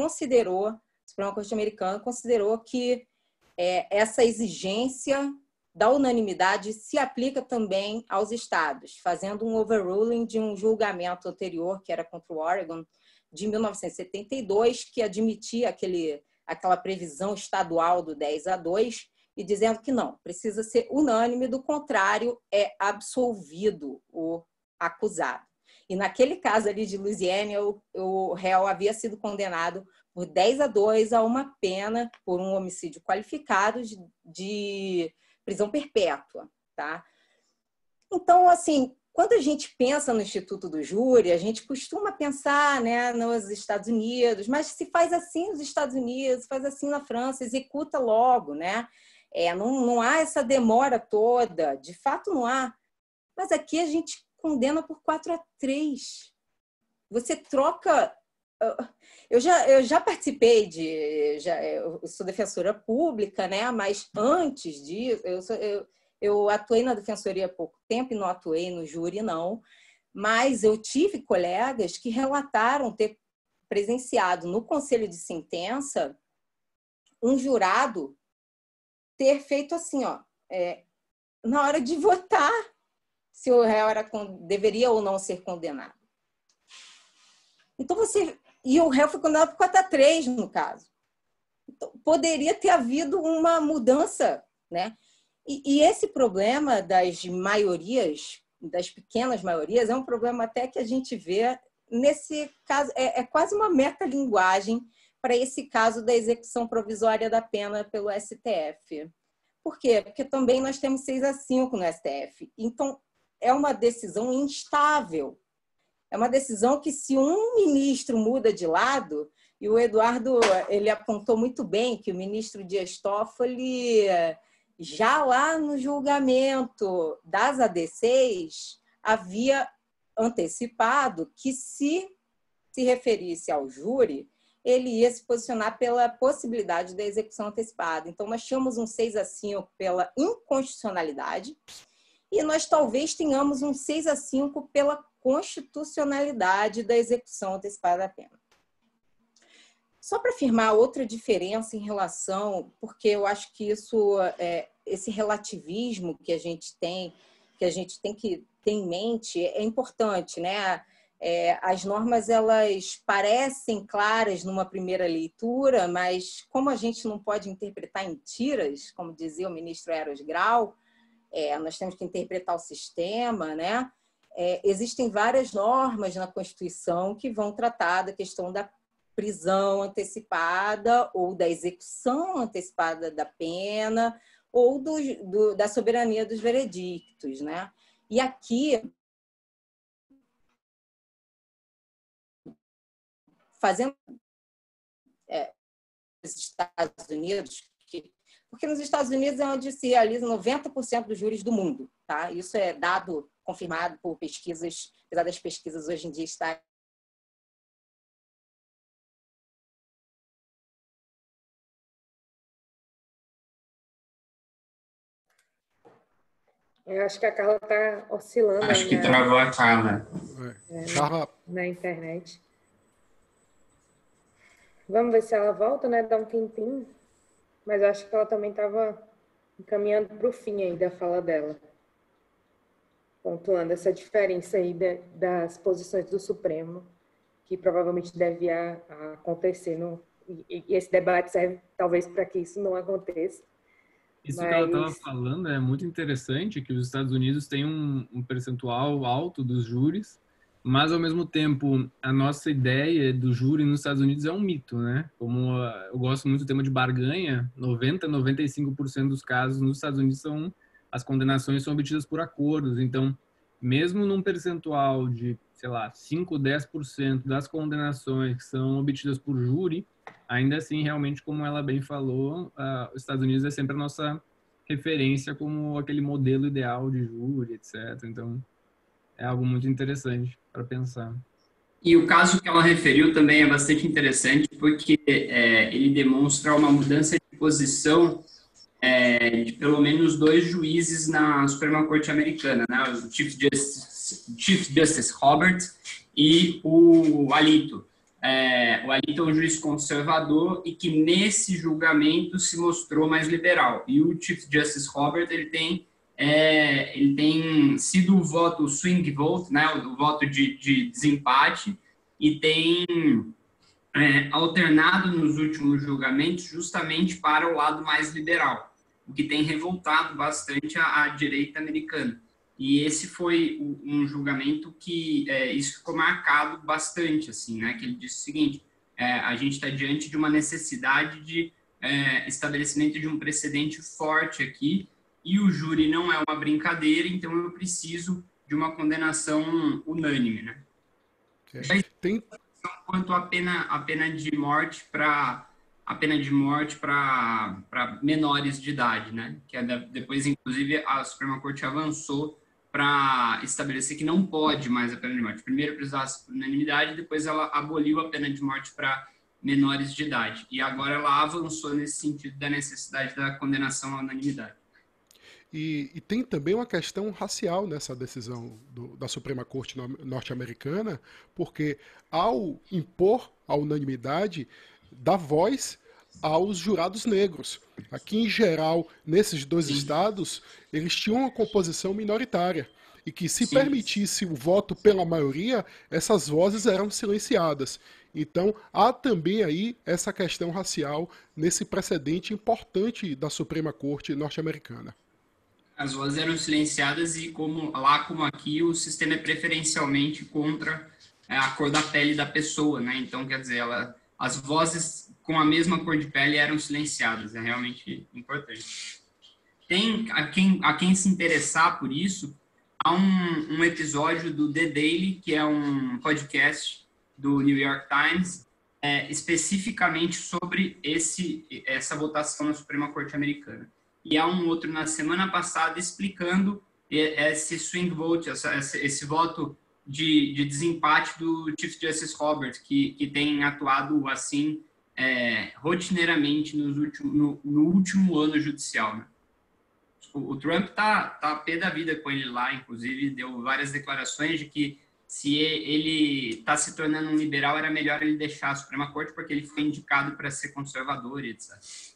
americana considerou que essa exigência da unanimidade se aplica também aos estados, fazendo um overruling de um julgamento anterior, que era contra o Oregon, de 1972, que admitia aquela previsão estadual do 10-2, e dizendo que não, precisa ser unânime, do contrário, é absolvido o acusado. E naquele caso ali de Louisiana, o réu havia sido condenado por 10-2 a uma pena por um homicídio qualificado de prisão perpétua, tá? Então, assim, quando a gente pensa no Instituto do Júri, a gente costuma pensar, né, nos Estados Unidos, mas se faz assim nos Estados Unidos, faz assim na França, executa logo, né? Não há essa demora toda, de fato não há. Mas aqui a gente condena por 4-3. Você troca... Eu já participei eu sou defensora pública, né? Mas antes disso, eu atuei na defensoria há pouco tempo e não atuei no júri, não. Mas eu tive colegas que relataram ter presenciado no conselho de sentença um jurado ter feito assim, ó, na hora de votar se o réu deveria ou não ser condenado. Então, e o réu foi condenado por 4-3, no caso. Então, poderia ter havido uma mudança, né? E esse problema das maiorias, das pequenas maiorias, é um problema até que a gente vê nesse caso, é quase uma metalinguagem para esse caso da execução provisória da pena pelo STF. Por quê? Porque também nós temos 6-5 no STF. Então, é uma decisão instável. É uma decisão que, se um ministro muda de lado, e o Eduardo ele apontou muito bem que o ministro Dias Toffoli já lá no julgamento das ADCs, havia antecipado que, se referisse ao júri, ele ia se posicionar pela possibilidade da execução antecipada. Então, nós tínhamos um 6-5 pela inconstitucionalidade e nós talvez tenhamos um 6-5 pela constitucionalidade da execução antecipada da pena. Só para afirmar outra diferença em relação, porque eu acho que isso, esse relativismo que a gente tem que ter em mente é importante, né? As normas, elas parecem claras numa primeira leitura, mas como a gente não pode interpretar em tiras, como dizia o ministro Eros Grau, nós temos que interpretar o sistema, né? Existem várias normas na Constituição que vão tratar da questão da prisão antecipada ou da execução antecipada da pena ou da soberania dos veredictos, né? E aqui, fazendo os Estados Unidos, porque nos Estados Unidos é onde se realiza 90% dos júris do mundo, tá? Isso é dado confirmado por pesquisas, apesar das pesquisas hoje em dia estarem Eu acho que a Carla está oscilando. Acho que travou a Carla. Na internet. Vamos ver se ela volta, né? Dá um tempinho. Mas eu acho que ela também estava encaminhando para o fim aí da fala dela. Pontuando essa diferença aí das posições do Supremo, que provavelmente deve acontecer. E esse debate serve talvez para que isso não aconteça. Isso que ela estava falando é muito interessante, que os Estados Unidos têm um percentual alto dos júris, mas, ao mesmo tempo, a nossa ideia do júri nos Estados Unidos é um mito, né? Como eu gosto muito do tema de barganha, 95% dos casos nos Estados Unidos as condenações são obtidas por acordos. Então, mesmo num percentual de, sei lá, 5, 10% das condenações que são obtidas por júri, ainda assim, realmente, como ela bem falou, os Estados Unidos é sempre a nossa referência como aquele modelo ideal de júri, etc. Então, é algo muito interessante para pensar. E o caso que ela referiu também é bastante interessante, porque ele demonstra uma mudança de posição de pelo menos 2 juízes na Suprema Corte Americana, né? O Chief Justice Roberts e o Alito. O Alito é um juiz conservador e que nesse julgamento se mostrou mais liberal. E o Chief Justice Roberts, ele tem sido o voto swing vote, né, o voto de desempate, e tem alternado nos últimos julgamentos justamente para o lado mais liberal, o que tem revoltado bastante a direita americana. E esse foi um julgamento que isso ficou marcado bastante, assim, né, que ele disse o seguinte: a gente está diante de uma necessidade de estabelecimento de um precedente forte aqui, e o júri não é uma brincadeira, então eu preciso de uma condenação unânime, né? Quanto à pena de morte para menores de idade, né? Que depois, inclusive, a Suprema Corte avançou para estabelecer que não pode mais a pena de morte. Primeiro precisasse por unanimidade, depois ela aboliu a pena de morte para menores de idade. E agora ela avançou nesse sentido da necessidade da condenação à unanimidade. E tem também uma questão racial nessa decisão da Suprema Corte norte-americana, porque ao impor a unanimidade, dá voz aos jurados negros. Aqui, em geral, nesses 2 estados, eles tinham uma composição minoritária, e que se permitisse o voto pela maioria, essas vozes eram silenciadas. Então, há também aí essa questão racial nesse precedente importante da Suprema Corte norte-americana. As vozes eram silenciadas e, como aqui, o sistema é preferencialmente contra a cor da pele da pessoa, né? Então, quer dizer, as vozes com a mesma cor de pele eram silenciadas. É realmente importante. A quem se interessar por isso, há um episódio do The Daily, que é um podcast do New York Times, especificamente sobre essa votação na Suprema Corte Americana. e há um outro na semana passada explicando esse swing vote, esse voto de desempate do Chief Justice Roberts, que tem atuado assim rotineiramente no último ano judicial, né? O Trump tá pé da vida com ele lá, inclusive deu várias declarações de que se ele está se tornando um liberal, era melhor ele deixar a Suprema Corte porque ele foi indicado para ser conservador e etc.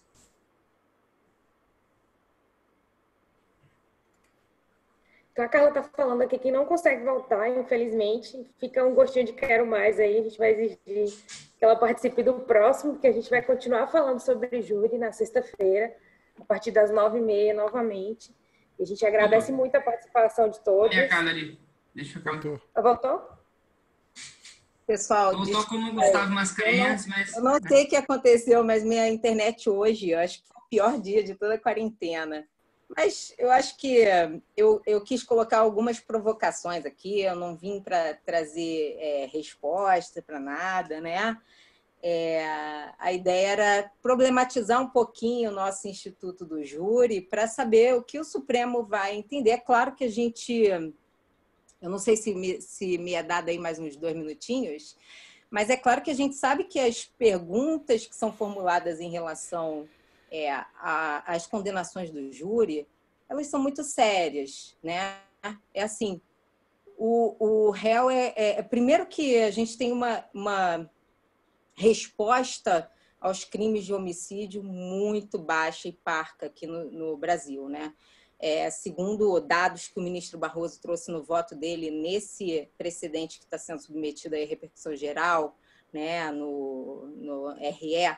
Então, a Carla está falando aqui que não consegue voltar, infelizmente. Fica um gostinho de quero mais aí. A gente vai exigir que ela participe do próximo, porque a gente vai continuar falando sobre júri na sexta-feira, a partir das 9h30 novamente. E a gente agradece muito a participação de todos. Olha a Carla ali. Deixa eu ver. Voltou? Pessoal, voltou como o Gustavo Mascarenhas, mas... Eu não sei o que aconteceu, mas minha internet hoje, eu acho que foi o pior dia de toda a quarentena. Mas eu acho que eu quis colocar algumas provocações aqui, eu não vim para trazer resposta para nada, né? A ideia era problematizar um pouquinho o nosso Instituto do Júri para saber o que o Supremo vai entender. É claro que a gente... Eu não sei se me é dado aí mais uns 2 minutinhos, mas é claro que a gente sabe que as perguntas que são formuladas em relação às condenações do júri, elas são muito sérias, né? É assim, o réu primeiro que a gente tem uma resposta aos crimes de homicídio muito baixa e parca aqui no Brasil, né? Segundo dados que o ministro Barroso trouxe no voto dele nesse precedente que está sendo submetido à repercussão geral, né, no RE,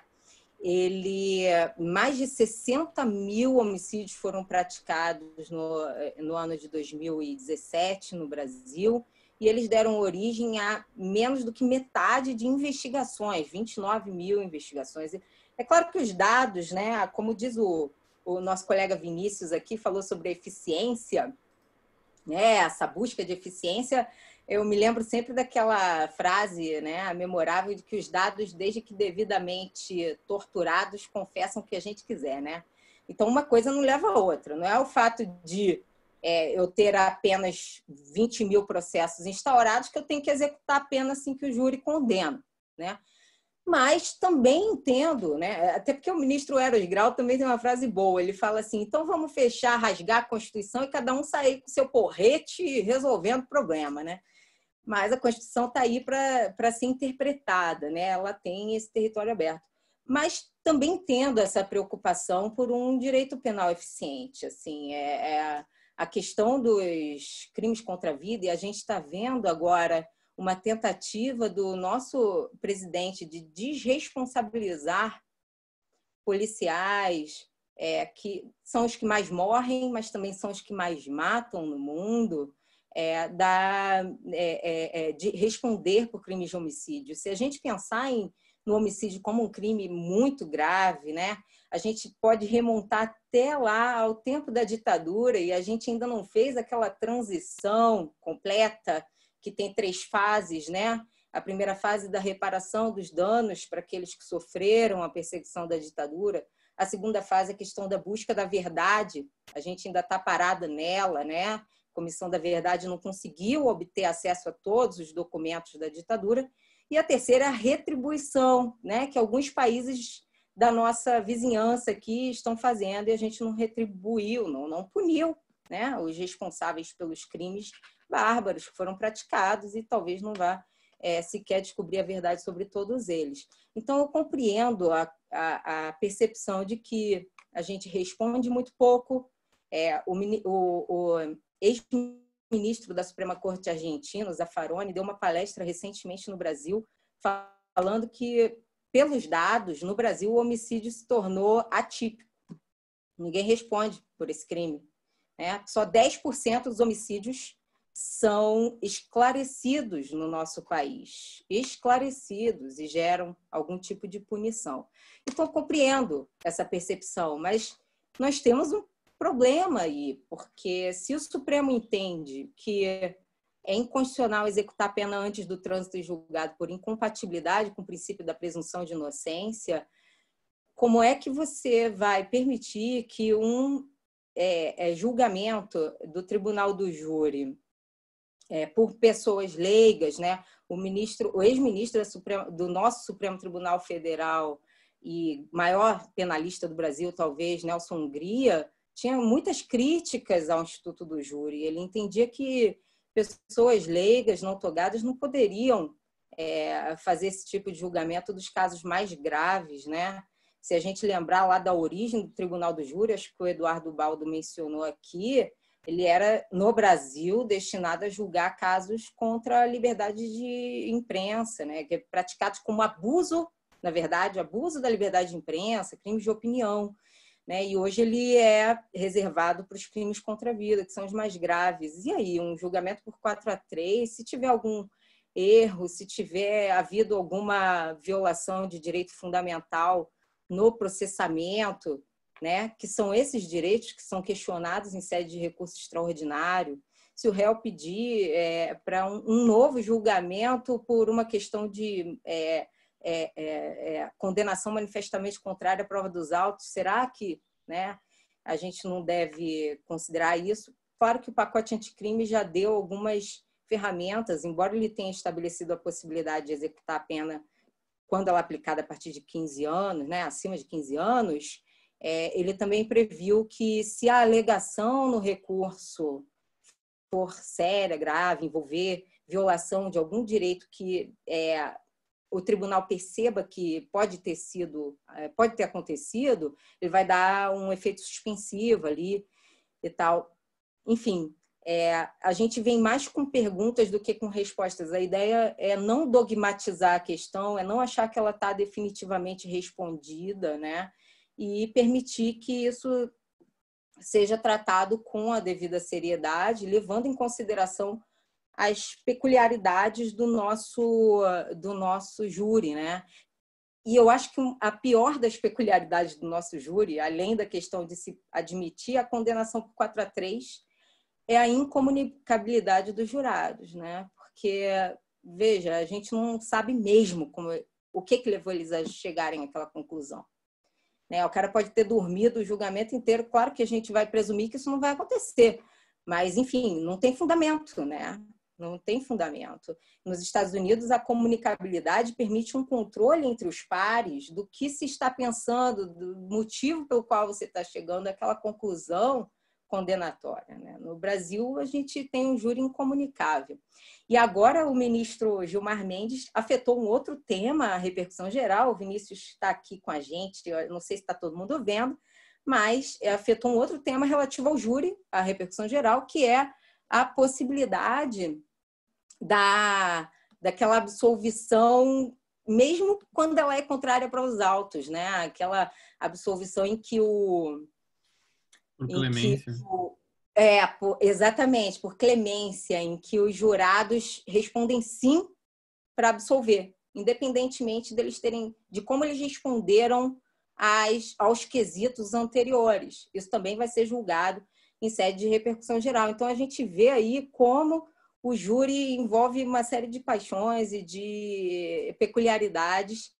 mais de 60 mil homicídios foram praticados no ano de 2017 no Brasil, e eles deram origem a menos do que metade de investigações, 29 mil investigações. É claro que os dados, né, como diz o nosso colega Vinícius aqui, falou sobre a eficiência, né, essa busca de eficiência. Eu me lembro sempre daquela frase, né, memorável de que os dados, desde que devidamente torturados, confessam o que a gente quiser, né? Então, uma coisa não leva a outra. Não é o fato de eu ter apenas 20 mil processos instaurados que eu tenho que executar a pena assim que o júri condena, né? Mas também entendo, né? Até porque o ministro Eros Grau também tem uma frase boa. Ele fala assim, então vamos fechar, rasgar a Constituição e cada um sair com seu porrete resolvendo o problema, né? Mas a Constituição está aí para ser interpretada, né? Ela tem esse território aberto. Mas também entendo essa preocupação por um direito penal eficiente. Assim, a questão dos crimes contra a vida, e a gente está vendo agora uma tentativa do nosso presidente de desresponsabilizar policiais, que são os que mais morrem, mas também são os que mais matam no mundo, de responder por crimes de homicídio. Se a gente pensar no homicídio como um crime muito grave, né, a gente pode remontar até lá ao tempo da ditadura, e a gente ainda não fez aquela transição completa que tem 3 fases, né? A primeira fase da reparação dos danos para aqueles que sofreram a perseguição da ditadura. A segunda fase é a questão da busca da verdade. A gente ainda está parada nela, né? A Comissão da Verdade não conseguiu obter acesso a todos os documentos da ditadura. E a terceira é a retribuição, né? Que alguns países da nossa vizinhança aqui estão fazendo e a gente não retribuiu, não puniu, né? Os responsáveis pelos crimes bárbaros que foram praticados e talvez não vá sequer descobrir a verdade sobre todos eles. Então, eu compreendo a percepção de que a gente responde muito pouco. O ex-ministro da Suprema Corte argentino, Zaffaroni, deu uma palestra recentemente no Brasil falando que, pelos dados, no Brasil o homicídio se tornou atípico. Ninguém responde por esse crime, né? Só 10% dos homicídios são esclarecidos no nosso país, esclarecidos, e geram algum tipo de punição. Então, eu compreendo essa percepção, mas nós temos um problema aí, porque se o Supremo entende que é inconstitucional executar a pena antes do trânsito em julgado por incompatibilidade com o princípio da presunção de inocência, como é que você vai permitir que um julgamento do Tribunal do Júri por pessoas leigas, né? O ex-ministro do nosso Supremo Tribunal Federal e maior penalista do Brasil, talvez, Nelson Hungria, tinha muitas críticas ao Instituto do Júri. Ele entendia que pessoas leigas, não togadas, não poderiam fazer esse tipo de julgamento dos casos mais graves, né? Se a gente lembrar lá da origem do Tribunal do Júri, acho que o Eduardo Baldo mencionou aqui, ele era, no Brasil, destinado a julgar casos contra a liberdade de imprensa, né? Praticados como abuso, na verdade, abuso da liberdade de imprensa, crimes de opinião, né? E hoje ele é reservado para os crimes contra a vida, que são os mais graves. E aí, um julgamento por 4-3, se tiver algum erro, se tiver havido alguma violação de direito fundamental no processamento, né, que são esses direitos que são questionados em sede de recurso extraordinário, se o réu pedir para um novo julgamento por uma questão de condenação manifestamente contrária à prova dos autos, será que, né, a gente não deve considerar isso? Claro que o pacote anticrime já deu algumas ferramentas, embora ele tenha estabelecido a possibilidade de executar a pena quando ela é aplicada a partir de 15 anos, né, acima de 15 anos, ele também previu que se a alegação no recurso for séria, grave, envolver violação de algum direito que o tribunal perceba que pode ter acontecido, ele vai dar um efeito suspensivo ali e tal. Enfim, a gente vem mais com perguntas do que com respostas. A ideia é não dogmatizar a questão, é não achar que ela está definitivamente respondida, né? E permitir que isso seja tratado com a devida seriedade, levando em consideração as peculiaridades do nosso júri, né? E eu acho que a pior das peculiaridades do nosso júri, além da questão de se admitir a condenação por 4-3, é a incomunicabilidade dos jurados, né? Porque, veja, a gente não sabe mesmo o que levou eles a chegarem àquela conclusão. Né? O cara pode ter dormido o julgamento inteiro, claro que a gente vai presumir que isso não vai acontecer, mas, enfim, não tem fundamento, né? Não tem fundamento. Nos Estados Unidos, a comunicabilidade permite um controle entre os pares do que se está pensando, do motivo pelo qual você está chegando àquela conclusão condenatória, né? No Brasil, a gente tem um júri incomunicável. E agora o ministro Gilmar Mendes afetou um outro tema, a repercussão geral. O Vinícius está aqui com a gente, eu não sei se está todo mundo vendo, mas afetou um outro tema relativo ao júri, a repercussão geral, que é a possibilidade daquela absolvição, mesmo quando ela é contrária para os autos, né? Aquela absolvição em que por clemência. Exatamente, por clemência, em que os jurados respondem sim para absolver, independentemente de como eles responderam aos quesitos anteriores. Isso também vai ser julgado em sede de repercussão geral. Então, a gente vê aí como o júri envolve uma série de paixões e de peculiaridades.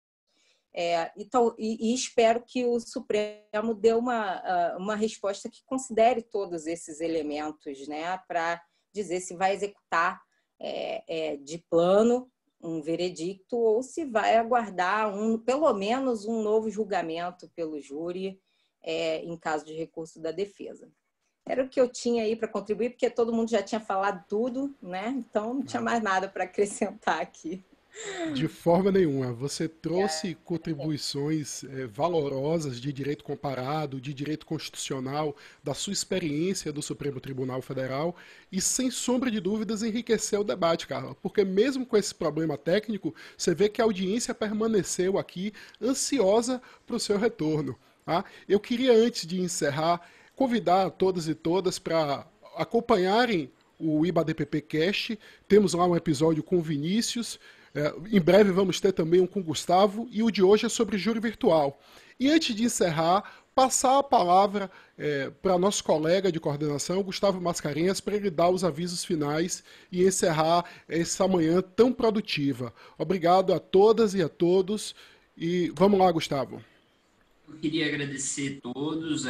E espero que o Supremo dê uma resposta que considere todos esses elementos, né, para dizer se vai executar de plano um veredicto ou se vai aguardar pelo menos um novo julgamento pelo júri em caso de recurso da defesa. Era o que eu tinha aí para contribuir, porque todo mundo já tinha falado tudo, né? Então não tinha mais nada para acrescentar aqui. De forma nenhuma. Você trouxe contribuições valorosas de direito comparado, de direito constitucional, da sua experiência do Supremo Tribunal Federal e, sem sombra de dúvidas, enriqueceu o debate, Carla. Porque mesmo com esse problema técnico, você vê que a audiência permaneceu aqui ansiosa para o seu retorno. Tá? Eu queria, antes de encerrar, convidar todas e todas para acompanharem o IBADPP Cast. Temos lá um episódio com o Vinícius. Em breve vamos ter também um com o Gustavo, e o de hoje é sobre júri virtual. E antes de encerrar, passar a palavra para nosso colega de coordenação, Gustavo Mascarenhas, para ele dar os avisos finais e encerrar essa manhã tão produtiva. Obrigado a todas e a todos, e vamos lá, Gustavo. Eu queria agradecer a todos.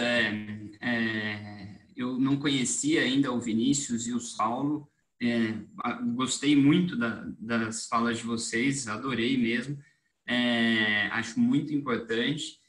Eu não conhecia ainda o Vinícius e o Saulo. Gostei muito das falas de vocês, adorei mesmo. Acho muito importante.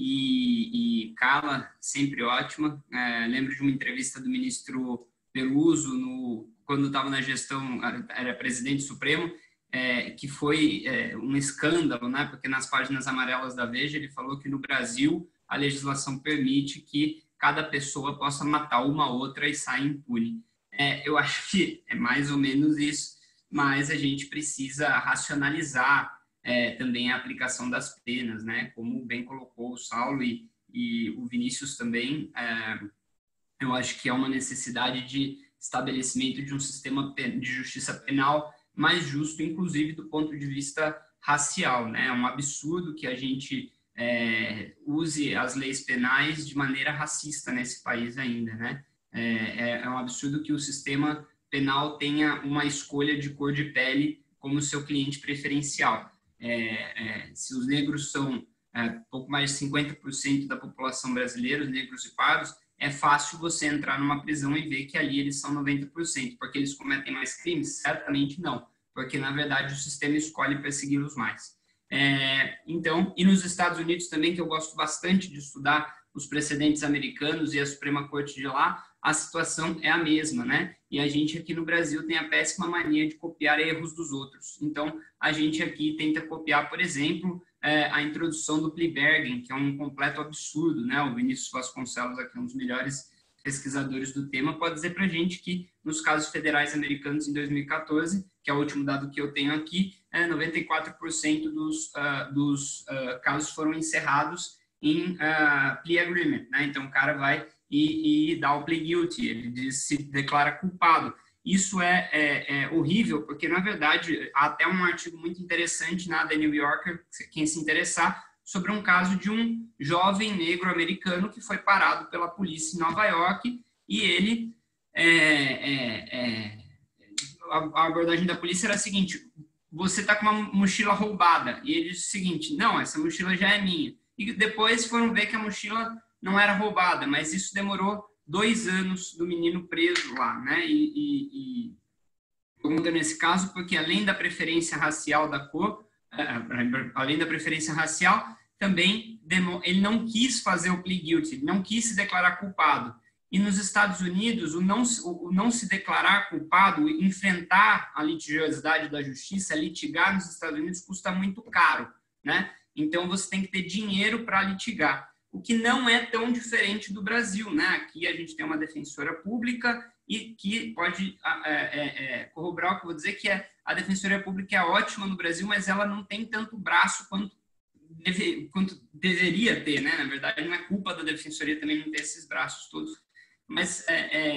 E Carla, sempre ótima. Lembro de uma entrevista do ministro Peluso, quando estava na gestão, era presidente supremo, que foi um escândalo, né? Porque nas páginas amarelas da Veja ele falou que no Brasil a legislação permite que cada pessoa possa matar uma outra e sair impune. Eu acho que é mais ou menos isso, mas a gente precisa racionalizar também a aplicação das penas, né? Como bem colocou o Saulo e o Vinícius também, eu acho que é uma necessidade de estabelecimento de um sistema de justiça penal mais justo, inclusive do ponto de vista racial, né? É um absurdo que a gente use as leis penais de maneira racista nesse país ainda, né? É um absurdo que o sistema penal tenha uma escolha de cor de pele como seu cliente preferencial. Se os negros são pouco mais de 50% da população brasileira, os negros e pardos, é fácil você entrar numa prisão e ver que ali eles são 90%, porque eles cometem mais crimes? Certamente não, porque na verdade o sistema escolhe persegui-los mais. Então, e nos Estados Unidos também, que eu gosto bastante de estudar os precedentes americanos e a Suprema Corte de lá, a situação é a mesma, né? E a gente aqui no Brasil tem a péssima mania de copiar erros dos outros. Então, a gente aqui tenta copiar, por exemplo, a introdução do plea bargain, que é um completo absurdo, né? O Vinícius Vasconcelos, aqui um dos melhores pesquisadores do tema, pode dizer para a gente que nos casos federais americanos em 2014, que é o último dado que eu tenho aqui, 94% dos casos foram encerrados em plea agreement, né? Então o cara vai e dá o plea guilty, ele se declara culpado. Isso é horrível, porque na verdade há até um artigo muito interessante na The New Yorker, quem se interessar, sobre um caso de um jovem negro americano que foi parado pela polícia em Nova York e ele a abordagem da polícia era a seguinte: você está com uma mochila roubada. E ele disse o seguinte: não, essa mochila já é minha. E depois foram ver que a mochila não era roubada, mas isso demorou 2 anos do menino preso lá, né? Pergunta nesse caso porque além da preferência racial da cor, além da preferência racial, também ele não quis fazer o plea guilty, ele não quis se declarar culpado. E nos Estados Unidos, o não se declarar culpado, enfrentar a litigiosidade da justiça, litigar nos Estados Unidos custa muito caro, né? Então, você tem que ter dinheiro para litigar, o que não é tão diferente do Brasil, né? Aqui a gente tem uma defensora pública e que pode corroborar o que eu vou dizer, que a defensoria pública é ótima no Brasil, mas ela não tem tanto braço quanto deveria ter, né? Na verdade, não é culpa da defensoria também não ter esses braços todos, mas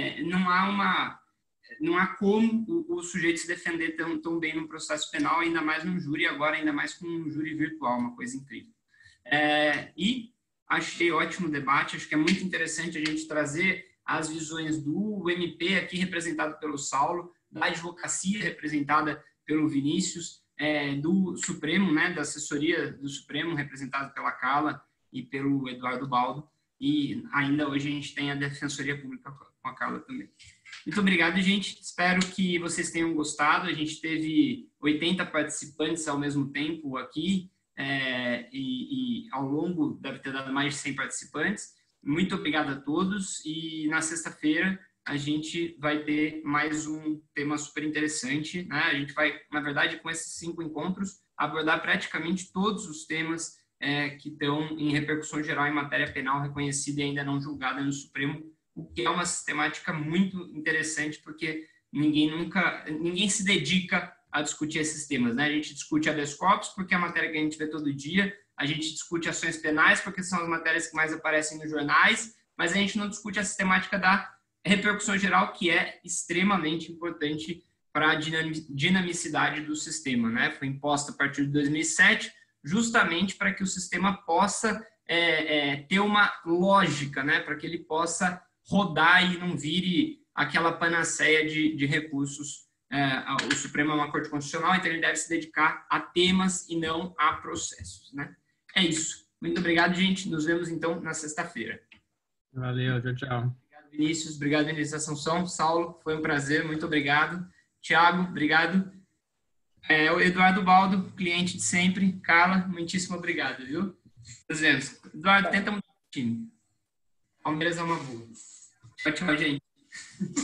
não há como o sujeito se defender tão bem no processo penal, ainda mais no júri, agora ainda mais com um júri virtual, uma coisa incrível. E achei ótimo o debate, acho que é muito interessante a gente trazer as visões do MP, aqui representado pelo Saulo, da advocacia representada pelo Vinícius, do Supremo, né, da assessoria do Supremo, representada pela Carla e pelo Eduardo Baldo, e ainda hoje a gente tem a Defensoria Pública com a Carla também. Muito obrigado, gente. Espero que vocês tenham gostado. A gente teve 80 participantes ao mesmo tempo aqui, e ao longo deve ter dado mais de 100 participantes. Muito obrigado a todos e na sexta-feira a gente vai ter mais um tema super interessante, né? A gente vai, na verdade, com esses 5 encontros, abordar praticamente todos os temas que estão em repercussão geral em matéria penal reconhecida e ainda não julgada no Supremo, o que é uma sistemática muito interessante, porque ninguém se dedica a discutir esses temas, né? A gente discute habeas corpus porque é a matéria que a gente vê todo dia, a gente discute ações penais porque são as matérias que mais aparecem nos jornais, mas a gente não discute a sistemática da repercussão geral, que é extremamente importante para a dinamicidade do sistema, né? Foi imposta a partir de 2007, justamente para que o sistema possa ter uma lógica, né? Para que ele possa rodar e não vire aquela panaceia de recursos. O Supremo é uma corte constitucional, então ele deve se dedicar a temas e não a processos, né? É isso. Muito obrigado, gente. Nos vemos, então, na sexta-feira. Valeu, tchau, tchau. Obrigado, Vinícius. Obrigado, Vinícius Assunção. Saulo, foi um prazer. Muito obrigado. Tiago, obrigado. O Eduardo Baldo, cliente de sempre. Carla, muitíssimo obrigado, viu? Nos vemos. Eduardo, tenta mudar o time. Palmeiras é uma boa. Tchau, tchau, gente.